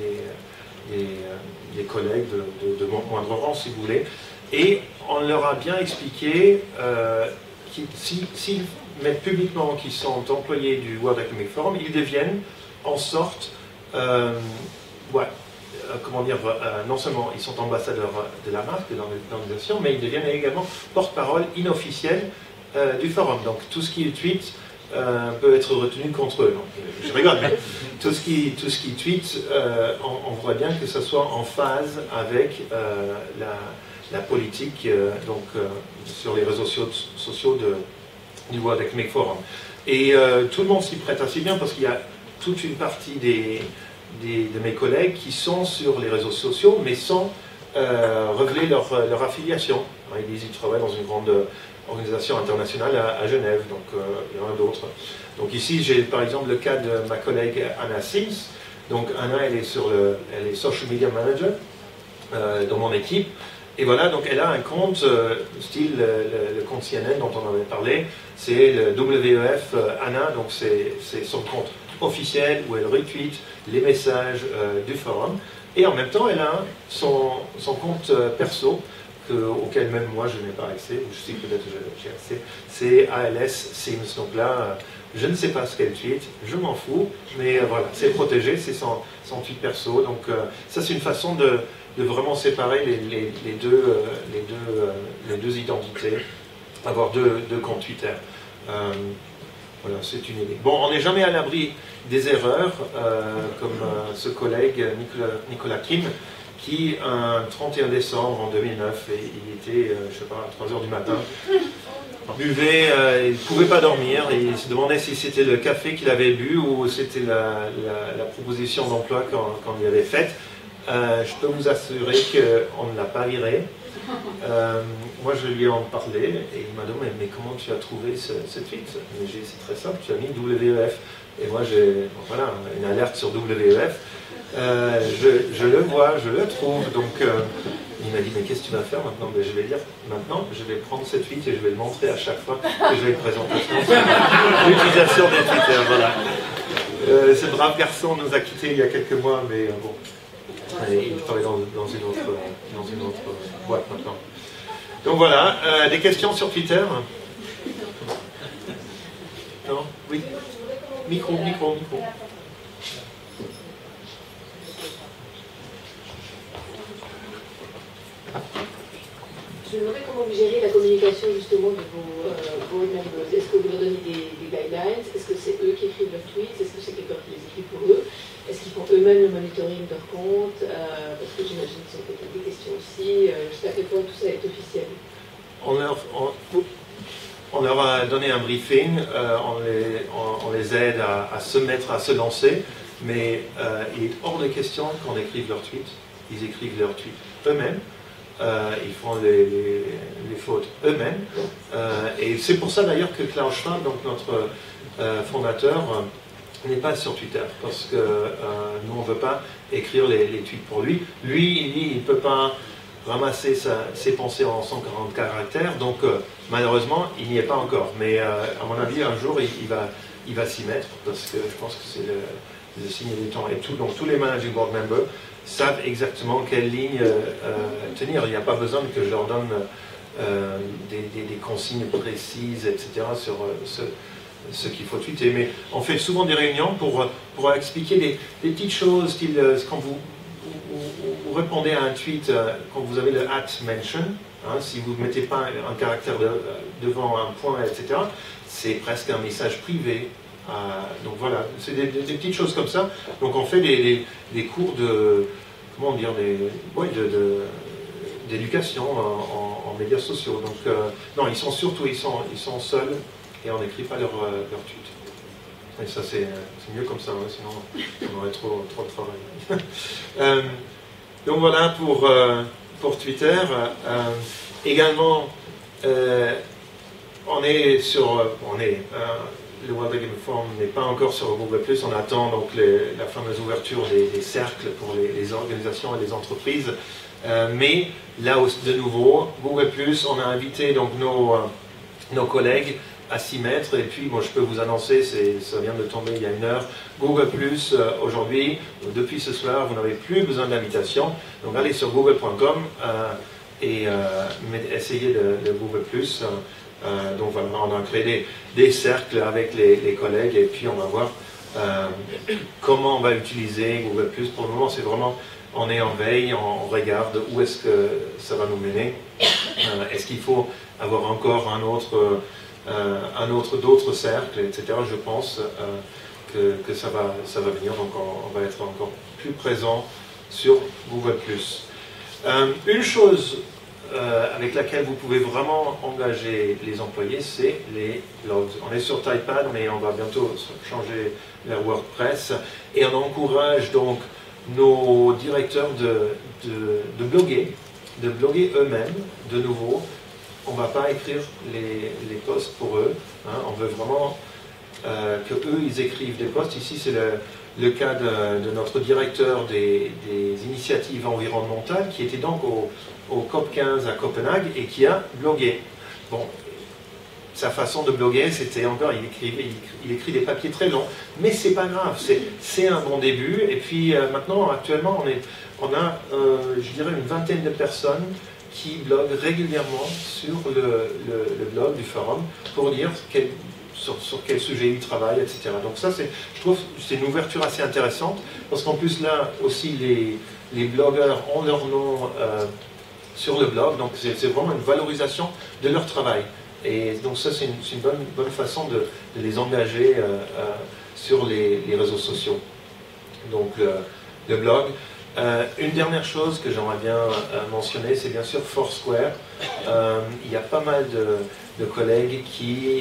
collègues de moindre rang, si vous voulez. Et on leur a bien expliqué s'ils mettent publiquement qu'ils sont employés du World Economic Forum, ils deviennent en sorte, comment dire, non seulement ils sont ambassadeurs de la marque, de l'organisation, mais ils deviennent également porte-parole inofficielle du forum. Donc tout ce qu'ils tweetent peut être retenu contre eux. Donc, je rigole, mais tout ce qui tweet, on voit bien que ce soit en phase avec la politique sur les réseaux sociaux du World Economic Forum. Et tout le monde s'y prête assez bien, parce qu'il y a toute une partie de mes collègues qui sont sur les réseaux sociaux, mais sans révéler leur affiliation. Ils travaillent dans une grande organisation internationale à Genève, donc il y en a d'autres. Donc ici, j'ai par exemple le cas de ma collègue Anna Sims. Donc Anna, elle est Social Media Manager dans mon équipe. Et voilà, donc elle a un compte, style le compte CNN dont on avait parlé, c'est le WEF Anna, donc c'est son compte officiel où elle retweet les messages du forum. Et en même temps, elle a son compte perso, auquel même moi je n'ai pas accès, ou je sais peut-être que j'ai accès, c'est ALS Sims. Donc là, je ne sais pas ce qu'elle tweet, je m'en fous, mais voilà, c'est protégé, c'est son tweet perso. Donc ça, c'est une façon de vraiment séparer les deux identités, avoir deux comptes Twitter. Voilà, c'est une idée. Bon, on n'est jamais à l'abri des erreurs, comme ce collègue Nicolas Kim, qui, un 31 décembre en 2009, et il était, je ne sais pas, à 3 h du matin, buvait, il ne pouvait pas dormir, et il se demandait si c'était le café qu'il avait bu ou c'était la proposition d'emploi qu'on lui avait faite. Je peux vous assurer qu'on ne l'a pas viré. Moi, je lui en parlais, et il m'a dit mais comment tu as trouvé ce tweet? J'ai dit c'est très simple, tu as mis WEF. Et moi, j'ai une alerte sur WEF. Je le vois, je le trouve. Donc, il m'a dit mais qu'est-ce que tu vas faire maintenant? Je vais dire maintenant, je vais prendre ce tweet et je vais le montrer à chaque fois que je vais une présentation sur l'utilisation des Twitter. Voilà. Ce brave garçon nous a quittés il y a quelques mois, mais bon. Il travaille dans une autre boîte maintenant. Donc voilà, des questions sur Twitter? Non? Oui? Micro. Je me demandais comment vous gérez la communication justement de vos board members. Est-ce que vous leur donnez des guidelines? Est-ce que c'est eux qui écrivent leurs tweets? Est-ce que c'est quelqu'un qui les écrit pour eux? Est-ce qu'ils font eux-mêmes le monitoring de leur compte? Parce que j'imagine qu'ils ont peut-être des questions aussi. Jusqu'à quel point tout ça est officiel? On leur a donné un briefing, on les aide à se mettre, à se lancer, mais il est hors de question qu'on écrive leurs tweets. Ils écrivent leurs tweets eux-mêmes. Ils font les fautes eux-mêmes. Et c'est pour ça d'ailleurs que Klaus Schwab, donc notre fondateur, n'est pas sur Twitter. Parce que nous, on ne veut pas écrire les tweets pour lui. Lui, il ne peut pas ramasser ses pensées en 140 caractères. Donc, malheureusement, il n'y est pas encore. Mais à mon avis, un jour, il va s'y mettre. Parce que je pense que c'est le signe du temps. Et donc, tous les managing board members savent exactement quelle ligne tenir. Il n'y a pas besoin que je leur donne des consignes précises, etc. sur ce qu'il faut tweeter. Mais on fait souvent des réunions pour expliquer des petites choses, style quand vous répondez à un tweet, quand vous avez le @mention, si vous ne mettez pas un caractère devant un point, etc., c'est presque un message privé. Donc voilà, c'est des petites choses comme ça. Donc on fait des cours de, comment dire, d'éducation en médias sociaux. Donc non, ils sont seuls et on n'écrit pas leur tweet. Et ça c'est mieux comme ça, sinon on aurait trop de travail. Donc voilà pour Twitter. Également, le World Economic Forum n'est pas encore sur Google+, on attend donc la fameuse ouverture des cercles pour les organisations et les entreprises. Mais là, de nouveau, Google+, on a invité donc nos collègues à s'y mettre. Et puis, moi, je peux vous annoncer, ça vient de tomber il y a une heure, Google+, aujourd'hui, depuis ce soir, vous n'avez plus besoin d'invitation. Donc, allez sur google.com et essayez le Google+. Donc voilà, on a créé des cercles avec les collègues et puis on va voir comment on va utiliser Google+. Pour le moment, c'est vraiment, on est en veille, on regarde où est-ce que ça va nous mener. Est-ce qu'il faut avoir encore d'autres cercles, etc. Je pense que ça va venir, donc on va être encore plus présent sur Google+. Une chose avec laquelle vous pouvez vraiment engager les employés, c'est les blogs. On est sur Typepad, mais on va bientôt changer vers WordPress. Et on encourage donc nos directeurs de bloguer eux-mêmes, de nouveau. On ne va pas écrire les posts pour eux. On veut vraiment qu'eux, ils écrivent des posts. Ici, c'est le cas de notre directeur des initiatives environnementales, qui était donc au COP15 à Copenhague et qui a blogué. Bon, sa façon de bloguer, c'était encore, il écrit des papiers très longs, mais c'est pas grave, c'est un bon début. Et puis maintenant, actuellement, on a, je dirais, une vingtaine de personnes qui bloguent régulièrement sur le blog du forum pour dire sur quel sujet ils travaillent, etc. Donc ça, je trouve que c'est une ouverture assez intéressante, parce qu'en plus là aussi, les blogueurs ont leur nom sur le blog, donc c'est vraiment une valorisation de leur travail. Et donc ça, c'est une bonne façon de les engager sur les réseaux sociaux. Donc le blog. Une dernière chose que j'aimerais bien mentionner, c'est bien sûr Foursquare. Il y a pas mal de collègues qui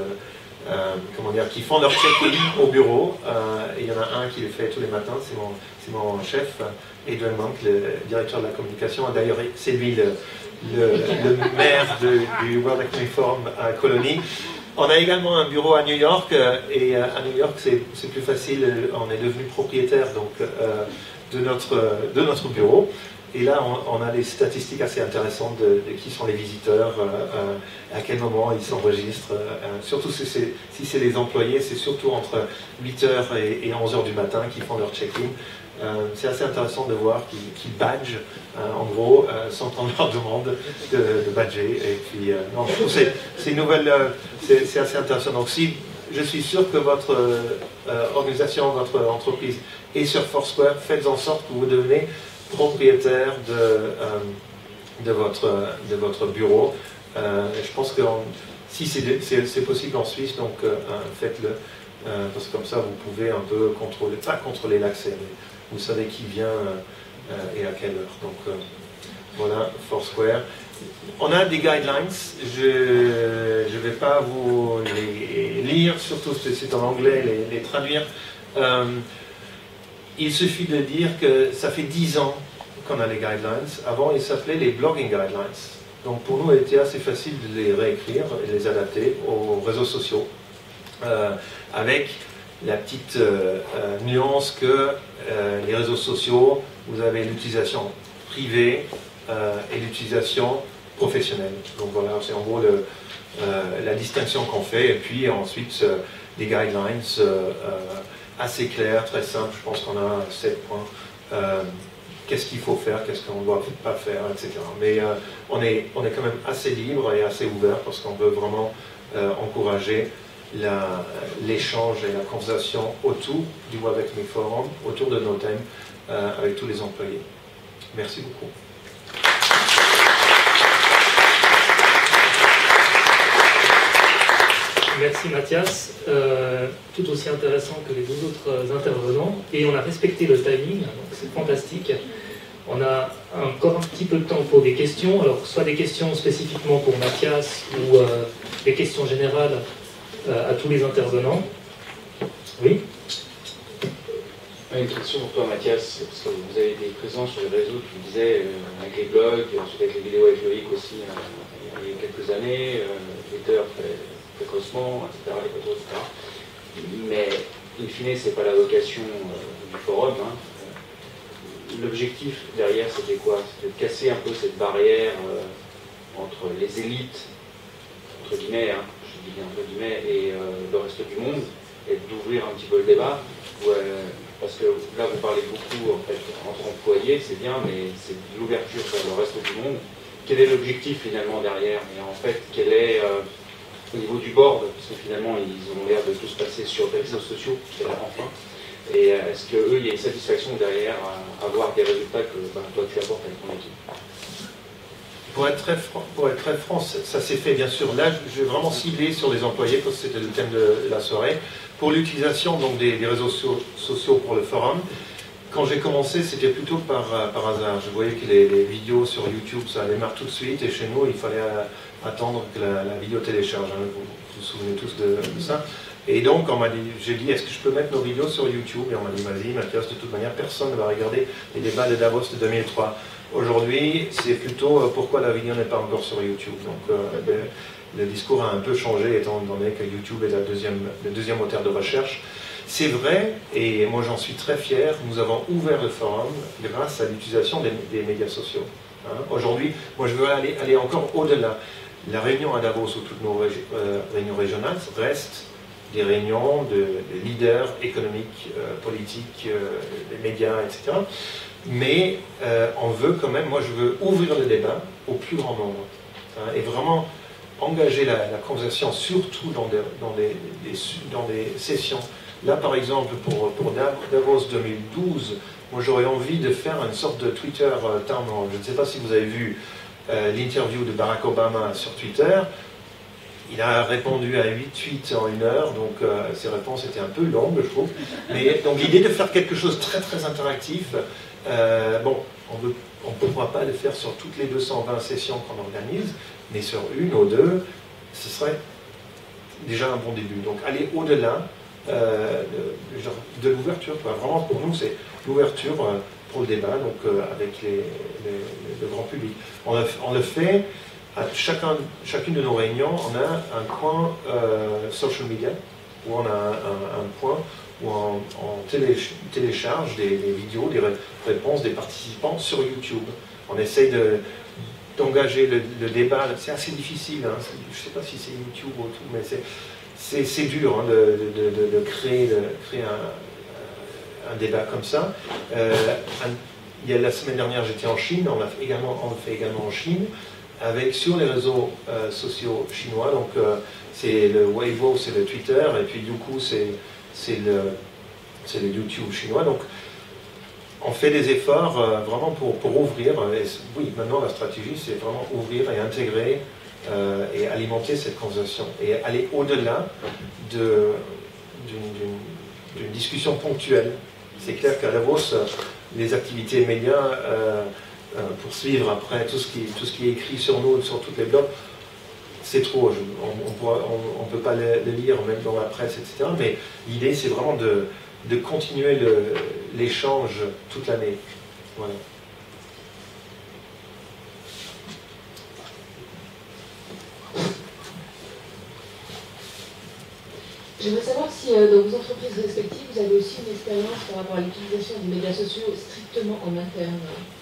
qui font leur check-in au bureau. Et il y en a un qui le fait tous les matins, c'est mon chef, Edwin Monk, le directeur de la communication. D'ailleurs, c'est lui le maire du World Economic Forum à Colonie. On a également un bureau à New York, et à New York, c'est plus facile, on est devenu propriétaire donc, de notre bureau. Et là, on a des statistiques assez intéressantes de qui sont les visiteurs, à quel moment ils s'enregistrent. Surtout si c'est les employés, c'est surtout entre 8h et 11h du matin qu'ils font leur check-in. C'est assez intéressant de voir qu'ils badgent, en gros, sans qu'on leur demande de badger. Et puis, non, je trouve que c'est une nouvelle, c'est assez intéressant. Donc si je suis sûr que votre organisation, votre entreprise est sur Foursquare. Faites en sorte que vous devenez propriétaire de votre bureau. Je pense que si c'est possible en Suisse, donc faites-le. Parce que comme ça, vous pouvez un peu contrôler, pas contrôler l'accès, mais vous savez qui vient et à quelle heure. Donc voilà, Foursquare. On a des guidelines, je ne vais pas vous les lire, surtout si c'est en anglais, les traduire. Il suffit de dire que ça fait 10 ans qu'on a les guidelines. Avant, ils s'appelaient les blogging guidelines. Donc pour nous, il était assez facile de les réécrire et de les adapter aux réseaux sociaux. Avec la petite nuance que les réseaux sociaux, vous avez l'utilisation privée et l'utilisation professionnelle. Donc voilà, c'est en gros la distinction qu'on fait. Et puis ensuite, des guidelines assez clairs, très simples. Je pense qu'on a 7 points. Qu'est-ce qu'il faut faire, qu'est-ce qu'on ne doit pas faire, etc. Mais on est quand même assez libre et assez ouvert parce qu'on veut vraiment encourager l'échange et la conversation autour du Web Economic Forum, autour de nos thèmes, avec tous les employés. Merci beaucoup. Merci Mathias, tout aussi intéressant que les 2 autres intervenants, et on a respecté le timing, donc c'est fantastique. On a encore un petit peu de temps pour des questions, alors soit des questions spécifiquement pour Mathias ou des questions générales à tous les intervenants. Oui. Une question pour toi Mathias, parce que vous avez été présent sur les réseaux, tu disais, avec les blogs, ensuite avec les vidéos avec Loïc aussi, il y a quelques années, Twitter précocement, etc., les photos, etc. Mais, in fine, c'est pas la vocation du forum. Hein. L'objectif derrière, c'était quoi? C'était de casser un peu cette barrière entre les élites, entre guillemets, hein, je dis bien entre guillemets, et le reste du monde, et d'ouvrir un petit peu le débat. Parce que là, vous parlez beaucoup en fait, entre employés, c'est bien, mais c'est de l'ouverture vers le reste du monde. Quel est l'objectif finalement derrière? Et en fait, quel est au niveau du board, parce que finalement, ils ont l'air de tous passer sur les réseaux sociaux, c'est là enfin. Et est-ce qu'eux, il y a une satisfaction derrière à avoir des résultats que toi tu apportes avec ton équipe? Pour être très franc, ça s'est fait bien sûr. Là, je vais vraiment cibler sur les employés, parce que c'était le thème de la soirée. Pour l'utilisation des réseaux sociaux pour le forum, quand j'ai commencé, c'était plutôt par hasard. Je voyais que les vidéos sur YouTube, ça démarre tout de suite, et chez nous, il fallait attendre que la vidéo télécharge. Hein. Vous vous souvenez tous de ça. Et donc, j'ai dit, est-ce que je peux mettre nos vidéos sur YouTube? Et on m'a dit, vas-y, Mathias, de toute manière, personne ne va regarder les débats de Davos de 2003. Aujourd'hui, c'est plutôt pourquoi la vidéo n'est pas encore sur YouTube. Donc, le discours a un peu changé, étant donné que YouTube est le deuxième moteur de recherche. C'est vrai, et moi j'en suis très fier, nous avons ouvert le forum grâce à l'utilisation des médias sociaux. Hein. Aujourd'hui, moi je veux aller encore au-delà. La réunion à Davos ou toutes nos réunions régionales restent des réunions de leaders économiques, politiques, des médias, etc. Mais on veut quand même, moi je veux ouvrir le débat au plus grand nombre. Hein, et vraiment engager la conversation, surtout dans des sessions. Là, par exemple, pour Davos 2012, moi j'aurais envie de faire une sorte de Twitter Town Hall. Je ne sais pas si vous avez vu l'interview de Barack Obama sur Twitter. Il a répondu à 8 tweets en 1 heure, donc ses réponses étaient un peu longues, je trouve. Mais donc l'idée de faire quelque chose de très très interactif, bon, on ne pourra pas le faire sur toutes les 220 sessions qu'on organise, mais sur 1 ou 2, ce serait déjà un bon début. Donc aller au-delà de l'ouverture. Vraiment, pour nous, c'est l'ouverture pour le débat, donc avec le grand public. On le fait à chacune de nos réunions, on a un coin social media, où on a un point où on télécharge des vidéos, des réponses des participants sur YouTube. On essaye d'engager le débat. C'est assez difficile, hein. Je ne sais pas si c'est YouTube ou tout, mais c'est dur hein, de créer un débat comme ça. La semaine dernière, j'étais en Chine, on le fait également en Chine. sur les réseaux sociaux chinois. Donc c'est le Weibo, c'est le Twitter, et puis Youku, c'est le YouTube chinois. Donc on fait des efforts vraiment pour ouvrir. Et oui, maintenant la stratégie, c'est vraiment ouvrir et intégrer et alimenter cette conversation et aller au-delà d'une discussion ponctuelle. C'est clair qu'à Davos, les activités médias, pour suivre après tout ce qui est écrit sur nous, sur toutes les blogs, c'est trop. On ne peut pas le lire, même dans la presse, etc. Mais l'idée, c'est vraiment de continuer l'échange toute l'année. Voilà. J'aimerais savoir si dans vos entreprises respectives, vous avez aussi une expérience par rapport à l'utilisation des médias sociaux strictement en interne.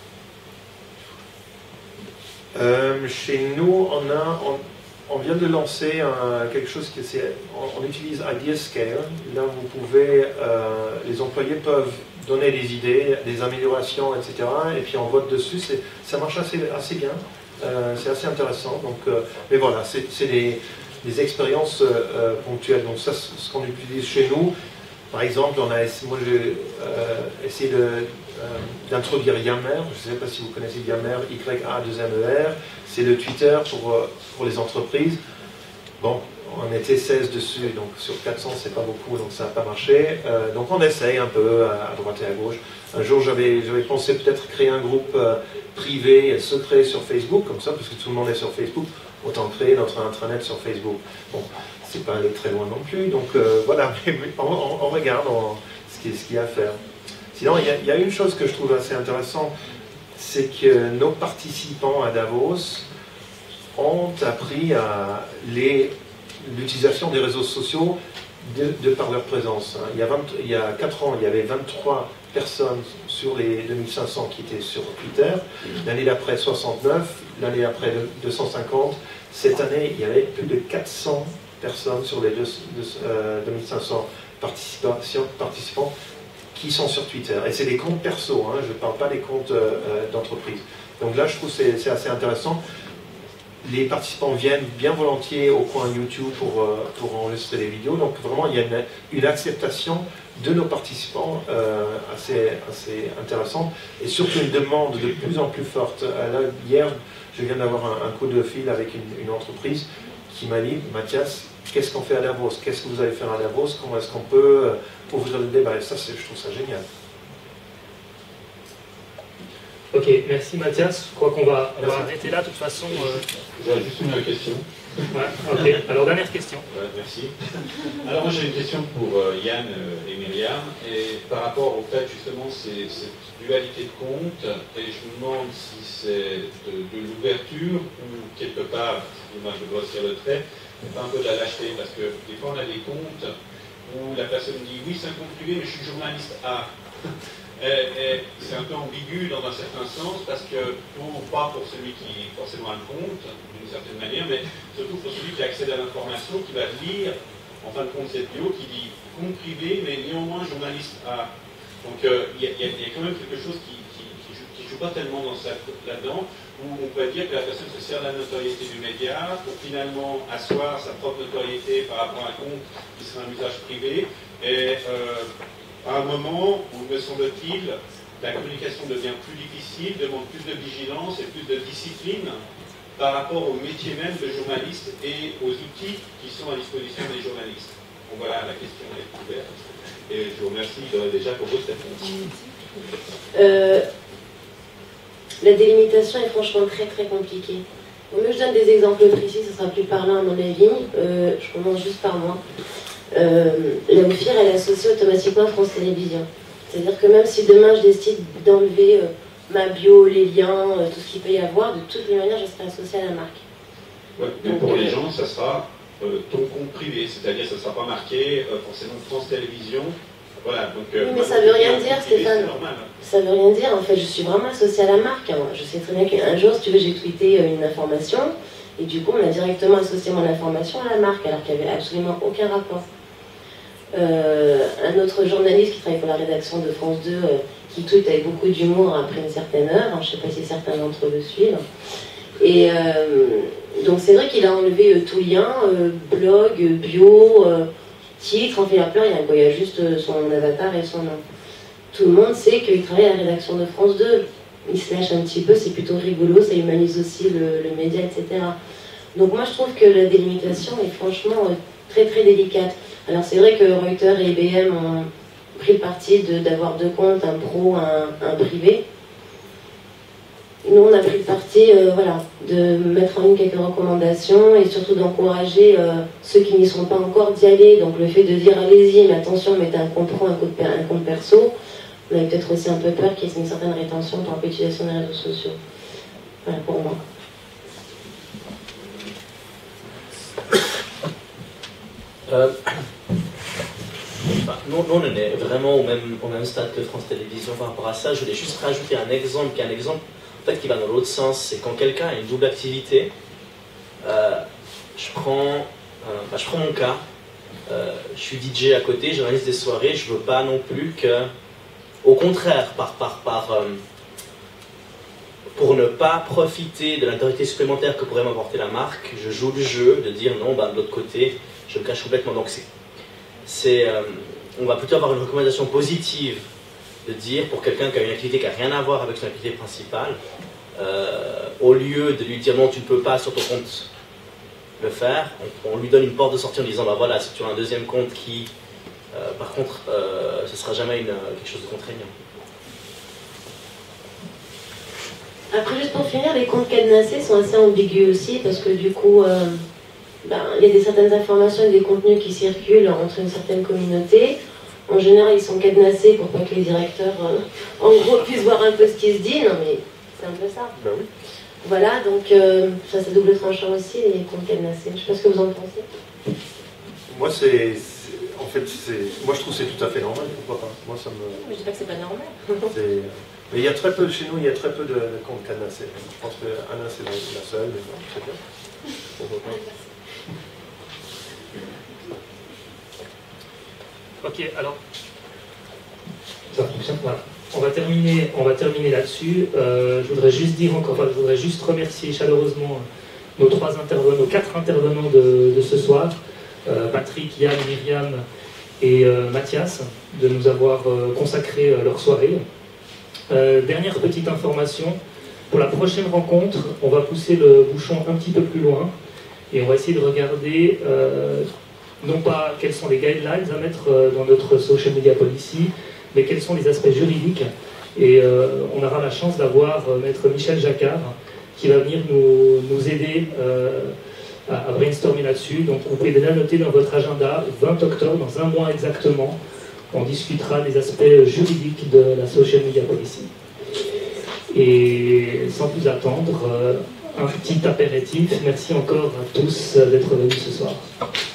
Chez nous, on vient de lancer quelque chose on utilise IdeaScale. Là, les employés peuvent donner des idées, des améliorations, etc. Et puis on vote dessus. Ça marche assez bien. C'est assez intéressant. Donc, mais voilà, c'est des expériences ponctuelles. Donc ça, ce qu'on utilise chez nous, par exemple, moi j'ai essayé d'introduire Yammer. Je ne sais pas si vous connaissez Yammer, Y-A-2-M-E-R. C'est le Twitter pour les entreprises. Bon, on était 16 dessus, donc sur 400 c'est pas beaucoup, donc ça n'a pas marché. Donc on essaye un peu à droite et à gauche. Un jour j'avais pensé peut-être créer un groupe privé et secret sur Facebook, comme ça, parce que tout le monde est sur Facebook. Autant créer notre intranet sur Facebook. Bon, c'est pas aller très loin non plus, donc voilà, mais on regarde ce qu'il y a à faire. Sinon, il y a une chose que je trouve assez intéressante, c'est que nos participants à Davos ont appris l'utilisation des réseaux sociaux de par leur présence. Il y a 4 ans, il y avait 23 personnes sur les 2500 qui étaient sur Twitter. L'année d'après, 69. L'année d'après, 250. Cette année, il y avait plus de 400 personnes sur les 2500 participants qui sont sur Twitter. Et c'est des comptes perso, je ne parle pas des comptes d'entreprise. Donc là, je trouve que c'est assez intéressant. Les participants viennent bien volontiers au coin YouTube pour enregistrer des vidéos. Donc vraiment, il y a une acceptation de nos participants assez intéressante. Et surtout une demande de plus en plus forte. Là, hier, je viens d'avoir un coup de fil avec une entreprise qui m'a dit, Mathias, qu'est-ce qu'on fait à Davos? Qu'est-ce que vous allez faire à Davos? Comment est-ce qu'on peut ouvrir le débat? Et ça, je trouve ça génial. Ok, merci Mathias. Je crois qu'on va arrêter là, de toute façon. J'ai juste une question. Ouais, ok, alors dernière question. Merci. Alors moi j'ai une question pour Yann et Myriam, et par rapport au fait justement cette dualité de compte, et je me demande si c'est de l'ouverture ou quelque part, excusez-moi je dois grossir le trait, mais pas un peu de la lâcheté, parce que des fois on a des comptes où la personne dit oui c'est un compte privé mais je suis journaliste A. Et c'est un peu ambigu dans un certain sens parce que, pas pour celui qui forcément a le compte, d'une certaine manière, mais surtout pour celui qui accède à l'information, qui va lire, en fin de compte, cette vidéo, qui dit compte privé, mais néanmoins journaliste A. Donc il y a quand même quelque chose qui joue pas tellement là-dedans, où on peut dire que la personne se sert de la notoriété du média pour finalement asseoir sa propre notoriété par rapport à un compte qui sera un usage privé. Et à un moment où, me semble-t-il, la communication devient plus difficile, demande plus de vigilance et plus de discipline par rapport au métier même de journaliste et aux outils qui sont à disposition des journalistes. Donc voilà, la question est ouverte. Et je vous remercie déjà pour votre réponse. La délimitation est franchement très très compliquée. Au mieux, je donne des exemples précis, ce sera plus parlant à mon avis. Je commence juste par moi. La OFIR, elle est associée automatiquement à France Télévisions. C'est-à-dire que même si demain je décide d'enlever ma bio, les liens, tout ce qu'il peut y avoir, de toutes les manières, je serai associée à la marque. Ouais, mais pour les gens, ça sera ton compte privé, c'est-à-dire que ça ne sera pas marqué forcément France Télévisions. Voilà, donc, oui, mais ça ne veut rien dire, Stéphane. Ça ne veut rien dire, en fait, je suis vraiment associée à la marque. Je sais très bien qu'un jour, si tu veux, j'ai tweeté une information, et du coup, on a directement associé mon information à la marque, alors qu'il n'y avait absolument aucun rapport. Un autre journaliste qui travaille pour la rédaction de France 2 qui tweet avec beaucoup d'humour après une certaine heure, je ne sais pas si certains d'entre eux le suivent, Et donc c'est vrai qu'il a enlevé tout lien, blog, bio, titre, enfin il y a plein rien, quoi. Il y a juste son avatar et son nom. Tout le monde sait qu'il travaille à la rédaction de France 2. Il se lâche un petit peu, c'est plutôt rigolo, ça humanise aussi le média, etc. Donc moi je trouve que la délimitation est franchement très très délicate. Alors c'est vrai que Reuters et IBM ont pris le parti d'avoir deux comptes, un pro, un privé. Nous on a pris le parti voilà, de mettre en ligne quelques recommandations et surtout d'encourager ceux qui n'y sont pas encore d'y aller. Donc le fait de dire allez-y, mais attention, mettez un compte pro, un compte perso. On avait peut-être aussi un peu peur qu'il y ait une certaine rétention par l'utilisation des réseaux sociaux. Voilà pour moi. Nous, on est vraiment au même stade que France Télévisions par rapport à ça. Je voulais juste rajouter un exemple en fait, qui va dans l'autre sens. C'est quand quelqu'un a une double activité. Je prends mon cas. Je suis DJ à côté, j'organise des soirées. Je veux pas non plus que, au contraire, pour ne pas profiter de l'autorité supplémentaire que pourrait m'apporter la marque, je joue le jeu de dire non, de l'autre côté, je me cache complètement. Donc on va plutôt avoir une recommandation positive de dire pour quelqu'un qui a une activité qui n'a rien à voir avec son activité principale, au lieu de lui dire non, tu ne peux pas sur ton compte le faire, on lui donne une porte de sortie en disant bah voilà, si tu as un deuxième compte qui, par contre, ce ne sera jamais quelque chose de contraignant. Après, juste pour finir, les comptes cadenassés sont assez ambigus aussi parce que du coup, il y a certaines informations et des contenus qui circulent entre une certaine communauté. En général, ils sont cadenassés pour pas que les directeurs, en gros, puissent voir un peu ce qui se dit. Non, mais c'est un peu ça. Ben oui. Voilà, donc ça c'est double tranchant aussi, les comptes cadenassés. Je ne sais pas ce que vous en pensez. Moi, moi je trouve que c'est tout à fait normal, pourquoi pas. Moi, ça me... Mais je dis pas que c'est pas normal. Mais il y a très peu, chez nous, il y a très peu de comptes cadenassés. Je pense que Anna, c'est la seule, mais bon, c'est bien. Pourquoi pas. Ok, alors, ça fonctionne, voilà. On va terminer là-dessus. Je voudrais juste remercier chaleureusement nos quatre intervenants de ce soir, Patrick, Yann, Myriam et Mathias, de nous avoir consacré leur soirée. Dernière petite information, pour la prochaine rencontre, on va pousser le bouchon un petit peu plus loin et on va essayer de regarder non pas quels sont les guidelines à mettre dans notre social media policy, mais quels sont les aspects juridiques. Et on aura la chance d'avoir maître Michel Jacquard qui va venir nous aider à brainstormer là-dessus. Donc vous pouvez déjà noter dans votre agenda, 20 octobre, dans un mois exactement, on discutera des aspects juridiques de la social media policy. Et sans plus attendre, un petit apéritif. Merci encore à tous d'être venus ce soir.